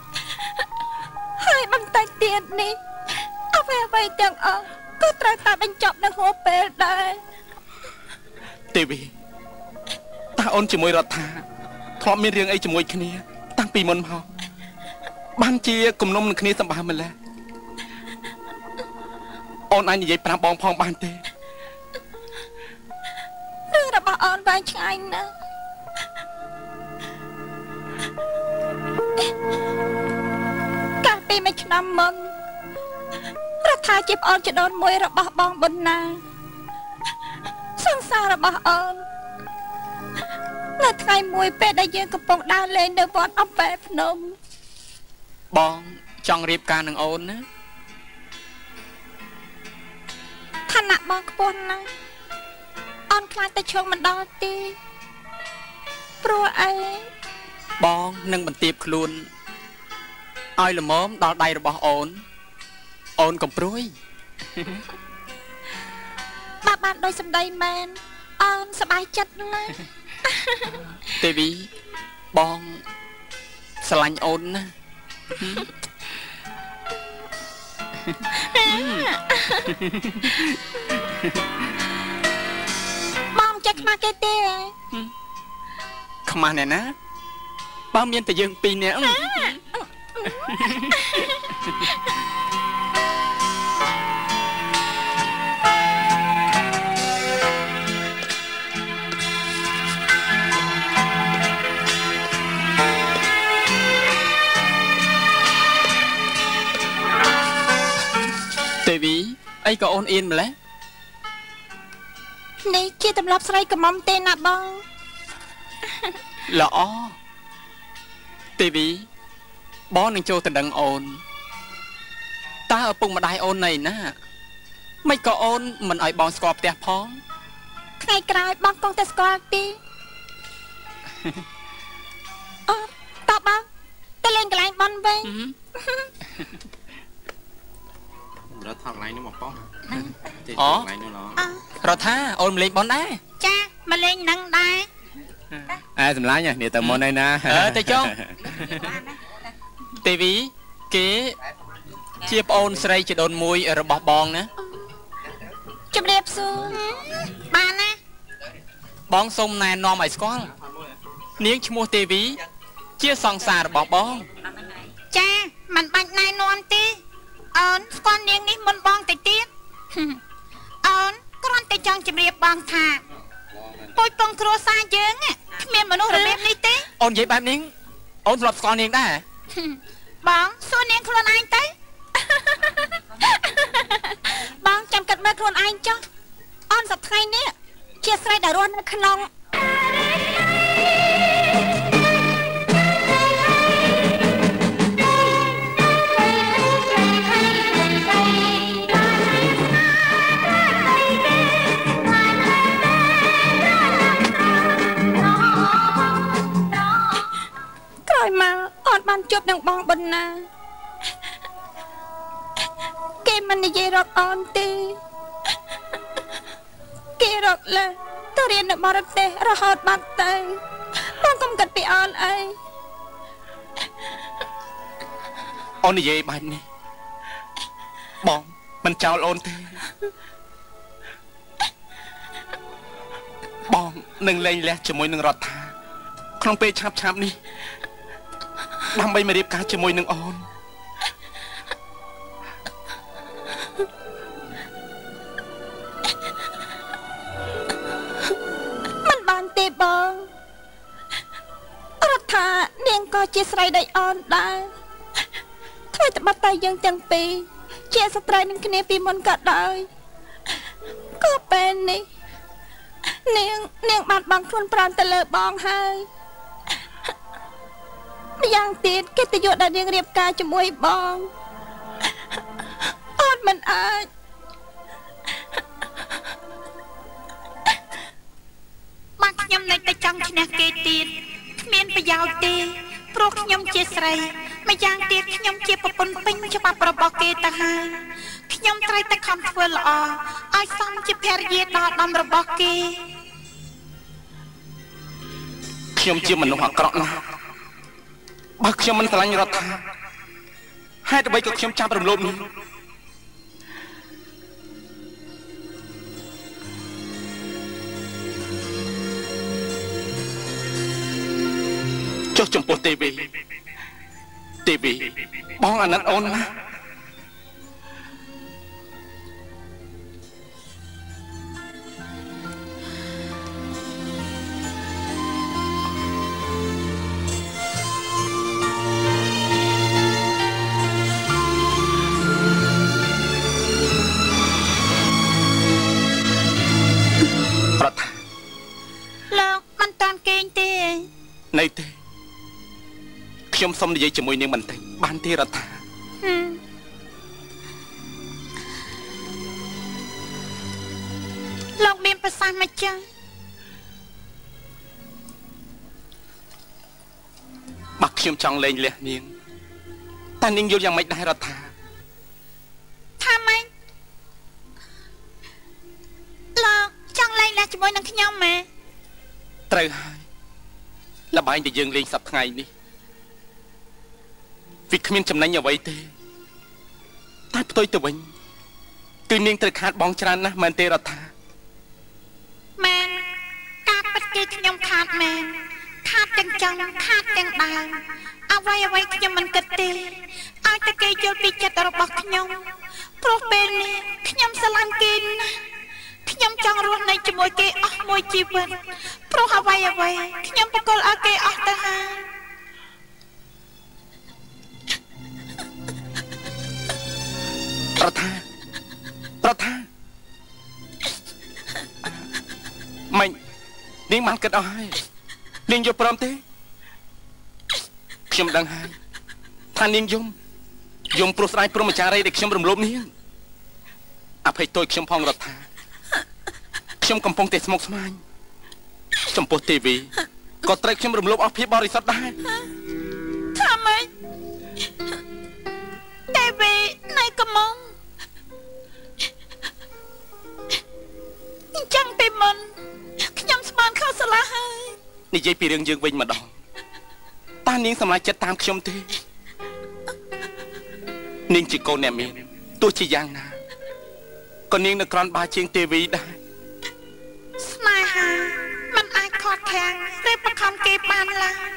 ហើយបន្តិចទៀតនេះអ្វីទាំងអស់ក៏ត្រូវតែបញ្ចប់នៅហួសពេលដែរទេវីតើអូនជាមួយរដ្ឋាធ្លាប់មានរឿងអីជាមួយគ្នាតាំងពីមុនមកបានជាគំនុំនឹងគ្នាសម្បើម្ល៉េះអូនអាចនិយាយប្រាប់បងផងបានទេរឿងរបស់អូនវែងឆ្ងាយណាស់កាលពីមួយឆ្នាំមុនរដ្ឋាជាប្អូនជីដូនមួយរបស់បងប៊ុនណាសង្សាររបស់អូននៅថ្ងៃមួយពេលដែលយើងកំពុងដើរលេងនៅវត្តអំបែភ្នំបងចង់រៀបការនឹងអូនណាឋានៈបងខ្ពស់ណាស់អូនខ្លាចតែឈោងមិនដល់ទេព្រោះអីបងនឹងបន្ទាបខ្លួនឲ្យល្មមដល់ដៃរបស់អូនអូនកំព្រួយបានដោយសម្ដីមែនអូនសប្បាយចិត្តណាស់ទេវីបងស្រឡាញ់អូនណាបងចេះខ្មាស់គេទេខ្មាស់អ្នកណាបើមានតែយើងពីរនាក់ទេវីអីក៏អូនអៀនម្លេះនេះជាទម្លាប់ស្រីកំមុំទេណាបងល្អទេវីបងនឹងចូលទៅដឹងអូនតើឪពុកម្ដាយអូនណៃណាមិនក៏អូនមិនឲ្យបងស្គាល់ផ្ទះផងថ្ងៃក្រោយបងគង់តែស្គាល់ទេអូតើបងទៅលេងកន្លែងបនវិញរត់ថតកន្លែងនោះមកប៉ោះទេកន្លែងនោះឡរដ្ឋាអូនមកលេងបនដែរចាមកលេងនឹងដែរសម្លាញ់នេះទៅមុនឯណាទៅចុងទេវីគេជាប្អូនស្រីជីដូនមួយរបស់បងណាជំរាបសួរបានណាបងសូមណែនាំឲ្យស្គាល់នាងឈ្មោះទេវីជាសង្សាររបស់បងចាមិនបាច់ណែនាំទេអូនស្គាល់នាងនេះមុនបងទៅទៀតអូនគ្រាន់តែចង់ជំរាបបងថាពុយពងគ្រួសារយើងគ្មានមនុស្សរបៀបនេះទេអូននិយាយបែបនេះអូនធ្លាប់ស្គាល់នាងដែរបងសួរនាងខ្លួនឯងទៅបងចាំគិតមើលខ្លួនឯងចុះអូនសប្តាហ៍នេះជាស្រីដែលរស់នៅក្នុងក្រោយមកអូនបានជួបនឹងបងប៊ុនណាគេមិននិយាយរកអូនទេគេរកលើទៅរៀននៅបរទេសរហូតបាត់ទៅបងកុំគិតពីអូនអីអូននិយាយបែបនេះបងមិនចោលអូនទេបងនឹងលែងលះជាមួយនឹងរដ្ឋាក្នុងពេលឆាប់នេះដើម្បីមករៀបការជាមួយនឹងអូនមិនបានទេបងរដ្ឋានាងក៏ជាស្រីដូចអូនដែរថ្មីត្បិតតែយើងទាំងពីរជាស្ត្រីនឹងគ្នាពីមុនក៏ដោយក៏ពេលនេះនាងបានបងខ្លួនប្រាណទៅលើបងហើយម្យ៉ាងទៀតកិត្តិយសដែលនាងរៀបការជាមួយបងអូនមិនអាចទេព្រោះខ្ញុំជាស្រីម្យ៉ាងទៀតខ្ញុំជាប្រពន្ធពេញច្បាប់របស់គេទៅហើយខ្ញុំត្រូវតែខំធ្វើល្អឲ្យសមជាភរិយាដល់ដំរបស់គេខ្ញុំជាមនុស្សអាក្រក់ណាស់បើខ្ញុំមិនស្រឡាញ់រដ្ឋាហេតុអ្វីក៏ខ្ញុំចាប់រំលោភនេះចុះចំពោះទេវីបងអាណិតអូនណាលោកមិនតាន់គេងទេនៅទេខ្ញុំសុំនិយាយជាមួយនាងបន្តិចបានទេរដ្ឋាលោកមានប្រសាសន៍មកចឹងបើខ្ញុំចង់លេងលះនាងតែនាងយល់យ៉ាងម៉េចដែររដ្ឋាថាម៉េចលោកចង់លេងលះជាមួយនឹងខ្ញុំម៉ែត្រូវហើយល្បែងដែលយើងលេងសប្តាហ៍ថ្ងៃនេះវាគ្មានចំណេញអ្វីទេតែផ្ទុយទៅវិញគឺនាងត្រូវខាតបងច្រើនណាស់មែនទេរដ្ឋាមែនការពិតគេខ្ញុំខាតមែនខាតទាំងចង់ខាតទាំងដើមអ្វីខ្ញុំមិនគិតទេឲ្យតែគេយល់ពីចិត្តរបស់ខ្ញុំព្រោះពេលនេះខ្ញុំស្រឡាញ់គេណាស់ខ្ញុំចង់រស់នៅជាមួយគេអស់មួយជីវិតព្រោះអ្វីខ្ញុំបកលឲ្យគេអស់ទៅហើយប្រថាម៉េចនាងបានគិតអស់ហើយនាងយល់ព្រមទេខ្ញុំដឹងហើយថានាងយំព្រោះស្ដាយព្រមចារីដែលខ្ញុំរំលោភនាងអភ័យទោសខ្ញុំផងរដ្ឋាខ្ញុំកំពុងតែស្មុគស្មាញចំពោះទេវីក៏ត្រូវខ្ញុំរំលោភអស់ភាពបរិសុទ្ធដែរថាម៉េចទេវីនៅកំងចាំពីមុនខ្ញុំស្មានខុសឆ្លាស់ហើយនិយាយពីរឿងយើងវិញម្ដងតើនាងសម្រេចចិត្តតាមខ្ញុំទេនាងជាកូនអ្នកមានទោះជាយ៉ាងណាក៏នាងនៅក្រនបាជាងទេវីដែរស្នេហាមិនអាចខកខាំងឬបខំគេបានឡើយ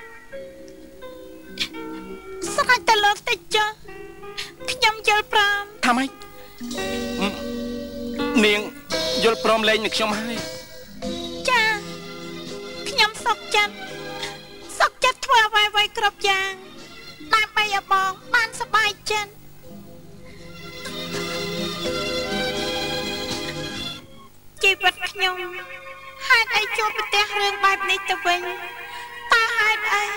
ស្រេចតែលោកតិចចុះខ្ញុំយល់ព្រមថាម៉េចនាងយល់ព្រមលេងនឹងខ្ញុំហើយចាខ្ញុំសុខចិត្តធ្វើអ្វីគ្រប់យ៉ាងដើម្បីឲ្យបងបានសប្បាយចិត្តជីវិតខ្ញុំហេតុអីជួបប្រទះរឿងបែបនេះទៅវិញតើហេតុអី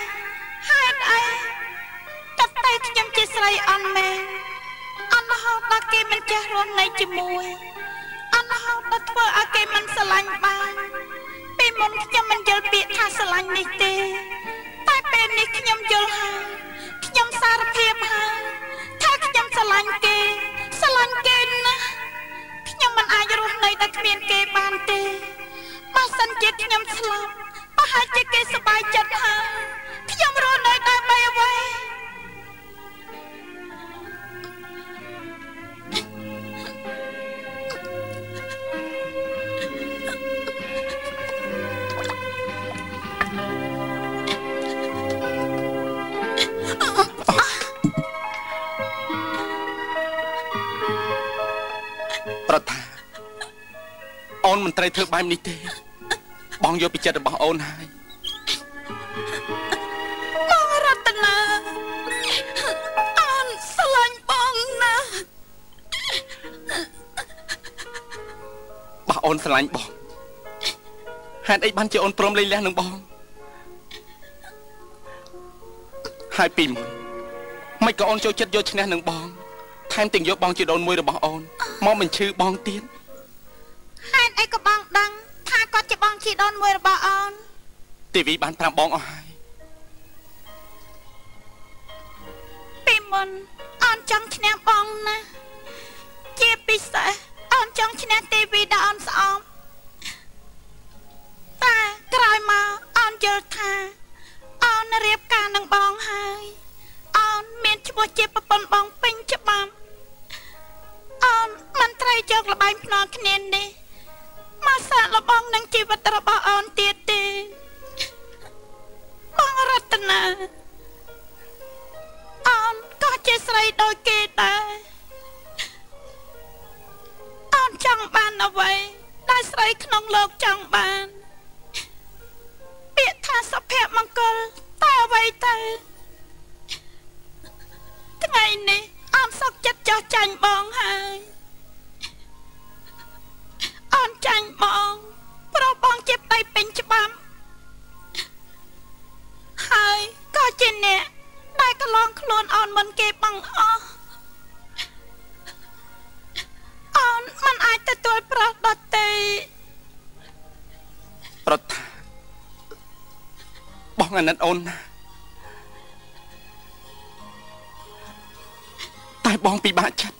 តើខ្ញុំជាស្រីអន់មែនអន់រហូតដល់គេមិនចេះរស់នៅជាមួយអន់រហូតដល់ធ្វើឲ្យគេមិនស្រឡាញ់បានពីមុនខ្ញុំមិនយល់ពាក្យថាស្រឡាញ់នេះទេតែពេលនេះខ្ញុំយល់ហើយខ្ញុំសារភាពហើយថាខ្ញុំស្រឡាញ់គេណាខ្ញុំមិនអាចរស់នៅដោយគ្មានគេបានទេបើសិនជាខ្ញុំស្លាប់ប្រហែលជាគេសប្បាយចិត្តហើយខ្ញុំរស់នៅដើម្បីអ្វីប្រថាអូនមិនត្រូវធ្វើបែបនេះទេបងយកពីចិត្តរបស់អូនហើយបងរតនាអូនស្រឡាញ់បងណាស់បើអូនស្រឡាញ់បងហេតុអីបានជាអូនព្រមលេងលះនឹងបងហើយពីមុនមិនក៏អូនចូលចិត្តយកឈ្នះនឹងបងថែមទាំងយកបងជាដូនមួយរបស់អូនមកបញ្ឈឺបងទៀតហេតុអីក៏បងដឹងថាគាត់ជាបងជាដូនមួយរបស់អូនទេវីបានប្រាប់បងអស់ហើយមុនអូនចង់ឈ្នះបងណាជាពិសេសអូនចង់ឈ្នះទេវីដែលអូនស្អប់តែក្រោយមកអូនយល់ថាអូនរៀបការនឹងបងហើយអូនមានឈ្មោះជាប្រពន្ធបងពេញច្បាប់អូនមិនត្រូវយកលបែងភ្នាល់គ្នានេះមកសាកល្បងនឹងជីវិតរបស់អូនទៀតទេបងរតនាអូនក៏ជាស្រីដូចគេដែរអូនចង់បានអ្វីដែលស្រីក្នុងលោកចង់បានពាក្យថាសុភមង្គលតែអ្វីទៅថ្ងៃនេះអូនសុខចិត្តចោះចាញ់បងហើយអូនចាញ់បងព្រោះបងជាប្តីពេញច្បាប់ហើយក៏ជាអ្នកដែលកន្លងខ្លួនអូនមិនគេបងអស់អូនមិនអាចទទួលប្រុសដទៃរដ្ឋាបងអាណិតអូនណាតែបងពិបាកចិត្ត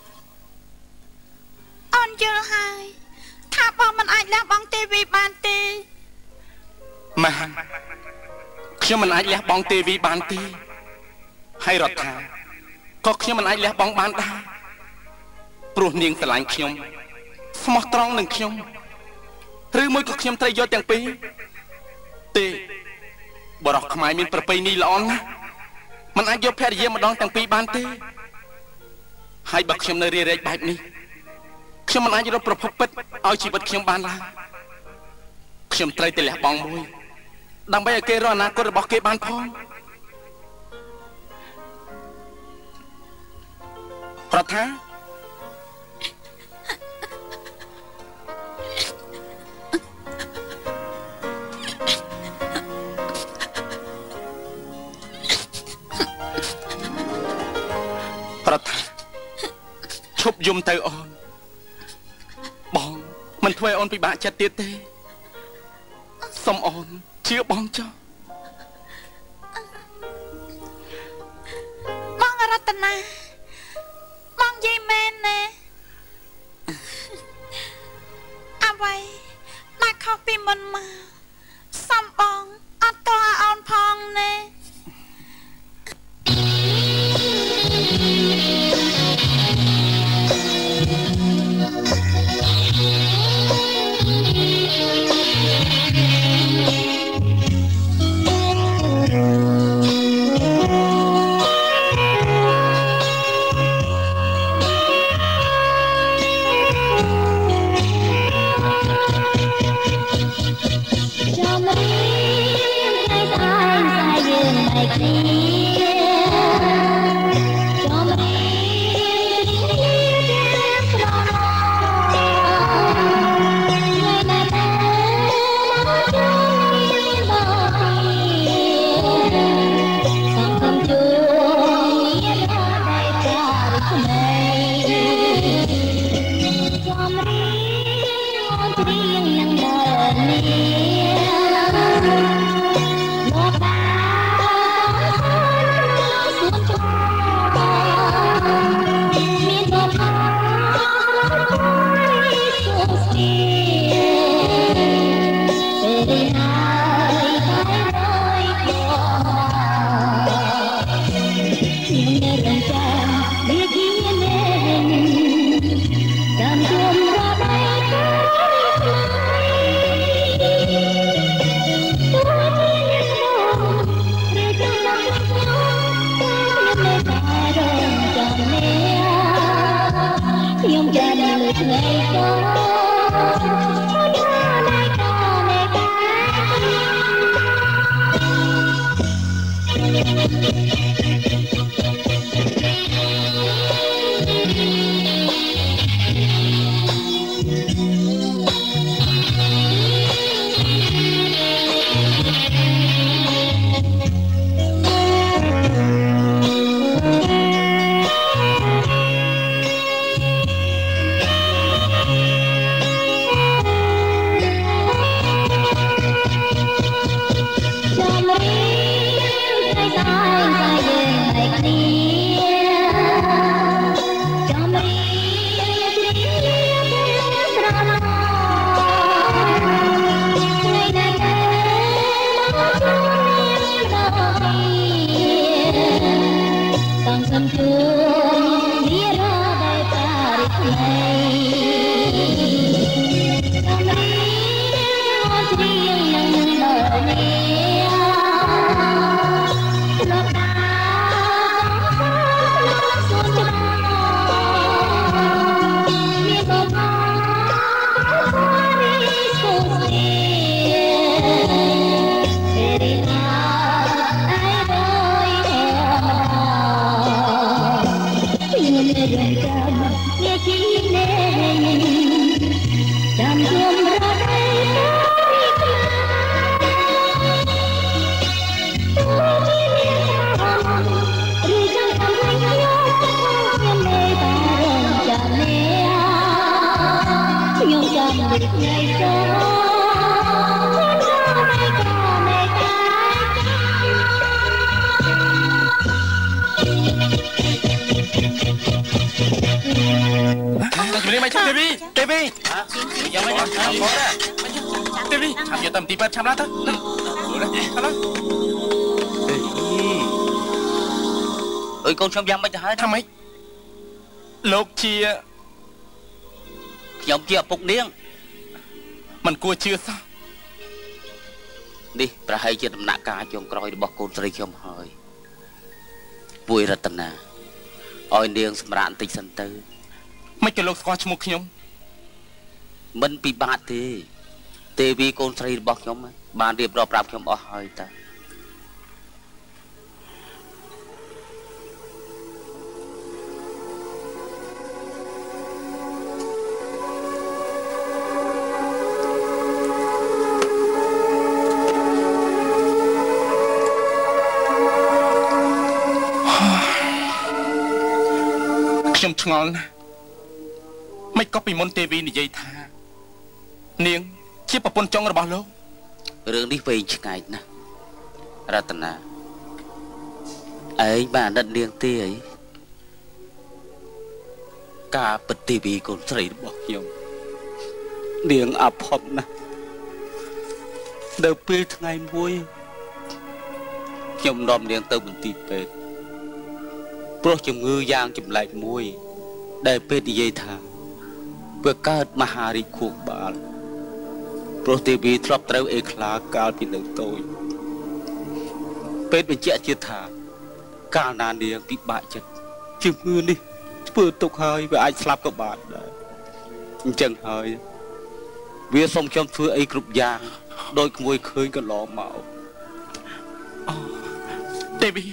អូនយល់ហើយថាបងមិនអាចលះបង់ទេវីបានទេម៉ែខ្ញុំមិនអាចលះបង់ទេវីបានទេហើយរដ្ឋាក៏ខ្ញុំមិនអាចលះបង់បានដែរព្រោះនាងស្រឡាញ់ខ្ញុំស្មោះត្រង់នឹងខ្ញុំឬមួយក៏ខ្ញុំត្រូវយកទាំងពីរទេបរិសុទ្ធខ្មែរមានប្រពៃណីល្អណាស់មិនអាចយកភរិយាម្ដងទាំងពីរបានទេហើយបើខ្ញុំនៅរារែកបែបនេះខ្ញុំមិនអាចរកប្រភពពិតឲ្យជីវិតខ្ញុំបានឡើយខ្ញុំត្រូវតែលះបង់មួយដើម្បីឲ្យគេរកអនាគតរបស់គេបានផងរដ្ឋាឈប់យំទៅអូនបងមិនធ្វើឲ្យអូនពិបាកចិត្តទៀតទេសុំអូនជឿបងចុះបងរតនាបងនិយាយមែនណាអ្វីដែលខុសពីមុនមកសុំបងអត់តើអូនផងណា Hãy subscribe cho kênh Ghiền Mì Gõ để không bỏ lỡ Chăm lát thôi. Ơi con xong dăm mấy hả? Thăm mấy? Lộc chia. Nhóm chia phục niên. Mình cua chưa sao? Đi, bà hay chia đầm nạ cá cho ông coi bọc con sợi không hỏi. Vui ra tầm nà. Ôi niên xâm rạn tích sân tư. Mấy cái lộc qua cho một nhóm. Mình bị bát thì. Tê vi con sợi bọc nhóm á. Bạn điệp rộp rạp nhóm ở hỏi ta. ខ្ញុំឆ្ងល់ណាស់មិនក៏ពីមុនទេវីនិយាយថានាងជាប្រពន្ធចុងរបស់លោករឿងនេះវែងឆ្ងាយណាស់រតនាឯងបានដិតនាងទេអីការពិតទេវីកូនស្រីរបស់ខ្ញុំនាងអភ័ព្វណាស់ដល់ពេលថ្ងៃមួយខ្ញុំនាំនាងទៅមន្ទីរពេទ្យព្រោះជំងឺយ៉ាងចម្លែកមួយដែលពេទ្យនិយាយថាវាកើតមហារីកខួរក្បាលព្រោះទេវីធ្លាប់ត្រូវអេខ្លាកាលពីនៅតូចពេទ្យបញ្ជាក់ជាថាកាលណានាងពិបាកចិត្តជំងឺនេះធ្វើទុកហើយវាអាចស្លាប់ក៏បានដែរអញ្ចឹងហើយវាសុំខ្ញុំធ្វើអីគ្រប់យ៉ាងដោយក្មួយឃើញកន្លងមកអូទេវី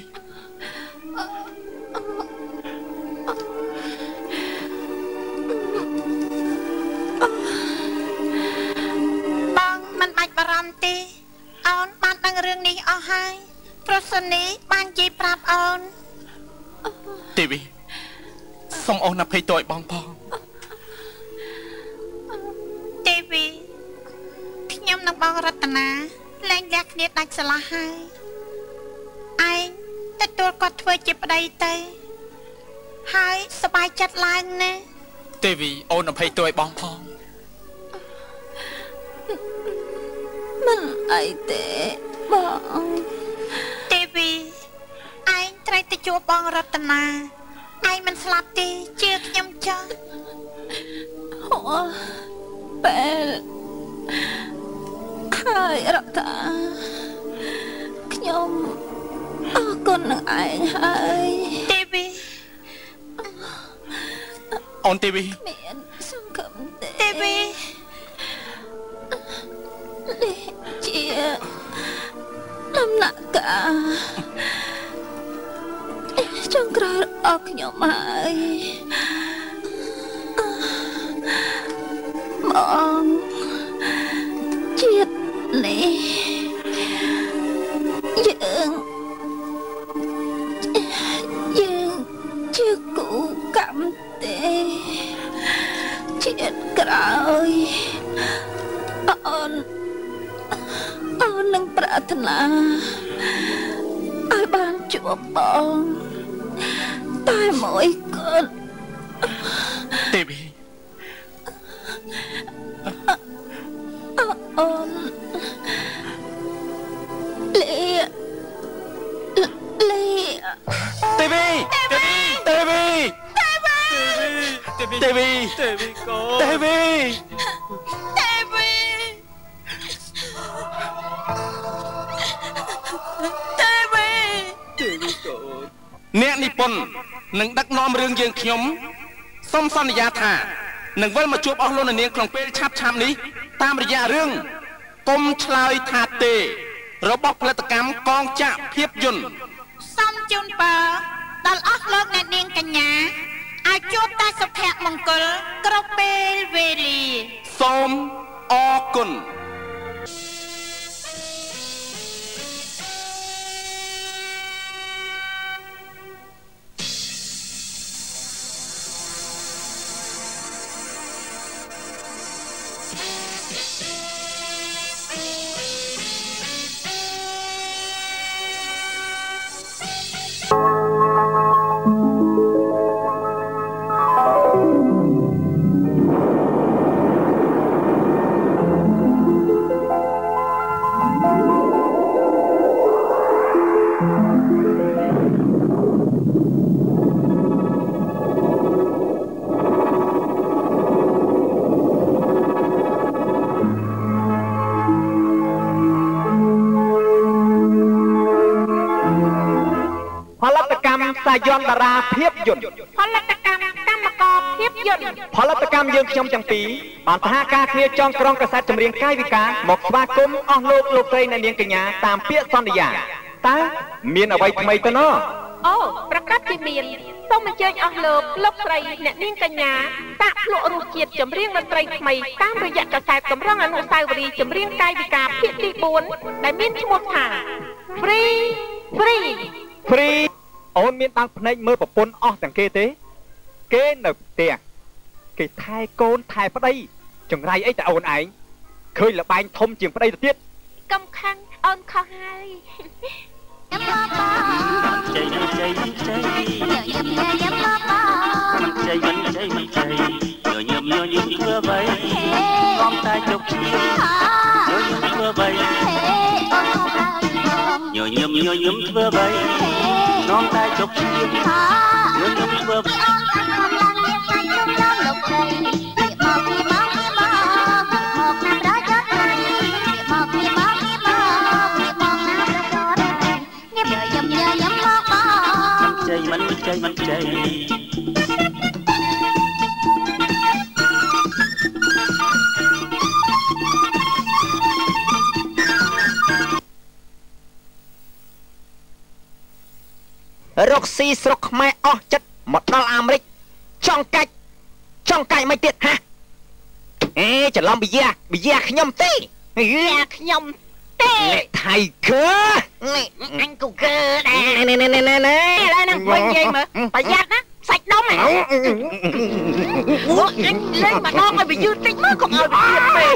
អូនបានដឹងរឿងនេះអស់ហើយប្រសិននេះបាននិយាយប្រាប់អូនទេវីសូមអូនអភ័យទោសឲ្យបងផងទេវីខ្ញុំនិងបងរតនាលែងលះគ្នាដាច់ស្រឡះហើយឯងទទួលគាត់ធ្វើជាប្តីទៅហើយសប្បាយចិត្តឡើងណាទេវីអូនអភ័យទោសឲ្យបងផងមិនអីទេបងទេវីឯងត្រូវទៅជួបបងរតនាឯងមិនស្លាប់ទេជឿខ្ញុំចុះអូពេលហើយរតនាខ្ញុំអរគុណនឹងឯងហើយទេវីអូនទេវីមានសង្ឃឹមទេវីជាដំណាក់កាលចុងក្រោយអស់ខ្ញុំហើយបងជាតិនេះយើងជាគូកម្មទេជាតិក្រោយអូននឹងប្រាថ្នាឲ្យបានជួបបងតែមួយកូនទេវីអូនលីទេវីទេវីទេវីទេវីកូនទេវីគុណនឹងដឹកនាំរឿងយើងខ្ញុំសូមសន្យាថានឹងវិលមកជួបអស់លោកនាងក្នុងពេលឆាប់នេះតាមរយៈរឿងកុំឆ្លើយថាទេរបស់ផលិតកម្មកងចាក់ភាពយន្តសូមជូនពរដល់អស់លោកអ្នកនាងកញ្ញាឲ្យជួបតែសុភមង្គលគ្រប់ពេលវេលាសូមអរគុណសាយ័ន្តតារាភាពយន្តផលិតកម្មកម្មករភាពយន្តផលិតកម្មយើងខ្ញុំទាំងពីរបានសហការគ្នាចងក្រងកាសែតចម្រៀងកាយវិការមកស្វាគមន៍អស់លោកស្រីអ្នកនាងកញ្ញាតាមពាក្យសន្យាតើមានអ្វីថ្មីទៅណោះអូប្រកាសជាមានសូមអញ្ជើញអស់លោកស្រីអ្នកនាងកញ្ញាតាក់ភ្លក់រសជាតិចម្រៀងតន្ត្រីថ្មីតាមរយៈកាសែតកម្រងអនុស្សាវរីយ៍ចម្រៀងកាយវិការភាគទី4ដែលមានឈ្មោះថា Free អូនមានបើកភ្នែកមើលប្រពន្ធអស់ទាំងគេទេគេនៅផ្ទះគេថែកូនថែប្តីចង្រៃអីតែអូនឯងឃើញលបែងធំជាងប្តីទៅទៀតកំខាំងអូនខុសហើយជ័យជ័យជ័យមិនជ័យមិនជ័យមិនជ័យញញឹមធ្វើអ្វីងំតែជោគជ័យញញឹមធ្វើអ្វីញញឹមធ្វើអ្វីនំតែជោគជ័យញញឹមធ្វើអ្វីអូនខាងកំឡាំងលៀបតែជុំដល់លោកស្រីមកពីមកណាប្រចតមកពីមកណាប្រចតញញឹមមកបងជ័យមិនជ័យមិនជ័យរកស៊ីស្រុកខ្មែរអស់ចិត្តមកដល់អាមេរិកចង់កាច់មិនទៀតហាច្រឡំបិយាខ្ញុំទេខ្ញុំទេថៃកើអញក៏កើដែរណែឥឡូវហ្នឹងវិញនិយាយមើលប្រយ័ត្នណាសាច់ដុំហ្នឹងអញលេងម្ដងឲ្យវាយឺតតិចមើលកុំឲ្យវាទៀតពេក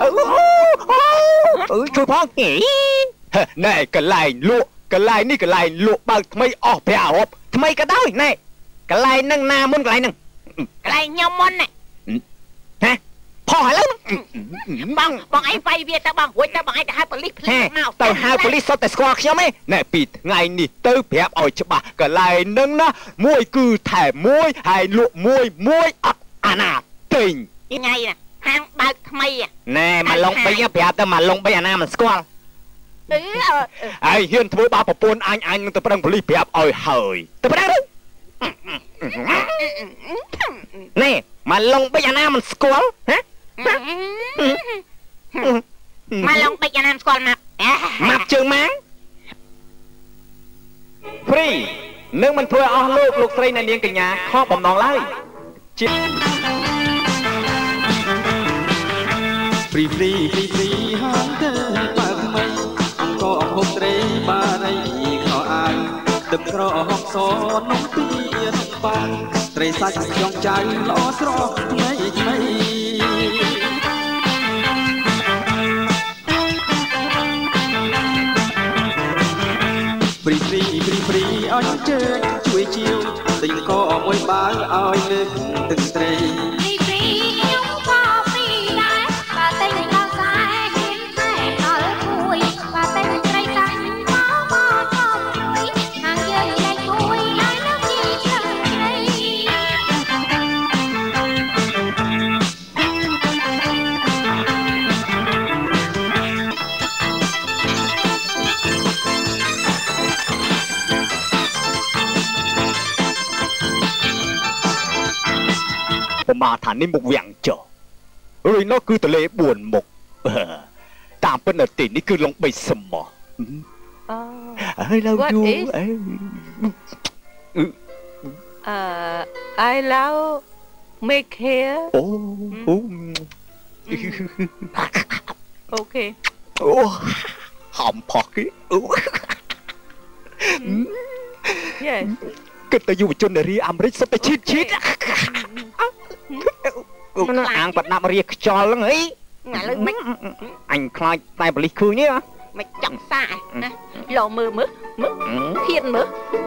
ជួយផងណែកន្លែងលក់កន្លែងនេះកន្លែងលក់បើកថ្មីអស់ប្រាប់ថ្មីក៏ដោយណែកន្លែងហ្នឹងណាមុនកន្លែងហ្នឹងកន្លែងខ្ញុំមុនណាហ៎ផុសឥឡូវបងអីវាយវាទៅបងរួចទៅបងឯងទៅហៅប៉ូលីសភ្លាមមកទៅហៅប៉ូលីសសុទ្ធតែស្គាល់ខ្ញុំឯងណែពីថ្ងៃនេះទៅប្រាប់ឲ្យច្បាស់កន្លែងហ្នឹងណាមួយគឺថែមួយហើយលក់មួយអត់អាណាទិញថ្ងៃណាហាងបើកថ្មីណែមកឡុង3ប្រាប់ទៅមកឡុង3អាណាមិនស្គាល់ហើយហ៊ានធ្វើបាបប្រពន្ធអញនឹងទៅប្រឹងប៉ូលីសប្រាប់ឲ្យហើយទៅប្រឹងណែមកឡុង3អាណាមិនស្គាល់ហ៎មកឡុង3អាណាមិនស្គាល់មកជើងម៉ាង Free នឹងមិនធ្វើអស់លោកស្រីអ្នកនាងកញ្ញាខកបំណងឡើយជា Free ហាងទៅបើថ្មីអង្គអង្ហុកត្រីបារីខោអាវទឹកក្រហកសនំពីនបាំងត្រីសាច់ខ្យងចៅល្អស្រស់ថ្មីព្រីអញ្ជើញជួយជាវទិញកមួយបាវឲ្យលើកទឹកត្រីខ្ញុំក៏ពីដែរបើតែដល់ខ្សែហ៊ានតែដល់គួយបើតែត្រីកាច់មកជួយហាងយើងលែងគួយហើយនៅទីឆ្លងត្រីมาฐานนี่มุกเวียงเจอเฮ้ยนั่นคือทะเลบวนมุกตามเป็นตินี่คือลงไปสมอเฮ้ยเราดู I love make hair โอ้โอเคโอ้หอมพอก yes ก็แต่อยู่จนเรียอเมริกสเปชิดชิดมันอ่างปัดน้ำเรียกจอลแล้วไงอันคลายตายบริคืนเนี่ยไม่จับสายนะหล่อมือเพียนมือ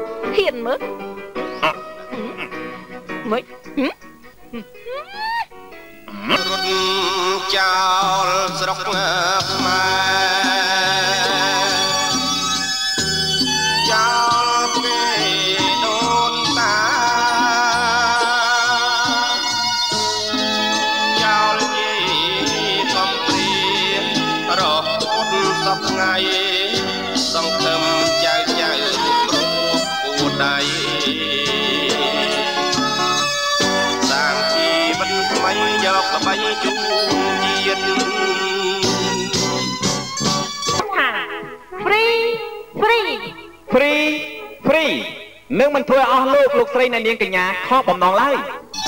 mới រត់ចោលស្រុកខ្មែរចោលពេលដូនតាចោលយាយកំព្រារហូតសពថ្ងៃសង្ឃឹមចៅព្រោះគូដៃយកល្បីជូនជាតិហ្វ្រីនឹងមិនធ្វើអស់លោកស្រីអ្នកនាងកញ្ញាខកបំណងឡើយ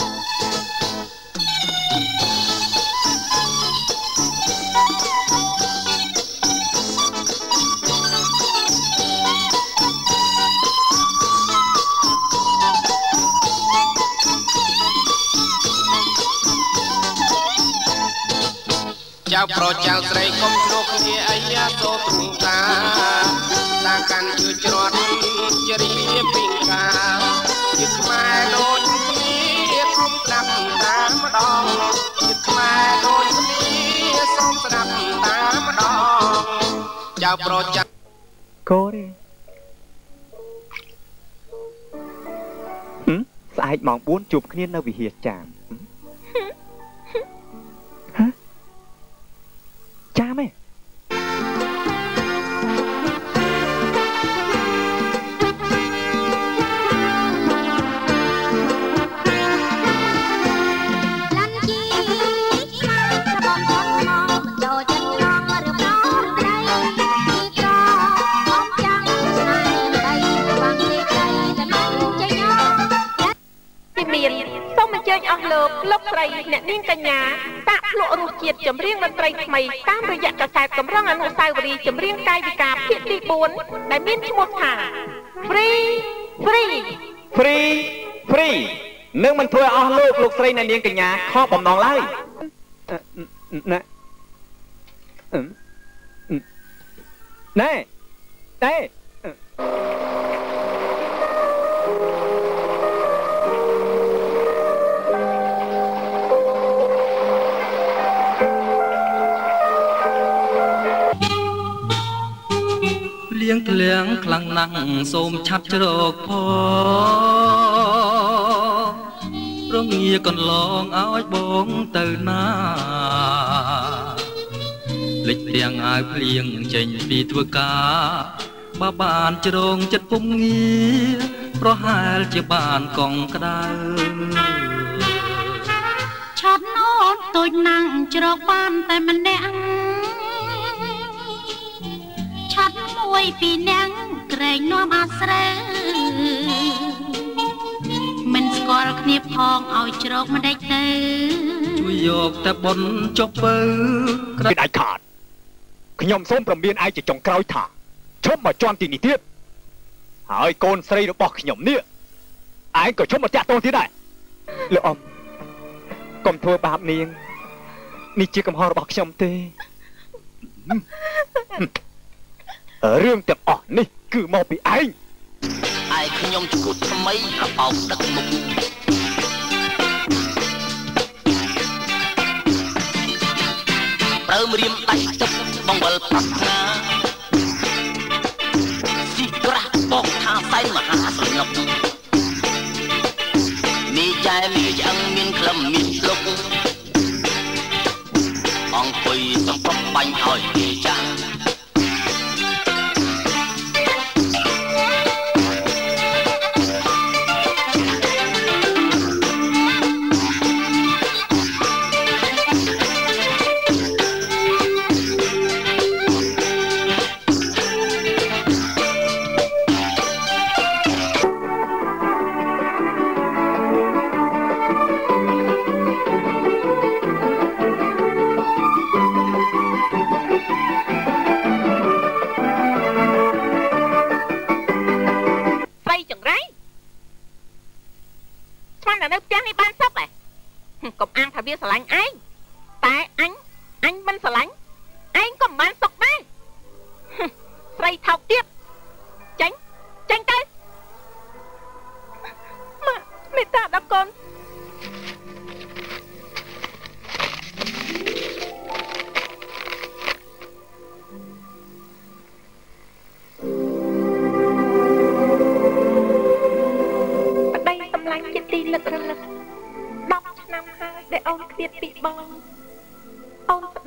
ចៅប្រុសចៅស្រីកុំស្នុកគ្នាអីសូមព្រមតាកាន់ជឿច្រត់ជារៀបពីកាជាខ្មែរដូចគ្នាគុំស្ដាប់តាមម្ដងជាខ្មែរដូចគ្នាសូមស្ដាប់តាមម្ដងចៅប្រុសចៅកូរស្អែកម៉ោង 4 ជួបគ្នានៅវិហារចាមចាមឯងអស់លោកស្រីអ្នកនាងកញ្ញាតាក់លក់រសជាតិចម្រៀងតន្ត្រីថ្មីតាមរយៈកាសែតកម្រងអនុស្សាវរីយ៍ចម្រៀងកាយវិការភាគទី 4 ដែលមានឈ្មោះថា Free នឹងមិនធ្វើអស់លោកស្រីអ្នកនាងកញ្ញាខកបំណងឡើយណែលៀងធ្លៀងខ្លាំងណាស់សូមឆាប់ជ្រកផងរងាកន្លងឲ្យបងទៅណាភ្លេចទាំងអាវភ្លៀងចេញពីធ្វើការបើបានជ្រងចិត្តពុំងារប្រហែលជាបានកងក្ដៅឆាត់អូនតូចណាំងជ្រកបានតែម្នាក់ឆាត់មួយពីអ្នកក្រែងនាំអាស្រូវមិនស្គាល់គ្នាផងឲ្យជ្រកមិនដេចទៅជួយយកតែបុនចុះពៅក្រែងដាច់ខាតខ្ញុំសូមប្រមានឯងជាចុងក្រោយថាឈប់មកជន់ទីនេះទៀតហើយកូនស្រីរបស់ខ្ញុំនេះឯងក៏ឈប់មកតាក់ទងទៀតដែរលោកអ៊ំកុំធ្វើបាបនាងនេះជាកំហុសរបស់ខ្ញុំទេរឿងទាំងអស់នេះគឺមកពីឯងខ្ញុំឈួតថ្មីក៏អោបដឹកមុខប្រើមរៀមដៃទឹកបងវិលប្រាថ្នាស៊ីក្រាស់បោកថាសែនមហាស្រណុកមីចែមីឆ្អឹងមានក្លឹមមានស្លុកអង្គុយសំប្រប់បាញ់ឲ្យគេចាស់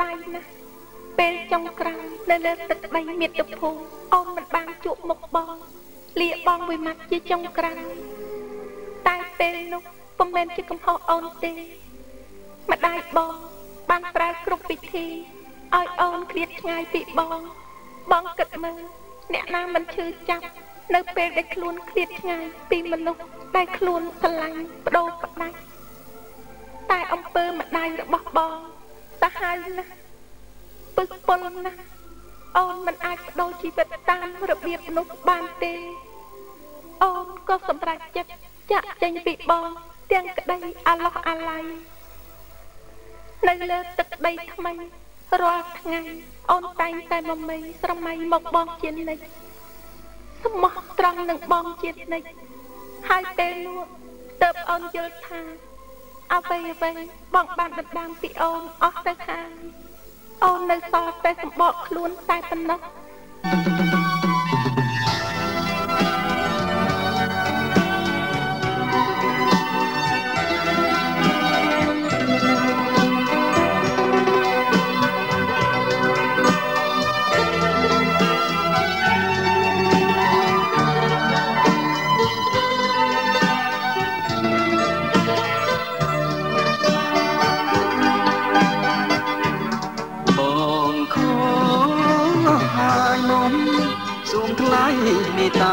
បាយណាស់ពេលចុងក្រោយនៅលើទឹកដីមាតុភូមិអូនមិនបានជួបមុខបងលាបងមួយម៉ាត់ជាចុងក្រោយតែពេលនោះពុំមែនជាកំហុសអូនទេម្ដាយបងបានប្រើគ្រប់វិធីឲ្យអូនឃ្លាតឆ្ងាយពីបងគិតមើលអ្នកណាមិនឈឺចាប់នៅពេលដែលខ្លួនឃ្លាតឆ្ងាយពីមនុស្សដែលខ្លួនស្រឡាញ់បដូរផ្ដាច់តែអំពើម្ដាយរបស់បងសាហាវណាស់ពឹសពុលណាស់អូនមិនអាចបដូរជីវិតតាមរបៀបនោះបានទេអូនក៏សម្រេចចិត្តចាក់ចេញពីបងទាំងក្តីអាឡោះអាល័យនៅលើទឹកដីថ្មីរាល់ថ្ងៃអូនតែងតែមមីស្រមៃមកបងជានិច្ចស្មោះត្រង់នឹងបងជានិច្ចហើយពេលនោះទើបអូនយល់ថាអ្វីបងបានដណ្ដើមពីអូនអស់ទៅហើយអូននៅសល់តែសម្បកខ្លួនតែប៉ុណ្ណោះមេតា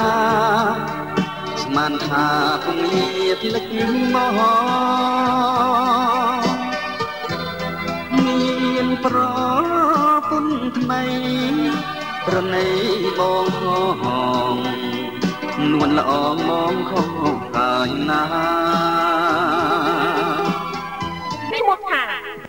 ស្មានថាពងលាភ្លេចមកមានប្រពន្ធថ្មីប្រណីបងហងនួនល្អមងខុសកាយណាឈ្មោះថា